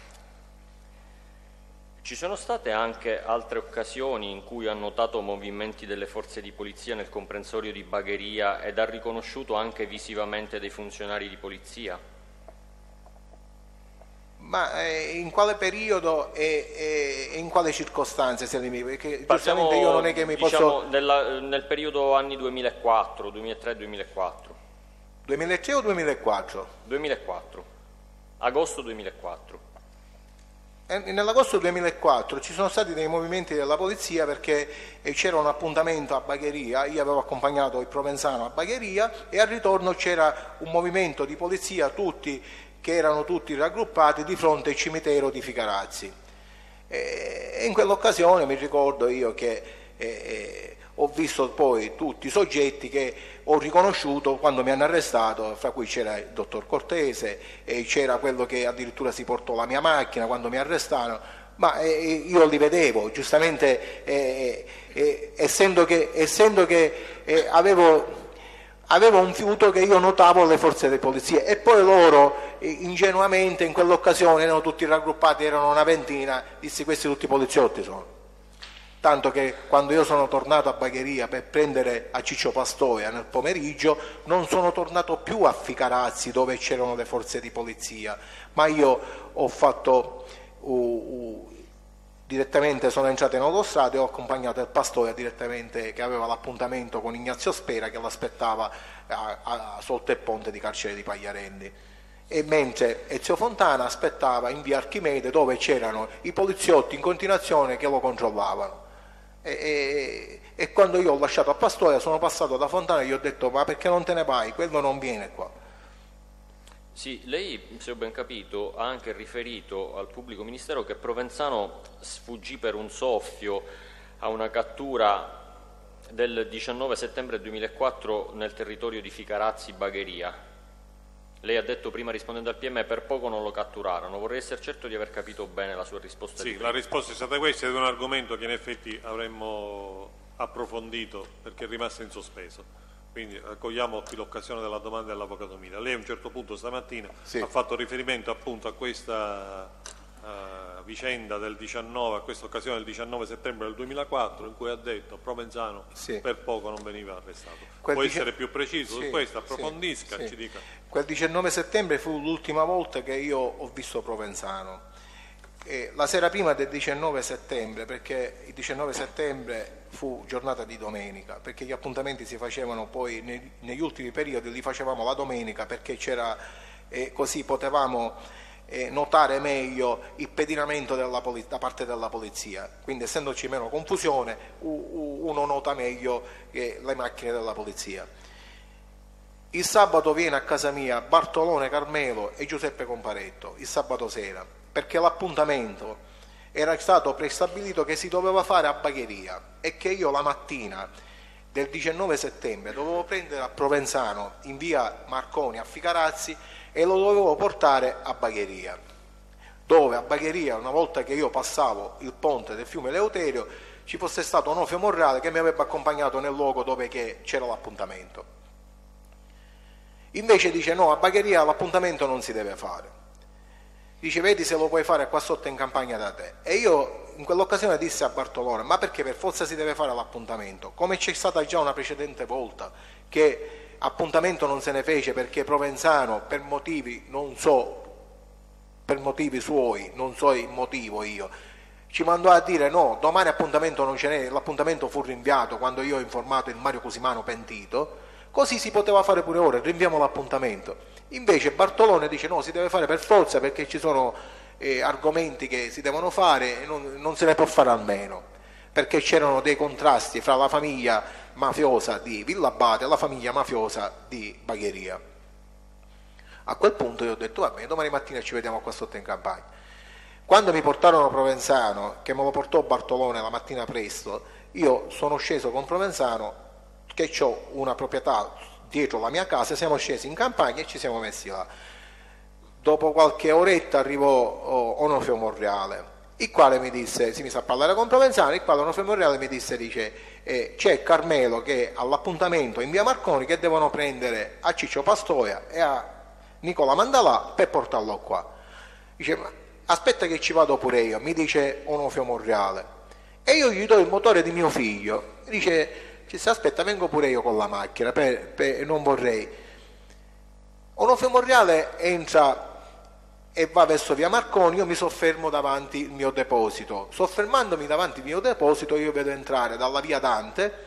ci sono state anche altre occasioni in cui ha notato movimenti delle forze di polizia nel comprensorio di Bagheria ed ha riconosciuto anche visivamente dei funzionari di polizia? Ma eh, in quale periodo e, e in quale circostanze, se mi... perché Partiamo, giustamente io non è che mi diciamo, posso... della- nel periodo anni duemilaquattro, duemilatré duemilaquattro. duemilatré o duemilaquattro? duemilaquattro. Agosto duemilaquattro. E nell'agosto duemilaquattro ci sono stati dei movimenti della polizia perché eh, c'era un appuntamento a Bagheria, io avevo accompagnato il Provenzano a Bagheria e al ritorno c'era un movimento di polizia, tutti che erano tutti raggruppati di fronte al cimitero di Ficarazzi. E in quell'occasione mi ricordo io che eh, eh, ho visto poi tutti i soggetti che ho riconosciuto quando mi hanno arrestato, fra cui c'era il dottor Cortese, e c'era quello che addirittura si portò la mia macchina quando mi arrestarono, ma eh, io li vedevo, giustamente eh, eh, essendo che, essendo che eh, avevo... avevo un fiuto che io notavo le forze di polizia e poi loro eh, ingenuamente in quell'occasione erano tutti raggruppati, erano una ventina, dissi questi tutti poliziotti sono. Tanto che quando io sono tornato a Bagheria per prendere a Ciccio Pastoia nel pomeriggio non sono tornato più a Ficarazzi dove c'erano le forze di polizia, ma io ho fatto uh, uh, direttamente sono entrato in autostrada e ho accompagnato il Pastoia direttamente che aveva l'appuntamento con Ignazio Spera che l'aspettava a, a, sotto il ponte di Carcere di Pagliarendi. E mentre Ezio Fontana aspettava in via Archimede dove c'erano i poliziotti in continuazione che lo controllavano. E, e, e quando io ho lasciato a Pastoia sono passato da Fontana e gli ho detto ma perché non te ne vai? Quello non viene qua. Sì, lei, se ho ben capito, ha anche riferito al pubblico ministero che Provenzano sfuggì per un soffio a una cattura del diciannove settembre duemilaquattro nel territorio di Ficarazzi, Bagheria. Lei ha detto prima rispondendo al P M per poco non lo catturarono. Vorrei essere certo di aver capito bene la sua risposta. Sì, di la risposta è stata questa, ed è un argomento che in effetti avremmo approfondito perché è rimasto in sospeso. Quindi accogliamo qui l'occasione della domanda dell'Avvocato Milio. Lei a un certo punto stamattina Sì. ha fatto riferimento appunto a questa uh, vicenda del diciannove, a questa occasione del diciannove settembre del duemilaquattro in cui ha detto Provenzano Sì. per poco non veniva arrestato. Quel Può dici- essere più preciso Sì, su questo? sì, Approfondisca, sì. ci dica. Quel diciannove settembre fu l'ultima volta che io ho visto Provenzano. eh, la sera prima del diciannove settembre, perché il diciannove settembre fu giornata di domenica, perché gli appuntamenti si facevano poi nei, negli ultimi periodi, li facevamo la domenica perché c'era, eh, così potevamo eh, notare meglio il pedinamento della poli- da parte della polizia, quindi essendoci meno confusione uno nota meglio eh, le macchine della polizia. Il sabato viene a casa mia Bartolone Carmelo e Giuseppe Comparetto, il sabato sera, perché l'appuntamento era stato prestabilito che si doveva fare a Bagheria e che io la mattina del diciannove settembre dovevo prendere a Provenzano in via Marconi a Ficarazzi e lo dovevo portare a Bagheria, dove a Bagheria, una volta che io passavo il ponte del fiume Eleuterio, ci fosse stato Onofrio Morrale che mi avrebbe accompagnato nel luogo dove c'era l'appuntamento. Invece dice no, a Bagheria l'appuntamento non si deve fare, dice vedi se lo puoi fare qua sotto in campagna da te. E io in quell'occasione dissi a Bartolone, ma perché per forza si deve fare l'appuntamento, come c'è stata già una precedente volta che appuntamento non se ne fece perché Provenzano per motivi non so, per motivi suoi, non so il motivo io, ci mandò a dire no, domani appuntamento non ce n'è, l'appuntamento fu rinviato quando io ho informato il Mario Cusimano pentito, così si poteva fare pure ora, rinviamo l'appuntamento. Invece Bartolone dice no, si deve fare per forza perché ci sono eh, argomenti che si devono fare e non, non se ne può fare almeno, perché c'erano dei contrasti fra la famiglia mafiosa di Villabate e la famiglia mafiosa di Bagheria. A quel punto io ho detto va bene, domani mattina ci vediamo qua sotto in campagna. Quando mi portarono a Provenzano, che me lo portò Bartolone la mattina presto, io sono sceso con Provenzano che ho una proprietà dietro la mia casa, siamo scesi in campagna e ci siamo messi là. Dopo qualche oretta arrivò oh, Onofrio Morreale, il quale mi disse, si mise a parlare con Provenzano, il quale Onofrio Morreale mi disse, dice, eh, c'è Carmelo che all'appuntamento in via Marconi che devono prendere a Ciccio Pastoia e a Nicola Mandalà per portarlo qua. Dice, ma aspetta che ci vado pure io, mi dice Onofrio Morreale, e io gli do il motore di mio figlio, dice, se aspetta vengo pure io con la macchina, per, per, non vorrei. Onofrio Morreale entra e va verso via Marconi, io mi soffermo davanti il mio deposito, soffermandomi davanti il mio deposito io vedo entrare dalla via Dante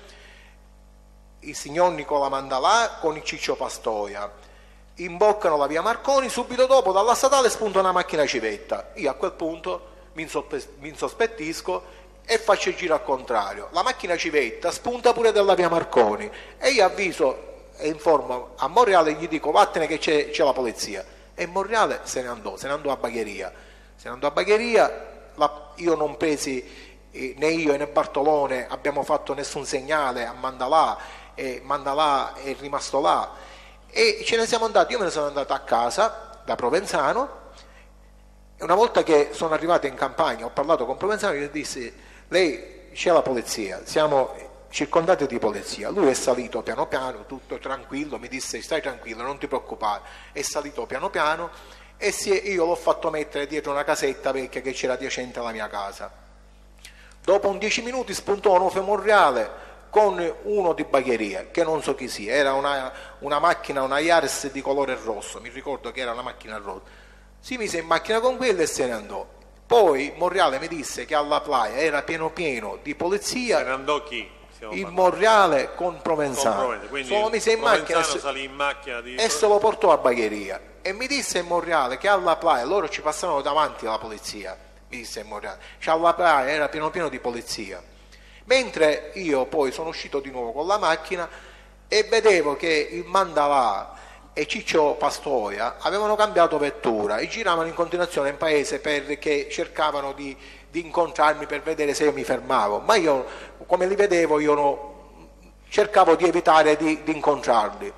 il signor Nicola Mandalà con il Ciccio Pastoia, imboccano la via Marconi, subito dopo dalla statale spunta una macchina civetta, io a quel punto mi, insospe- mi insospettisco e faccio il giro al contrario, la macchina civetta spunta pure dalla via Marconi e io avviso e informo a Morreale e gli dico vattene che c'è, c'è la polizia, e Morreale se ne andò, se ne andò a Bagheria, se ne andò a Bagheria, la, io non presi, eh, né io né Bartolone abbiamo fatto nessun segnale a Mandalà, e Mandalà è rimasto là, e ce ne siamo andati, io me ne sono andato a casa da Provenzano, e una volta che sono arrivato in campagna ho parlato con Provenzano e gli dissi, lei c'è la polizia, siamo circondati di polizia. Lui è salito piano piano, tutto tranquillo, mi disse stai tranquillo, non ti preoccupare, è salito piano piano e si è, io l'ho fatto mettere dietro una casetta vecchia che c'era adiacente alla mia casa. Dopo un dieci minuti spuntò Onofrio Morreale con uno di Bagheria, che non so chi sia, era una, una macchina, una Yaris di colore rosso, mi ricordo che era una macchina rossa, si mise in macchina con quella e se ne andò. Poi Morreale mi disse che alla playa era pieno pieno di polizia. Se ne andò chi? Il Morreale con Provenzano, solo mise in macchina, salì in macchina di... e se lo portò a Bagheria e mi disse in Morreale che alla playa loro ci passavano davanti alla polizia, mi disse in Morreale, cioè alla playa era pieno pieno di polizia, mentre io poi sono uscito di nuovo con la macchina e vedevo che il Mandalà e Ciccio Pastoia avevano cambiato vettura e giravano in continuazione in paese perché cercavano di, di incontrarmi per vedere se io mi fermavo, ma io come li vedevo io no, cercavo di evitare di, di incontrarli.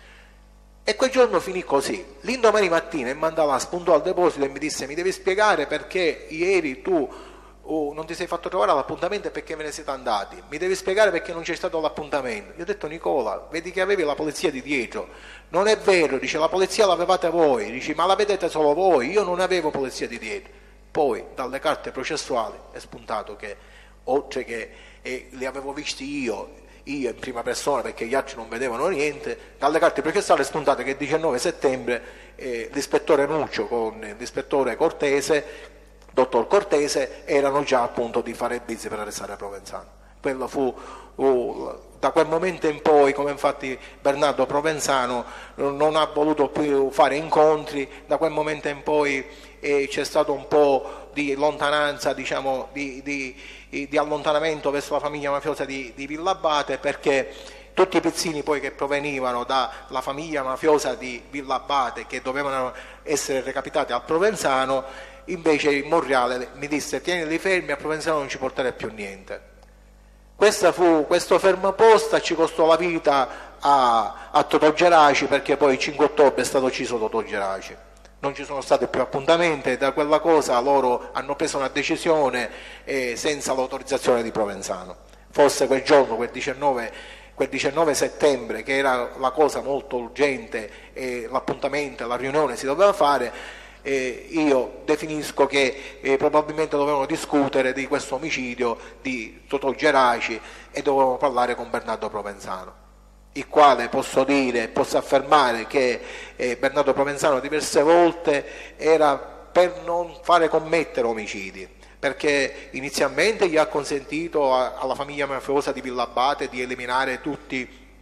E quel giorno finì così. L'indomani mattina il Mandalà spuntò al deposito e mi disse mi devi spiegare perché ieri tu oh, non ti sei fatto trovare all'appuntamento e perché ve ne siete andati, mi devi spiegare perché non c'è stato l'appuntamento. Io ho detto Nicola, vedi che avevi la polizia di dietro. Non è vero, dice la polizia l'avevate voi, dice ma la vedete solo voi, io non avevo polizia di dietro. Poi dalle carte processuali è spuntato che oltre che eh, li avevo visti io, io in prima persona perché gli altri non vedevano niente, dalle carte processuali è spuntato che il diciannove settembre eh, l'ispettore Nuccio con l'ispettore Cortese dottor Cortese, erano già a punto di fare il bis per arrestare Provenzano. Quello fu, uh, da quel momento in poi, come infatti Bernardo Provenzano non ha voluto più fare incontri, da quel momento in poi eh, c'è stato un po' di lontananza, diciamo, di, di, di allontanamento verso la famiglia mafiosa di, di Villabate, perché tutti i pizzini poi che provenivano dalla famiglia mafiosa di Villabate, che dovevano essere recapitati al Provenzano, invece il Monreale mi disse: tienili fermi, a Provenzano non ci porterà più niente. Questa fu, questo fermaposta ci costò la vita a, a Totò Geraci, perché poi il cinque ottobre è stato ucciso Totò Geraci. Non ci sono stati più appuntamenti, da quella cosa loro hanno preso una decisione eh, senza l'autorizzazione di Provenzano. Forse quel giorno, quel diciannove, quel diciannove settembre, che era la cosa molto urgente, e l'appuntamento, la riunione si doveva fare, Eh, io definisco che eh, probabilmente dovevano discutere di questo omicidio di Totò Geraci e dovevano parlare con Bernardo Provenzano, il quale posso dire, posso affermare che eh, Bernardo Provenzano diverse volte era per non fare commettere omicidi, perché inizialmente gli ha consentito a, alla famiglia mafiosa di Villabate di eliminare tutti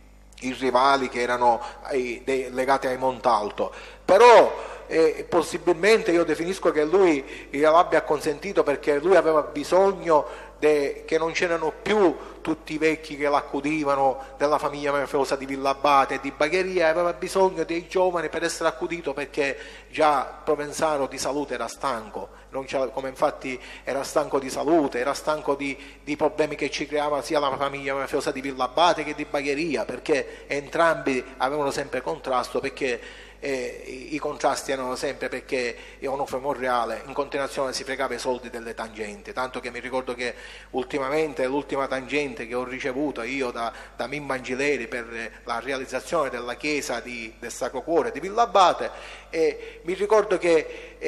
i rivali che erano ai, dei, legati ai Montalto, però e possibilmente io definisco che lui gliel'abbia consentito perché lui aveva bisogno de, che non c'erano più tutti i vecchi che l'accudivano della famiglia mafiosa di Villabate e di Bagheria, aveva bisogno dei giovani per essere accudito, perché già Provenzano di salute era stanco, non come infatti era stanco di salute, era stanco di, di problemi che ci creava sia la famiglia mafiosa di Villabate che di Bagheria, perché entrambi avevano sempre contrasto, perché Eh, i contrasti erano sempre perché Onofre Monreale in continuazione si fregava i soldi delle tangenti, tanto che mi ricordo che ultimamente l'ultima tangente che ho ricevuto io da, da Mimmo Angileri per la realizzazione della chiesa di, del Sacro Cuore di Villabate, eh, mi ricordo che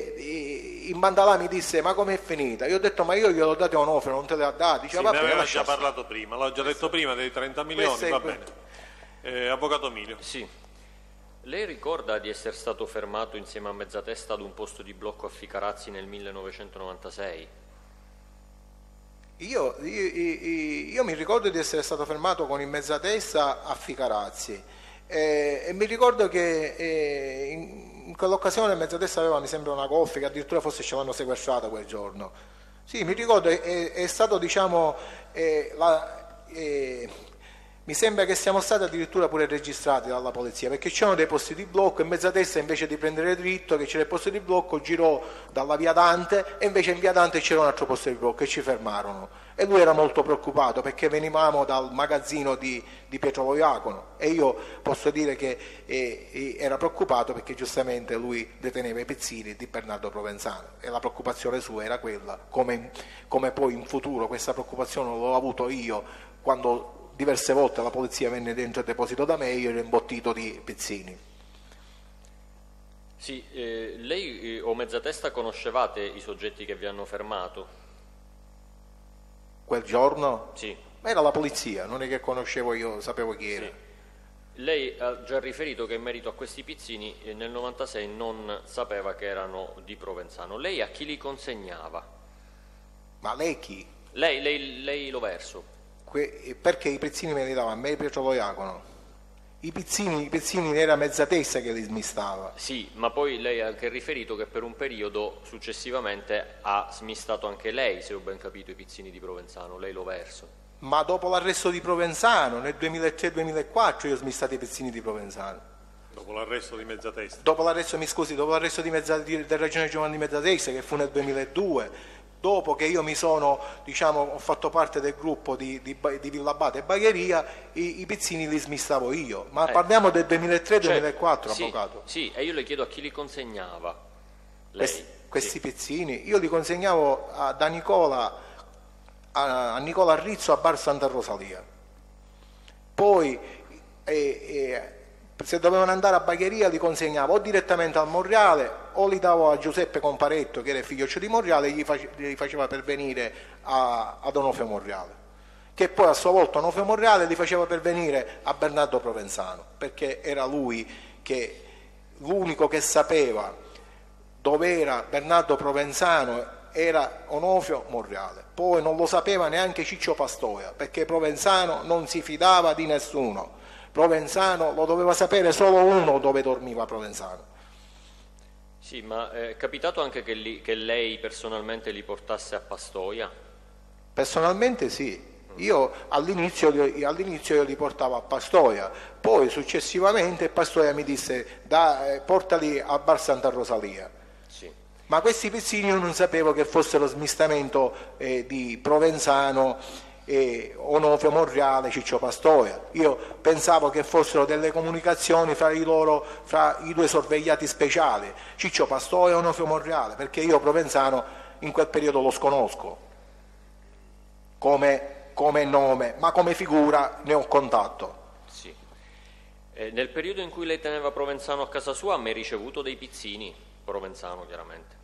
eh, in Mandalà mi disse: ma com'è finita? Io ho detto: ma io gliel'ho dato a Onofre, non te le ha dati? Sì, ne aveva già parlato prima, l'ho già detto prima dei trenta milioni, va bene. Eh, Avvocato Milio. Sì. Lei ricorda di essere stato fermato insieme a Mezzatesta ad un posto di blocco a Ficarazzi nel millenovecentonovantasei? Io, io, io, io mi ricordo di essere stato fermato con il Mezzatesta a Ficarazzi eh, e mi ricordo che eh, in, in quell'occasione il Mezzatesta aveva, mi sembra, una Golf, che addirittura forse ce l'hanno sequestrata quel giorno. Sì, mi ricordo, è, è stato, diciamo, eh, la... Eh, mi sembra che siamo stati addirittura pure registrati dalla polizia, perché c'erano dei posti di blocco e Mezzatesta, invece di prendere dritto che c'era il posto di blocco, girò dalla via Dante e invece in via Dante c'era un altro posto di blocco e ci fermarono. E lui era molto preoccupato perché venivamo dal magazzino di, di Pietro Loiacono e io posso dire che eh, era preoccupato perché giustamente lui deteneva i pezzini di Bernardo Provenzano e la preoccupazione sua era quella, come, come poi in futuro questa preoccupazione l'ho avuto io quando diverse volte la polizia venne dentro il deposito da me e io ero imbottito di pezzini. Sì, eh, lei eh, o Mezzatesta conoscevate i soggetti che vi hanno fermato? Quel giorno? Sì. Ma era la polizia, non è che conoscevo io, sapevo chi era. Sì. Lei ha già riferito che in merito a questi pizzini eh, nel novantasei non sapeva che erano di Provenzano. Lei a chi li consegnava? Ma lei chi? Lei, lei, lei lo verso. Perché i pezzini me li dava a me e Pietro Loiacono? I pezzini, i pezzini era Mezzatesta che li smistava. Sì, ma poi lei ha anche riferito che per un periodo successivamente ha smistato anche lei, se ho ben capito, i pizzini di Provenzano, lei lo verso. Ma dopo l'arresto di Provenzano, nel duemilatré duemilaquattro, io ho smistato i pezzini di Provenzano. Dopo l'arresto di Mezzatesta? Dopo l'arresto, mi scusi, dopo l'arresto di Mezza, di, del regione Giovanni Mezzatesta, che fu nel duemiladue, dopo che io mi sono, diciamo, ho fatto parte del gruppo di, di, di Villabate e Bagheria, i, i pizzini li smistavo io. Ma eh, parliamo del duemilatré duemilaquattro, cioè, avvocato. Sì, sì, e io le chiedo a chi li consegnava lei. Questi, questi sì. pizzini, io li consegnavo a, da Nicola, a, a Nicola Rizzo a Bar Santa Rosalia. Poi eh, eh, se dovevano andare a Bagheria li consegnavo o direttamente al Monreale o li davo a Giuseppe Comparetto, che era il figlioccio di Monreale, e gli, face, gli faceva pervenire a, ad Onofre Monreale, che poi a sua volta Onofre Monreale li faceva pervenire a Bernardo Provenzano, perché era lui che l'unico che sapeva dove era Bernardo Provenzano era Onofrio Monreale, poi non lo sapeva neanche Ciccio Pastoia, perché Provenzano non si fidava di nessuno. Provenzano lo doveva sapere solo uno dove dormiva Provenzano. Sì, ma è capitato anche che, li, che lei personalmente li portasse a Pastoia? Personalmente sì. Io all'inizio, all'inizio io li portavo a Pastoia, poi successivamente Pastoia mi disse da, eh, portali a Bar Santa Rosalia. Sì. Ma questi pizzini io non sapevo che fossero smistamento eh, di Provenzano, eh, Onofrio Monreale, Ciccio Pastoia. Io pensavo che fossero delle comunicazioni fra i loro, fra i due sorvegliati speciali, Ciccio Pastoia e Onofrio Monreale, perché io Provenzano in quel periodo lo sconosco come come nome, ma come figura ne ho contatto. Sì. Eh, nel periodo in cui lei teneva Provenzano a casa sua, ha mai ricevuto dei pizzini? Provenzano, chiaramente.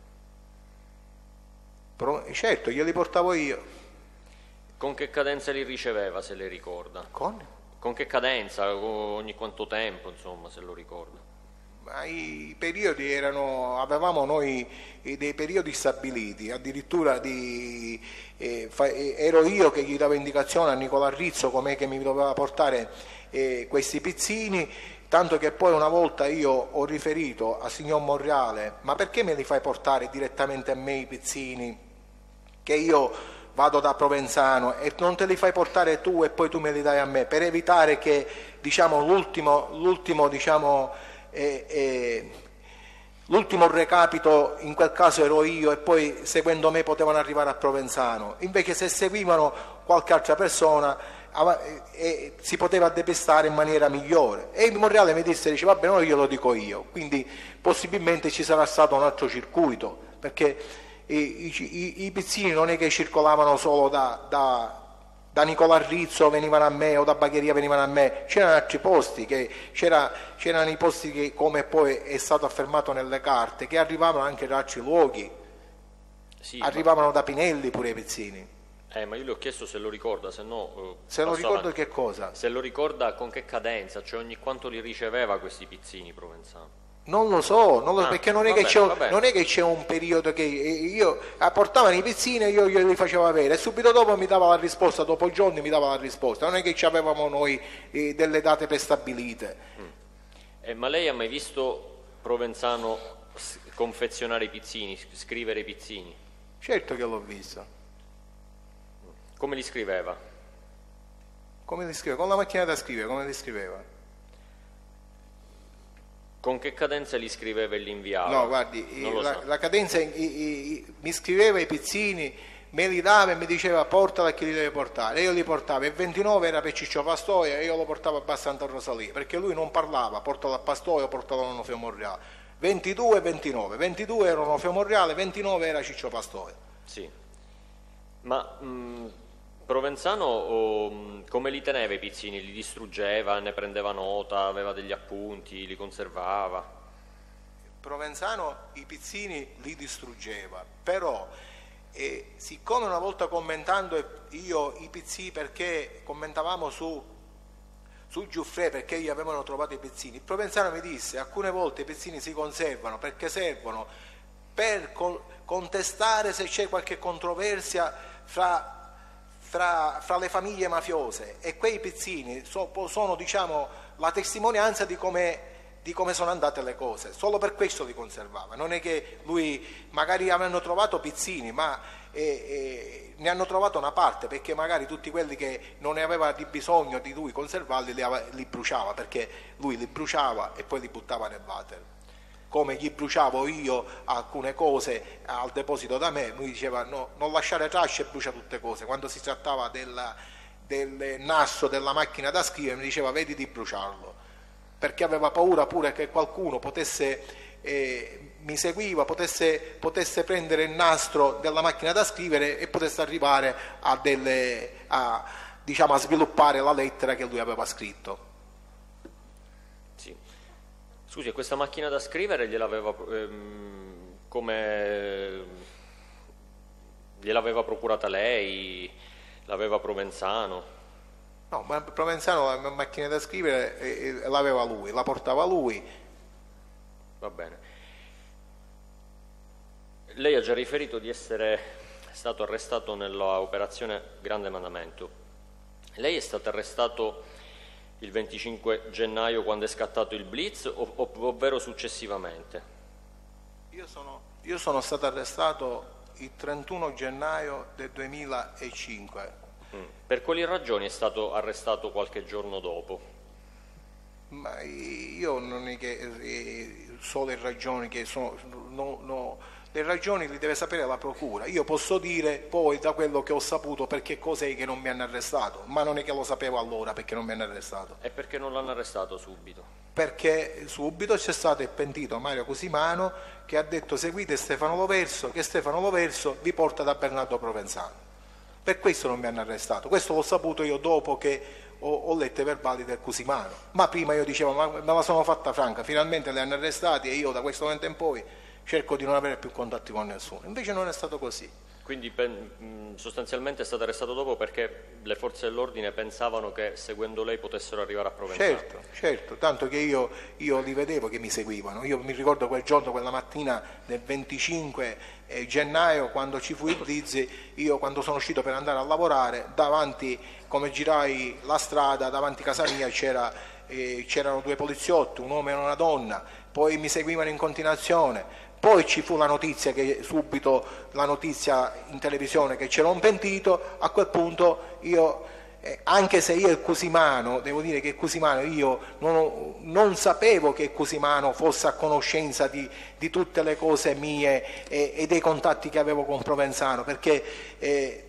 Pro, certo, glieli portavo io. Con che cadenza li riceveva, se le ricorda? Con? Con che cadenza, ogni quanto tempo, insomma, se lo ricorda? Ma i periodi erano, avevamo noi dei periodi stabiliti, addirittura di, eh, fa, eh, ero io che gli davo indicazione a Nicola Rizzo com'è che mi doveva portare eh, questi pizzini, tanto che poi una volta io ho riferito a signor Monreale: ma perché me li fai portare direttamente a me i pizzini, che io vado da Provenzano, e non te li fai portare tu e poi tu me li dai a me, per evitare che, diciamo, l'ultimo, l'ultimo diciamo E, e, l'ultimo recapito in quel caso ero io, e poi seguendo me potevano arrivare a Provenzano. Invece se seguivano qualche altra persona e, e, si poteva depistare in maniera migliore. E il Monreale mi disse, dice, vabbè, no, io lo dico io, quindi possibilmente ci sarà stato un altro circuito, perché i, i, i pizzini non è che circolavano solo da, da da Nicola Rizzo venivano a me, o da Bagheria venivano a me, c'erano altri posti, che c'era, c'erano i posti che, come poi è stato affermato nelle carte, che arrivavano anche da altri luoghi, sì, arrivavano ma... da Pinelli pure i pizzini. Eh, ma io le ho chiesto se lo ricorda, se no... Eh, se lo ricordo avanti. Che cosa? Se lo ricorda con che cadenza, cioè ogni quanto li riceveva questi pizzini Provenzano? Non lo so, non lo, ah, perché non è, vabbè, che c'è, non è che c'è un periodo che io portavano i pizzini e io glieli facevo avere, e subito dopo mi dava la risposta, dopo giorni mi dava la risposta, non è che avevamo noi eh, delle date prestabilite. Mm. Eh, ma lei ha mai visto Provenzano confezionare i pizzini, scrivere i pizzini? Certo che l'ho visto. Come li scriveva? Come li scriveva? Con la macchina da scrivere, come li scriveva? Con che cadenza li scriveva e li inviava? No, guardi, la, so. la cadenza i, i, i, mi scriveva i pizzini, me li dava e mi diceva portala a chi li deve portare, e io li portavo. Il ventinove era per Ciccio Pastoia e io lo portavo a Bar Santa Rosalia, perché lui non parlava, portalo a Pastoia o portalo a Onofrio Monreale. ventidue e ventinove, ventidue era Onofrio Monreale, ventinove era Ciccio Pastoia. Sì, ma mh, Provenzano oh, come li teneva i pizzini? Li distruggeva, ne prendeva nota, aveva degli appunti, li conservava? Provenzano i pizzini li distruggeva, però eh, siccome una volta commentando io i pizzini, perché commentavamo su, su Giuffre, perché gli avevano trovato i pizzini, il Provenzano mi disse alcune volte i pizzini si conservano perché servono per contestare se c'è qualche controversia fra Fra, fra le famiglie mafiose, e quei pizzini so, sono diciamo la testimonianza di come, di come sono andate le cose, solo per questo li conservava. Non è che lui magari avevano trovato pizzini, ma eh, eh, ne hanno trovato una parte, perché magari tutti quelli che non ne aveva di bisogno di lui conservarli li, li bruciava, perché lui li bruciava e poi li buttava nel water. Come gli bruciavo io alcune cose al deposito da me, lui diceva no, non lasciare tracce e brucia tutte cose. Quando si trattava della, del nastro della macchina da scrivere mi diceva vedi di bruciarlo, perché aveva paura pure che qualcuno potesse, eh, mi seguiva, potesse, potesse prendere il nastro della macchina da scrivere e potesse arrivare a, delle, a, diciamo, a sviluppare la lettera che lui aveva scritto. Scusi, questa macchina da scrivere gliel'aveva ehm, come gliel'aveva procurata lei? L'aveva Provenzano? No, ma Provenzano la macchina da scrivere eh, l'aveva lui, la portava lui. Va bene. Lei ha già riferito di essere stato arrestato nell'operazione Grande Mandamento. Lei è stato arrestato il venticinque gennaio quando è scattato il blitz, ov ovvero successivamente? Io sono, io sono stato arrestato il trentuno gennaio del duemilacinque. Mm. Per quali ragioni è stato arrestato qualche giorno dopo? Ma io non è che eh, so le ragioni che sono, no, no, le ragioni le deve sapere la procura. Io posso dire poi da quello che ho saputo perché cos'è che non mi hanno arrestato, ma non è che lo sapevo allora perché non mi hanno arrestato. E perché non l'hanno arrestato subito? Perché subito c'è stato il pentito Mario Cusimano che ha detto seguite Stefano Loverso, che Stefano Loverso vi porta da Bernardo Provenzano. Per questo non mi hanno arrestato, questo l'ho saputo io dopo che ho, ho letto i verbali del Cusimano, ma prima io dicevo ma me la sono fatta franca, finalmente li hanno arrestati e io da questo momento in poi cerco di non avere più contatti con nessuno, invece non è stato così. Quindi sostanzialmente è stato arrestato dopo perché le forze dell'ordine pensavano che seguendo lei potessero arrivare a Provenzano? Certo, certo, tanto che io, io li vedevo che mi seguivano, io mi ricordo quel giorno, quella mattina del venticinque gennaio quando ci fu il blitz, io quando sono uscito per andare a lavorare, davanti, come girai la strada, davanti a casa mia c'era, eh, c'erano due poliziotti, un uomo e una donna, poi mi seguivano in continuazione. Poi ci fu la notizia, che subito la notizia in televisione che c'era un pentito, a quel punto io, eh, anche se io e Cusimano, devo dire che Cusimano, io non, non sapevo che Cusimano fosse a conoscenza di, di tutte le cose mie e, e dei contatti che avevo con Provenzano, perché eh,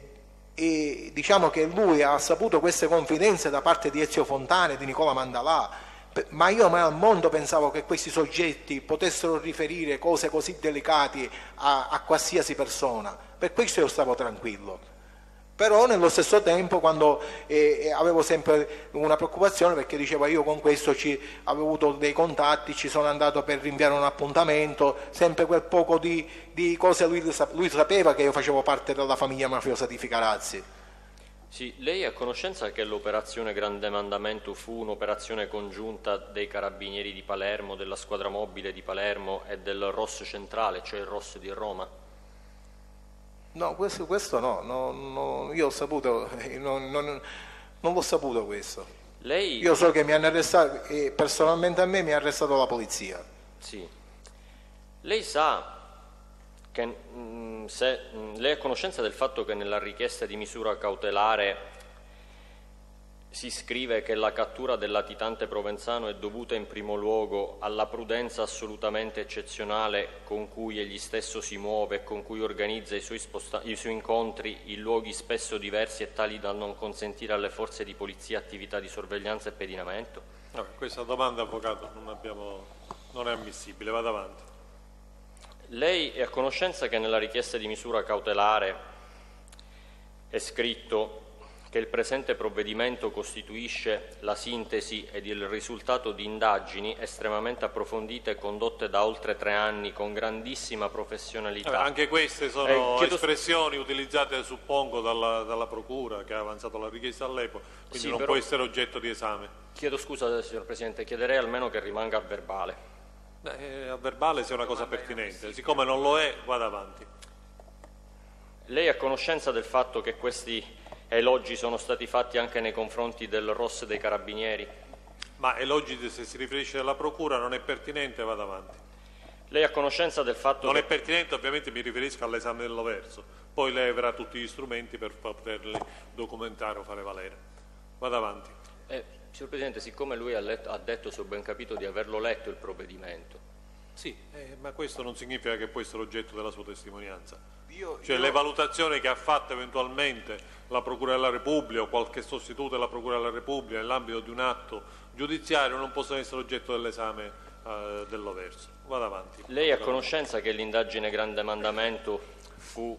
e, diciamo che lui ha saputo queste confidenze da parte di Ezio Fontana e di Nicola Mandalà, ma io mai al mondo pensavo che questi soggetti potessero riferire cose così delicate a, a qualsiasi persona, per questo io stavo tranquillo. Però nello stesso tempo quando eh, avevo sempre una preoccupazione perché dicevo io con questo ci, avevo avuto dei contatti, ci sono andato per rinviare un appuntamento, sempre quel poco di, di cose, lui, lui sapeva che io facevo parte della famiglia mafiosa di Ficarazzi. Sì, lei è a conoscenza che l'operazione Grande Mandamento fu un'operazione congiunta dei Carabinieri di Palermo, della Squadra Mobile di Palermo e del R O S centrale, cioè il R O S di Roma? No, questo, questo no, no, no, io ho saputo, non, non, non l'ho saputo questo. Lei... Io so che mi hanno arrestato e personalmente a me mi ha arrestato la polizia. Sì. Lei sa che mh, se, mh, lei è a conoscenza del fatto che nella richiesta di misura cautelare si scrive che la cattura del latitante Provenzano è dovuta in primo luogo alla prudenza assolutamente eccezionale con cui egli stesso si muove e con cui organizza i suoi, i suoi incontri in luoghi spesso diversi e tali da non consentire alle forze di polizia attività di sorveglianza e pedinamento? Vabbè, questa domanda, avvocato, non, abbiamo, non è ammissibile, vada avanti. Lei è a conoscenza che nella richiesta di misura cautelare è scritto che il presente provvedimento costituisce la sintesi ed il risultato di indagini estremamente approfondite condotte da oltre tre anni con grandissima professionalità. Allora, anche queste sono eh, espressioni utilizzate, suppongo, dalla, dalla Procura che ha avanzato la richiesta all'epoca, quindi sì, non però, può essere oggetto di esame. Chiedo scusa, signor Presidente, chiederei almeno che rimanga a verbale. Beh, a verbale sia una cosa pertinente, siccome non lo è, vada avanti. Lei è a conoscenza del fatto che questi elogi sono stati fatti anche nei confronti del R O S dei Carabinieri? Ma elogi, se si riferisce alla Procura, non è pertinente, vada avanti. Lei è a conoscenza del fatto non che... è pertinente, ovviamente mi riferisco all'esame del Loverso, poi lei avrà tutti gli strumenti per poterli documentare o fare valere. Vada avanti. Eh, signor Presidente, siccome lui ha, letto, ha detto, se ho ben capito, di averlo letto il provvedimento. Sì, eh, ma questo non significa che può essere oggetto della sua testimonianza. Io, cioè io... le valutazioni che ha fatto eventualmente la Procura della Repubblica o qualche sostituto della Procura della Repubblica nell'ambito di un atto giudiziario non possono essere oggetto dell'esame eh, del Loverso. Vada avanti. Lei è a conoscenza che l'indagine Grande Mandamento fu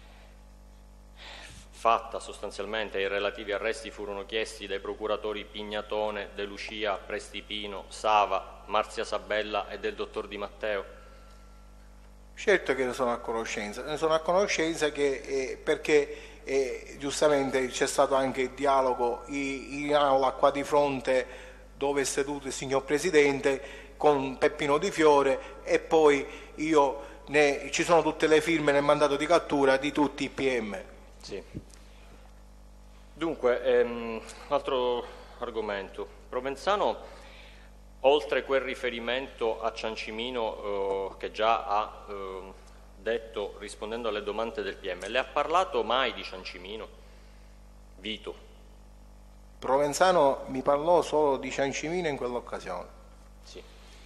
fatta sostanzialmente e i relativi arresti furono chiesti dai procuratori Pignatone, De Lucia, Prestipino, Sava, Marzia Sabella e del dottor Di Matteo? Certo che ne sono a conoscenza, ne sono a conoscenza che, eh, perché eh, giustamente c'è stato anche il dialogo in, in aula qua di fronte dove è seduto il signor Presidente con Peppino Di Fiore e poi io ne, ci sono tutte le firme nel mandato di cattura di tutti i P M. Sì. Dunque, ehm, altro argomento. Provenzano, oltre quel riferimento a Ciancimino eh, che già ha eh, detto rispondendo alle domande del P M, le ha parlato mai di Ciancimino? Vito? Provenzano mi parlò solo di Ciancimino in quell'occasione. Sì.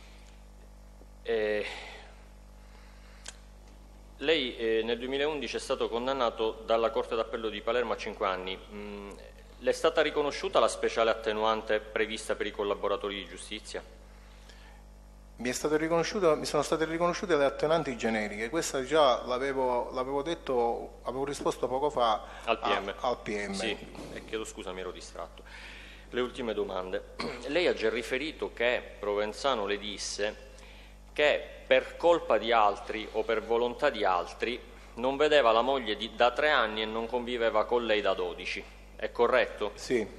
Eh, lei eh, nel duemilaundici è stato condannato dalla Corte d'Appello di Palermo a cinque anni. Mm, le è stata riconosciuta la speciale attenuante prevista per i collaboratori di giustizia? Mi, è stato riconosciuto, mi sono state riconosciute le attenuanti generiche, questa già l'avevo, l'avevo detto, avevo risposto poco fa al P M. A, al P M. Sì, e chiedo scusa, mi ero distratto. Le ultime domande. Lei ha già riferito che Provenzano le disse che per colpa di altri o per volontà di altri non vedeva la moglie di, da tre anni e non conviveva con lei da dodici. È corretto? Sì.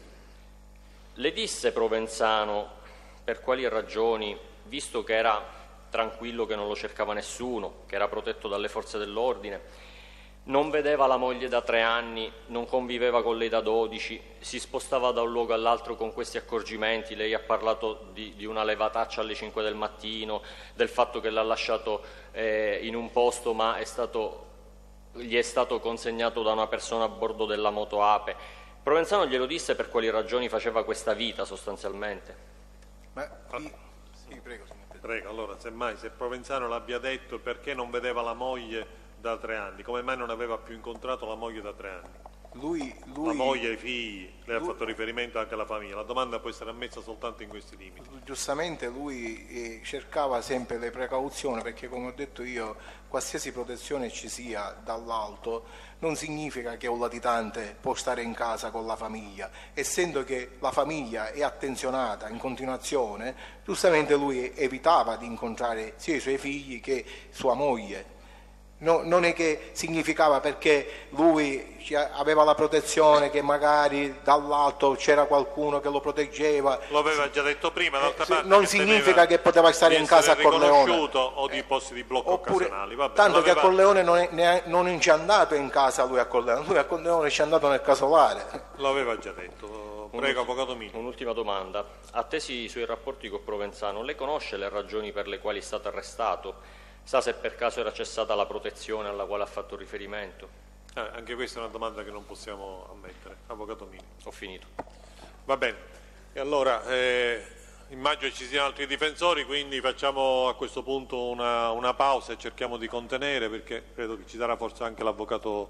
Le disse Provenzano per quali ragioni, visto che era tranquillo, che non lo cercava nessuno, che era protetto dalle forze dell'ordine, non vedeva la moglie da tre anni, non conviveva con lei da dodici, si spostava da un luogo all'altro con questi accorgimenti? Lei ha parlato di, di una levataccia alle cinque del mattino, del fatto che l'ha lasciato eh, in un posto ma è stato, gli è stato consegnato da una persona a bordo della moto Ape. Provenzano glielo disse per quali ragioni faceva questa vita sostanzialmente? Ma, sì, sì, prego, prego, allora semmai se Provenzano l'abbia detto perché non vedeva la moglie da tre anni, come mai non aveva più incontrato la moglie da tre anni? Lui, lui, la moglie, i figli, lei lui, ha fatto riferimento anche alla famiglia, la domanda può essere ammessa soltanto in questi limiti. Giustamente lui eh, cercava sempre le precauzioni, perché come ho detto io, qualsiasi protezione ci sia dall'alto non significa che un latitante può stare in casa con la famiglia, essendo che la famiglia è attenzionata in continuazione, giustamente lui evitava di incontrare sia i suoi figli che sua moglie. No, non è che significava perché lui aveva la protezione che magari dall'alto c'era qualcuno che lo proteggeva. Lo aveva già detto prima, d'altra eh, parte, non che significa che poteva stare in casa a Corleone o di posti di blocco Oppure, occasionali. Vabbè, tanto l'aveva... che a Corleone non è, ne, non ci è andato in casa lui a Corleone, lui a Corleone ci è andato nel casolare. Lo aveva già detto. Prego, avvocato Mini. Un'ultima domanda. Attesi i suoi rapporti con Provenzano, lei conosce le ragioni per le quali è stato arrestato? Sa se per caso era cessata la protezione alla quale ha fatto riferimento? Eh, anche questa è una domanda che non possiamo ammettere. Avvocato Mini. Ho finito. Va bene. E allora, eh, immagino ci siano altri difensori, quindi facciamo a questo punto una, una pausa e cerchiamo di contenere, perché credo che ci sarà forse anche l'avvocato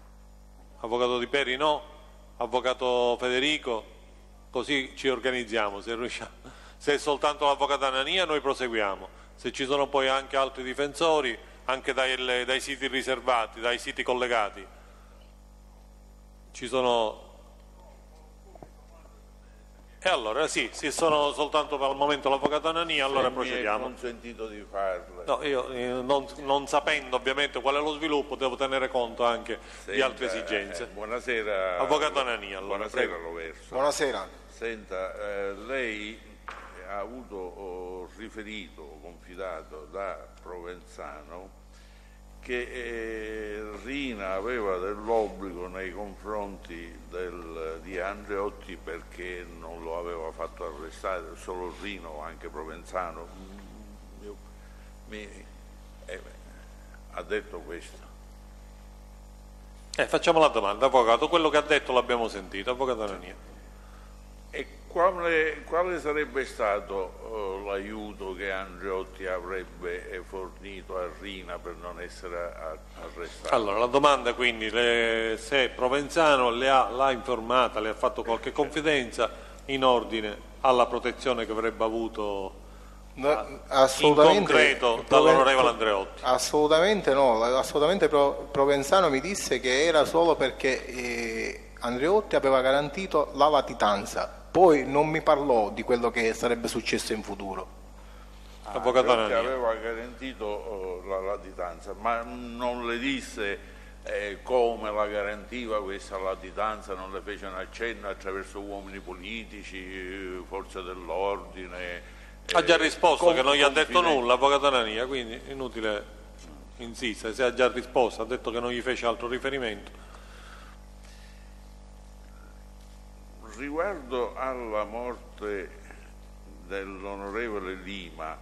avvocato Di Peri, no? Avvocato Federico, così ci organizziamo. Se, riusciamo. Se è soltanto l'avvocato Anania noi proseguiamo. Se ci sono poi anche altri difensori, anche dai, dai siti riservati, dai siti collegati, ci sono... E allora sì, se sono soltanto per il momento l'avvocato Anania, allora se procediamo. Mi è consentito di farlo. No, io eh, non, non sapendo ovviamente qual è lo sviluppo, devo tenere conto anche Senta, di altre esigenze. Eh, buonasera. Avvocato Anania, allora. Buonasera, Prego. Loverso. Buonasera. Senta, eh, lei ha avuto oh, riferito, confidato da Provenzano che eh, Rina aveva dell'obbligo nei confronti del, di Andreotti perché non lo aveva fatto arrestare, solo Rina o anche Provenzano. Io, mi, eh, ha detto questo. Eh, facciamo la domanda, avvocato, quello che ha detto l'abbiamo sentito, avvocato Anania. E quale, quale sarebbe stato uh, l'aiuto che Andreotti avrebbe fornito a Rina per non essere arrestato? Allora, la domanda quindi, le, se Provenzano le ha, l'ha informata, le ha fatto qualche confidenza in ordine alla protezione che avrebbe avuto No, in concreto dall'onorevole Andreotti? Assolutamente no, assolutamente Provenzano mi disse che era solo perché eh, Andreotti aveva garantito la latitanza. Poi non mi parlò di quello che sarebbe successo in futuro. Ah, Avvocato Anania. aveva garantito uh, la latitanza, ma non le disse eh, come la garantiva questa latitanza, non le fece un accenno attraverso uomini politici, forze dell'ordine. Ha già risposto eh, che non gli ha detto confidenti. nulla, avvocato Anania, quindi inutile insiste, se ha già risposto, ha detto che non gli fece altro riferimento. Riguardo alla morte dell'onorevole Lima,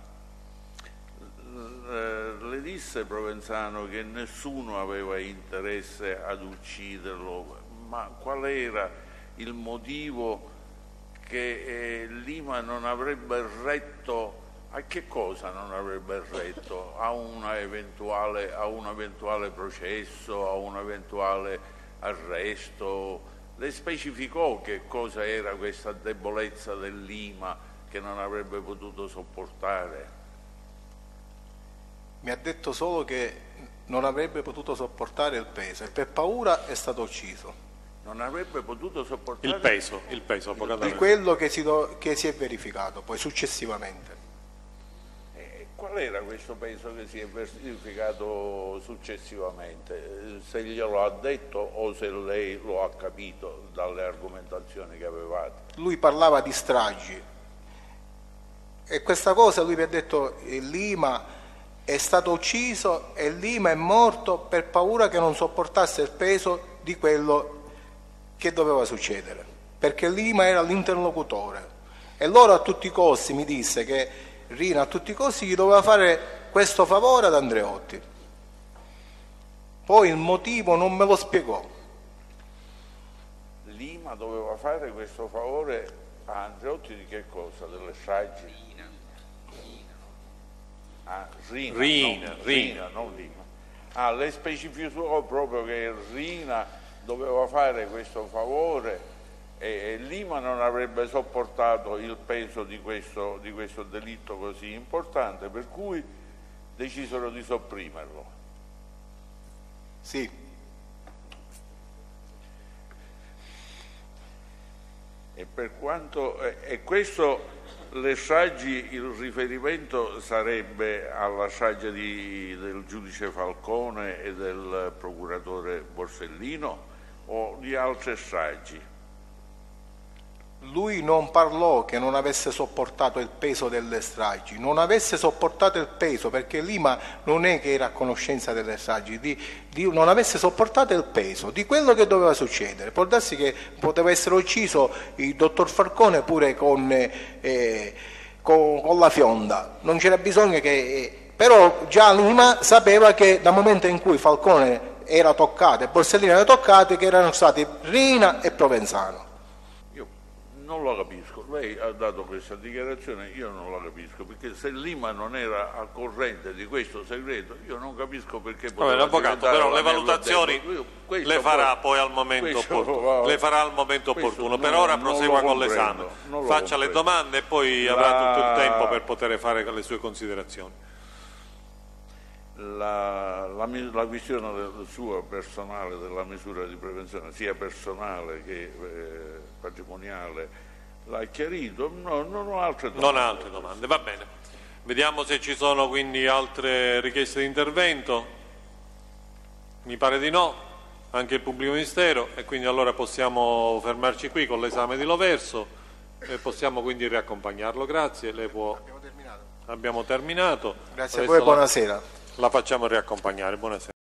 le disse Provenzano che nessuno aveva interesse ad ucciderlo, ma qual era il motivo che eh, Lima non avrebbe retto? A che cosa non avrebbe retto? A, una eventuale, a un eventuale processo, a un eventuale arresto? Le specificò che cosa era questa debolezza del Lima che non avrebbe potuto sopportare? Mi ha detto solo che non avrebbe potuto sopportare il peso e per paura è stato ucciso. Non avrebbe potuto sopportare il peso, il peso il, di quello che si, do, che si è verificato poi successivamente. E qual era questo peso che si è verificato successivamente? Se glielo ha detto o se lei lo ha capito dalle argomentazioni che avevate? Lui parlava di stragi e questa cosa lui mi ha detto Lima è stato ucciso e Lima è morto per paura che non sopportasse il peso di quello che doveva succedere, perché Lima era l'interlocutore e loro a tutti i costi mi disse che Rina a tutti i costi gli doveva fare questo favore ad Andreotti. Poi il motivo non me lo spiegò. Lima doveva fare questo favore a Andreotti di che cosa? Delle stragi? Ah, Rina, Rina, non, Rina. Rina, non Lima. Ah, le specificò proprio che Rina doveva fare questo favore e, e Lima non avrebbe sopportato il peso di questo, di questo delitto così importante, per cui decisero di sopprimerlo. Sì. E per quanto e, e questo le stragi, il riferimento sarebbe alla strage di, del giudice Falcone e del procuratore Borsellino o di altre stragi? Lui non parlò che non avesse sopportato il peso delle stragi, non avesse sopportato il peso perché Lima non è che era a conoscenza delle stragi, di, di, non avesse sopportato il peso di quello che doveva succedere. Può darsi che poteva essere ucciso il dottor Falcone pure con, eh, con, con la fionda, non c'era bisogno che... Eh, però già Lima sapeva che dal momento in cui Falcone era toccato e Borsellino era toccato che erano stati Rina e Provenzano. Non lo capisco, lei ha dato questa dichiarazione, io non la capisco, perché se Lima non era al corrente di questo segreto, io non capisco perché poteva Vabbè, avvocato, però le valutazioni le farà poi, poi al momento opportuno, le farà al momento opportuno. Per ora prosegua con l'esame, faccia le domande e poi la... avrà tutto il tempo per poter fare le sue considerazioni. La, la, la questione del, sua personale della misura di prevenzione, sia personale che eh, patrimoniale, l'ha chiarito? No, non ho altre domande. Non ha altre domande, va bene. Vediamo se ci sono quindi altre richieste di intervento. Mi pare di no, anche il pubblico ministero, e quindi allora possiamo fermarci qui con l'esame di Loverso e possiamo quindi riaccompagnarlo. Grazie, lei può... Abbiamo terminato. Abbiamo terminato. Grazie a voi, buonasera. La facciamo riaccompagnare, buonasera.